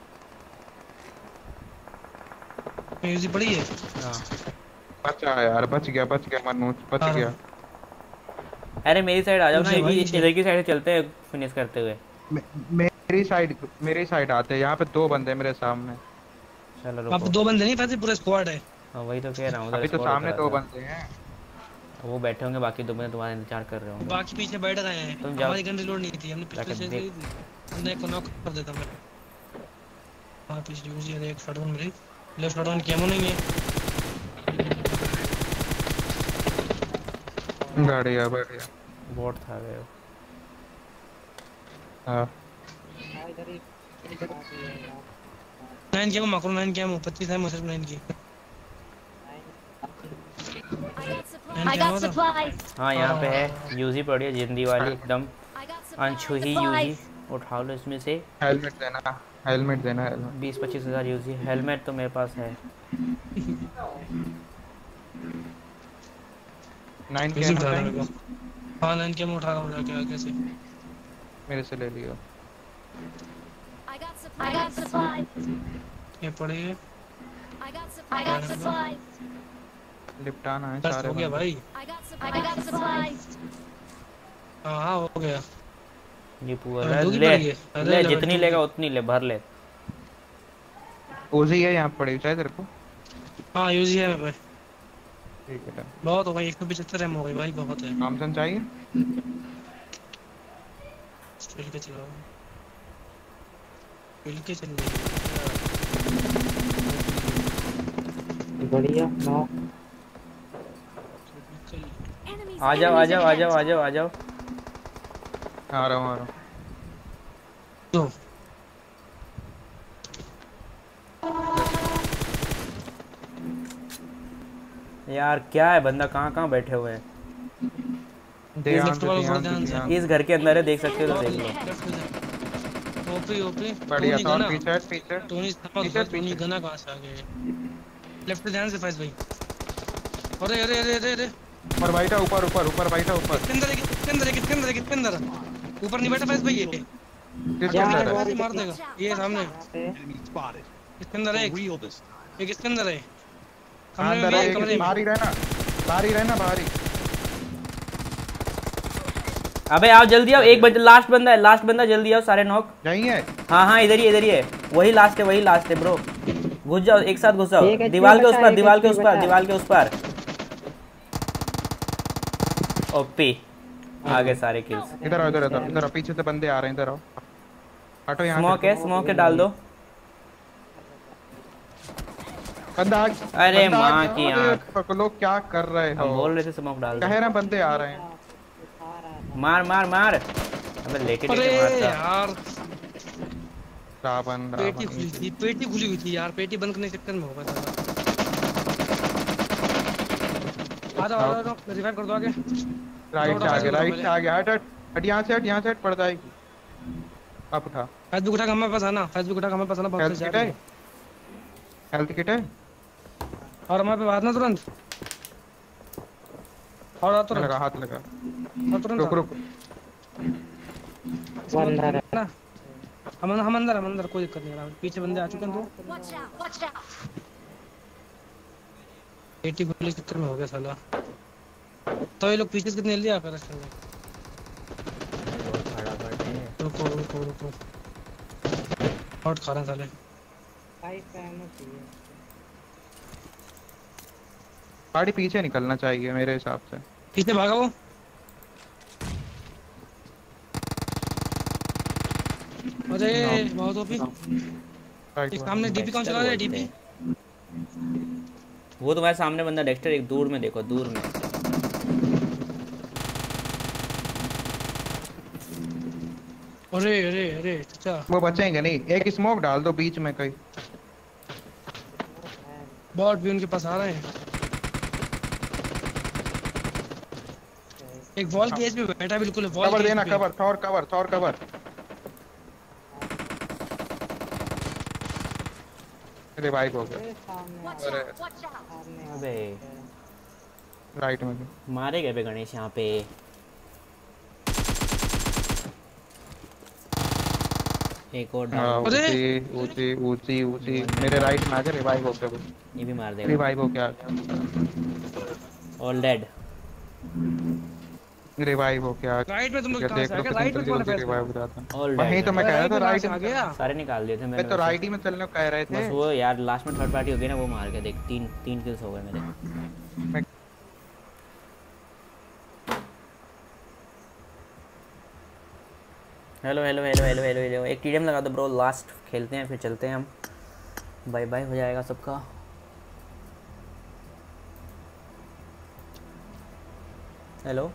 यूजी पड़ी है। हाँ बचा यार, बच गया मनोज, बच गया। अरे मेरी साइड आ जाओ ना, मुझे भाई इधर की साइड से चलते हैं फिनिश करते हुए। मेरी साइड आते हैं। यहाँ पे 2 बंदे मेरे सामने। चलो आप रुको। 2 बंदे नहीं, वैसे पूरा स्क्वाड है। हाँ वही तो कह रहा हूँ, अभी तो squad सामने उतरा 2 था। बंदे हैं। वो बैठे होंगे, बाकी 2 बंदे तुम्हारा इंतजार कर रहे होंगे। बाकी पीछे बैठ रहे हैं। तुम जाओ। हमारी गन रिलोड नहीं थी, हमने पिस्टल जाके चेंज देख। की थी। हमने को नॉक कर देता मैं। हां पीछे यूजी है, एक शॉटगन मेरी। लेफ्ट शॉटगन की एमो नहीं है। बढ़िया। बोट था वे। हाँ 9 की एमो मारो, 9 की एमो 25 है मुझे 9 की। I got supplies. हाँ यहाँ पे है यूजी पड़ी है, जिंदी वाली एकदम I got अनछुई यूजी। उठा लो इसमें से। हेलमेट देना। 20-25 हज़ार यूजी। हेलमेट तो मेरे पास है। 9 के यूजी एमो उठा रहा चाहिए? हूं। हां 9 की एमो उठा रहा हूं, जाके आगे से। मेरे से ले लियो। I got supplies. ये पड़ी है। I got supplies. लिपटाना है बस सारे हो गया बंदे। भाई। I got supplies. हां हो गया। ये पूरा दो की ले पड़ी है। अरे ले, लेवल जितनी 2 लेगा उतनी ले, भर ले। ओजी है यहाँ पड़ी, चाहिए तेरे को? हां यूजी है मेरे पे। ठीक है। बहुत हो गई, 175 एम हो गई भाई, बहुत है। थॉमसन चाहिए? चल के चलाओ, चल के चल रही बढ़िया। No Enemies. आ जाओ आ जाओ आ जाओ आ जाओ आ जाओ। आ रहा हूँ। तो यार क्या है, बंदा कहाँ बैठे हुए हैं। ध्यान। इस घर के अंदर है, देख सकते हो तो देख लो। ओपी बढ़िया। तो पीछे टोनी गना कहां से आ गए? लेफ्ट पे ध्यान से फैज भाई। अरे अरे अरे अरे अरे ऊपर बैठा, ऊपर बैठा। किसके अंदर ऊपर नहीं बैठा फैज भाई। ये किसके अंदर है? मार देगा ये सामने। Enemy spotted. इसके अंदर है We'll wheel this. एक इसके अंदर है। अंदर है, बाहर ही रहना। अबे आओ जल्दी आओ, एक बंदा लास्ट बंदा जल्दी आओ, सारे नॉक। यहीं है? हाँ इधर ही है। वही लास्ट है ब्रो। घुस जाओ, एक साथ घुस जाओ। दीवार के उस पर। ओपी आ गए सारे किल्स। इधर आओ। पीछे से बंदे आ रहे हैं, इधर आओ। हटो यहाँ से। स्मोक है डाल दो। बंदा अरे माँ की आँख। लोग क्या कर रहे हो? हम बोल रहे थे स्मोक डाल दो। कह रहे बंदे आ रहे हैं। मार। अबे लेके अरे मारता। यार रावण पेटी खुली हुई थी यार, पेटी बंद करने के चक्कर में होगा साला। आ जाओ रिवाइव कर दो आगे। राइट से आगे हट यहाँ से हट पड़ जाएगी। अब उठा। फेसबुक उठा के हमारे पास आना, बहुत से हेल्थ किट है और हमारे पे भागना तुरंत। और तुरंत हाथ लगा। तुरंत रुक। ना हम अंदर कोई दिक्कत नहीं है। पीछे बंदे आ चुके हैं तो Watch out. पेटी खुली चक्कर में हो गया साला। तो ये लोग पीछे से कितने लिया कर रुको हॉट खा रहे हैं साले। गाड़ी पीछे निकलना चाहिए मेरे हिसाब से। पीछे भागा वो। अरे बहुत ओपी। एक सामने डीपी कौन चला रहा है? डीपी वो तुम्हारे सामने बंदा डेक्स्टर, एक दूर में देखो, दूर में। अरे अरे अरे चाचा वो बचेंगे नहीं। एक स्मोक डाल दो बीच में कहीं। बॉट भी उनके पास आ रहे हैं। एक वॉल के एज पे बैठा बिल्कुल वॉल कवर के देना, edge पे। Cover, Thor cover. रिवाइव हो गया। Watch अरे out! Watch out! अबे राइट में भी। मारे गए बे गणेश यहाँ पे। एक और हाँ, डाल। ऊंची मेरे राइट में आके रिवाइव हो गया वो। ये भी मार देगा। रिवाइव हो गया। All dead. रिवाइव हो गया। राइट में तुम लोग क्या कहां देख से लो आ गए? कितनी राइट में जल्दी तुम्हारा जल्दी पैर रिवाइव हो जाता। ऑल वहीं डेड। तो मैं कह रहा था राइट आ गया। सारे निकाल दिए थे मैं तो राइट ही में चलने को कह रहे बस थे। वो यार लास्ट में थर्ड पार्टी हो गई ना, वो मार के देख। तीन किल्स हो गए मेरे। हेलो। एक टीडीएम लगा दो ब्रो, लास्ट खेलते हैं फिर चलते हैं हम। बाय बाय हो जाएगा सबका। हेलो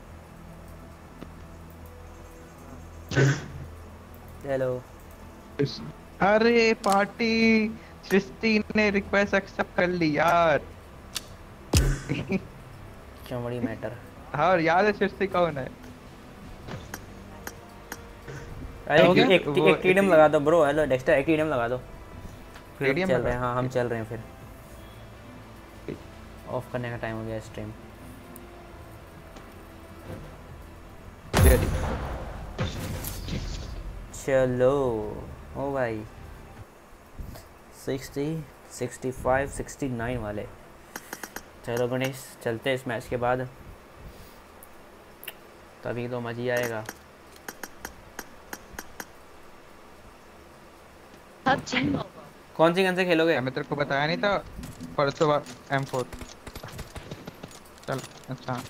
अरे पार्टी सृष्टि ने रिक्वेस्ट एक्सेप्ट कर ली यार। चमड़ी मैटर। हाँ याद है सृष्टि कौन है? अरे एक टीडीएम लगा दो ब्रो। हेलो डेक्स्टर, एक टीडीएम लगा दो फिर TDM चल लगा? रहे हैं। हाँ हम चल रहे हैं फिर। ऑफ करने का टाइम हो गया स्ट्रीम। चलो ओ भाई 60, 65, 69 वाले। चलो गणेश चलते हैं इस मैच के बाद, तभी तो मजा ही आएगा। कौन सी गन से खेलोगे? मैं तेरे को बताया नहीं था परसों M4। चल अच्छा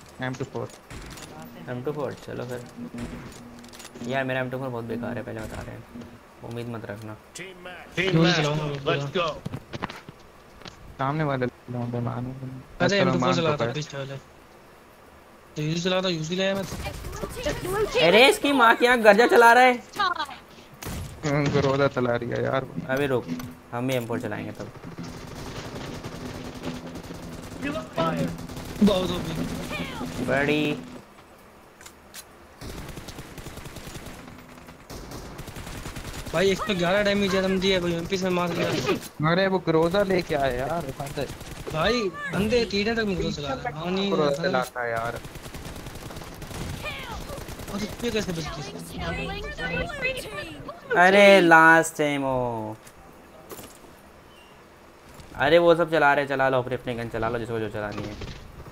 M24 चलो फिर। यार मेरा M24 बहुत बेकार है, पहले बता रहे हैं, उम्मीद मत रखना। Team match. Let's go. सामने वाले लौंडे मानो। अरे M24 चला था पिस्टल है। तो यूज चला था, यूज लाया मैं। अरे इसकी माँ की आँख गर्जा चला रहा है। ग्रोजा चला रही है यार। अभी रुक, हम भी M4 चलाएंगे तब। बहुत होगी बड़ी भाई 111 डैमेज है, दिया भाई एमपी से मार दिया। अरे वो ग्रोजा लेके आए यार भाई बंदे तीन तक मुझे चला रहा है। ग्रोजा चलाता है यार। और इस पे कैसे बच गई? Killing the blue team! अरे लास्ट टाइम वो, अरे वो सब चला रहे, चला लो अपने अपने गन चला लो जिसको जो चलानी है।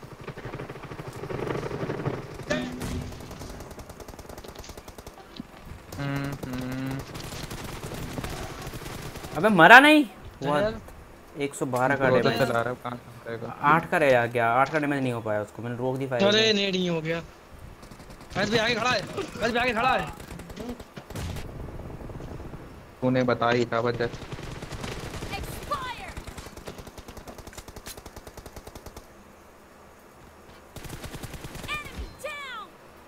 अबे मरा नहीं वो 112 का डैमेज चला रहा है। कहां से जाएगा? 8 का रह गया, 8 का डैमेज नहीं हो पाया उसको, मैंने रोक दी फायर। अरे नेड नहीं हो गया। बस भी आगे खड़ा है, बस भी आगे खड़ा है। तूने बता ही था वजह। Expire! Enemy down!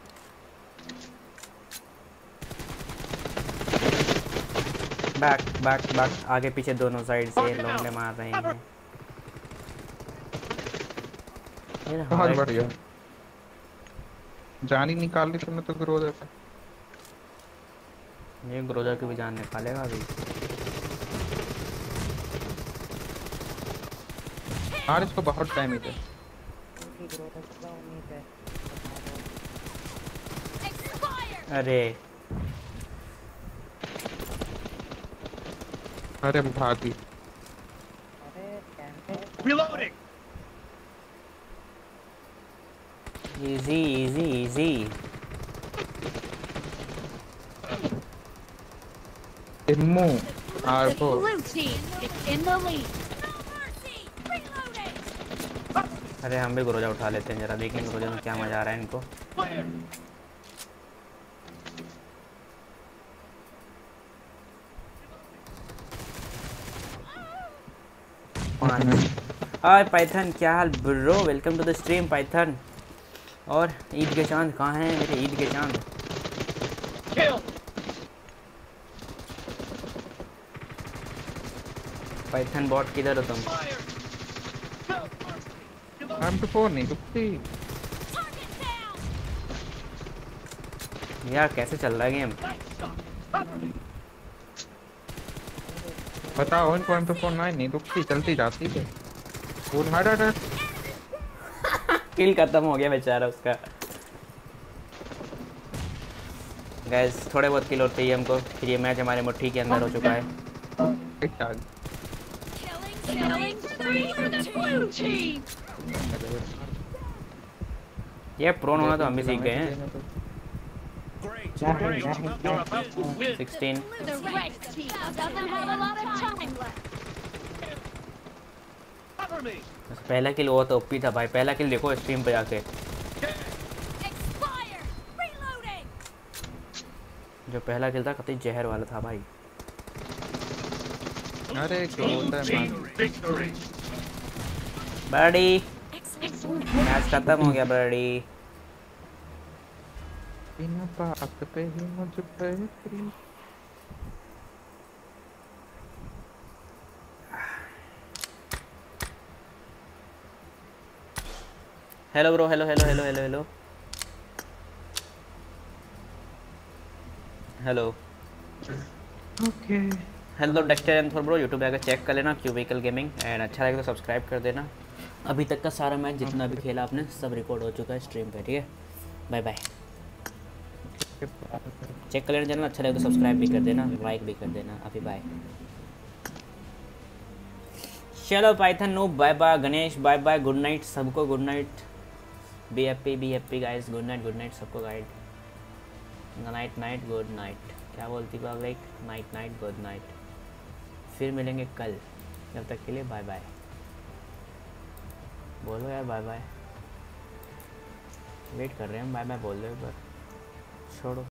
बैक आगे पीछे दोनों साइड से लौंडे मार रहे हैं। बहुत बढ़िया। जान ही निकाल ली तुमने तो ग्रोजा से। ये ग्रोजा की भी जान निकालेगा अभी। यार इसको बहुत टाइम है। अरे अरे भागी। Reloading. इजी इम्मू The आरपो। blue team is in the lead. No mercy! Reloading! अरे हम भी ग्रोजा उठा लेते हैं, जरा देखेंगे ग्रोजा में क्या मजा आ रहा है इनको। हाय पाइथन, क्या हाल bro? Welcome to the stream Python. और ईद के चांद कहाँ हैं मेरे ईद के चांद? पाइथन बॉट किधर हो तुम? M24 नहीं रुकती यार कैसे चल रहा है गेम? बताओ इनको M24 नहीं रुकती, चलती जाती है। वो हट किल खत्म हो गया बेचारा उसका। गैस थोड़े बहुत किल होते ही हमको, फिर ये मैच हमारे मुट्ठी के अंदर हो चुका है। ये प्रोन होना तो हम भी सीख गए हैं। 16 The red team doesn't have a lot of time left. पहला किल हुआ तो ओपी था भाई। पहला किल देखो स्ट्रीम पे जाके, Expire. Reloading. जो पहला किल था कतई जहर वाला था भाई। अरे क्यों होता है बड़ी मैच खत्म हो गया बड़ी। बिना बात पे ही मुझ पे प्री। Hello bro, hello hello hello hello hello hello. Okay hello Dexter and Thor bro, YouTube आकर चेक कर लेना क्यूबिकल गेमिंग एंड अच्छा लगे तो सब्सक्राइब कर देना। अभी तक का सारा मैच जितना भी खेला आपने सब रिकॉर्ड हो चुका है स्ट्रीम पे, ठीक है। Bye bye. चेक कर लेना चैनल, अच्छा लगे तो सब्सक्राइब भी कर देना, लाइक भी कर देना। अभी बाय। चलो Python no bye bye. Ganesh bye bye. Good night सबको, good night. Be happy guys. Good night सबको guide. Night night good night. क्या बोलती public? Night night good night. फिर मिलेंगे कल, जब तक के लिए बाय बाय। बोलो यार बाय बाय। वेट कर रहे हैं हम, बाय बाय बोल रहे हो पर छोड़ो।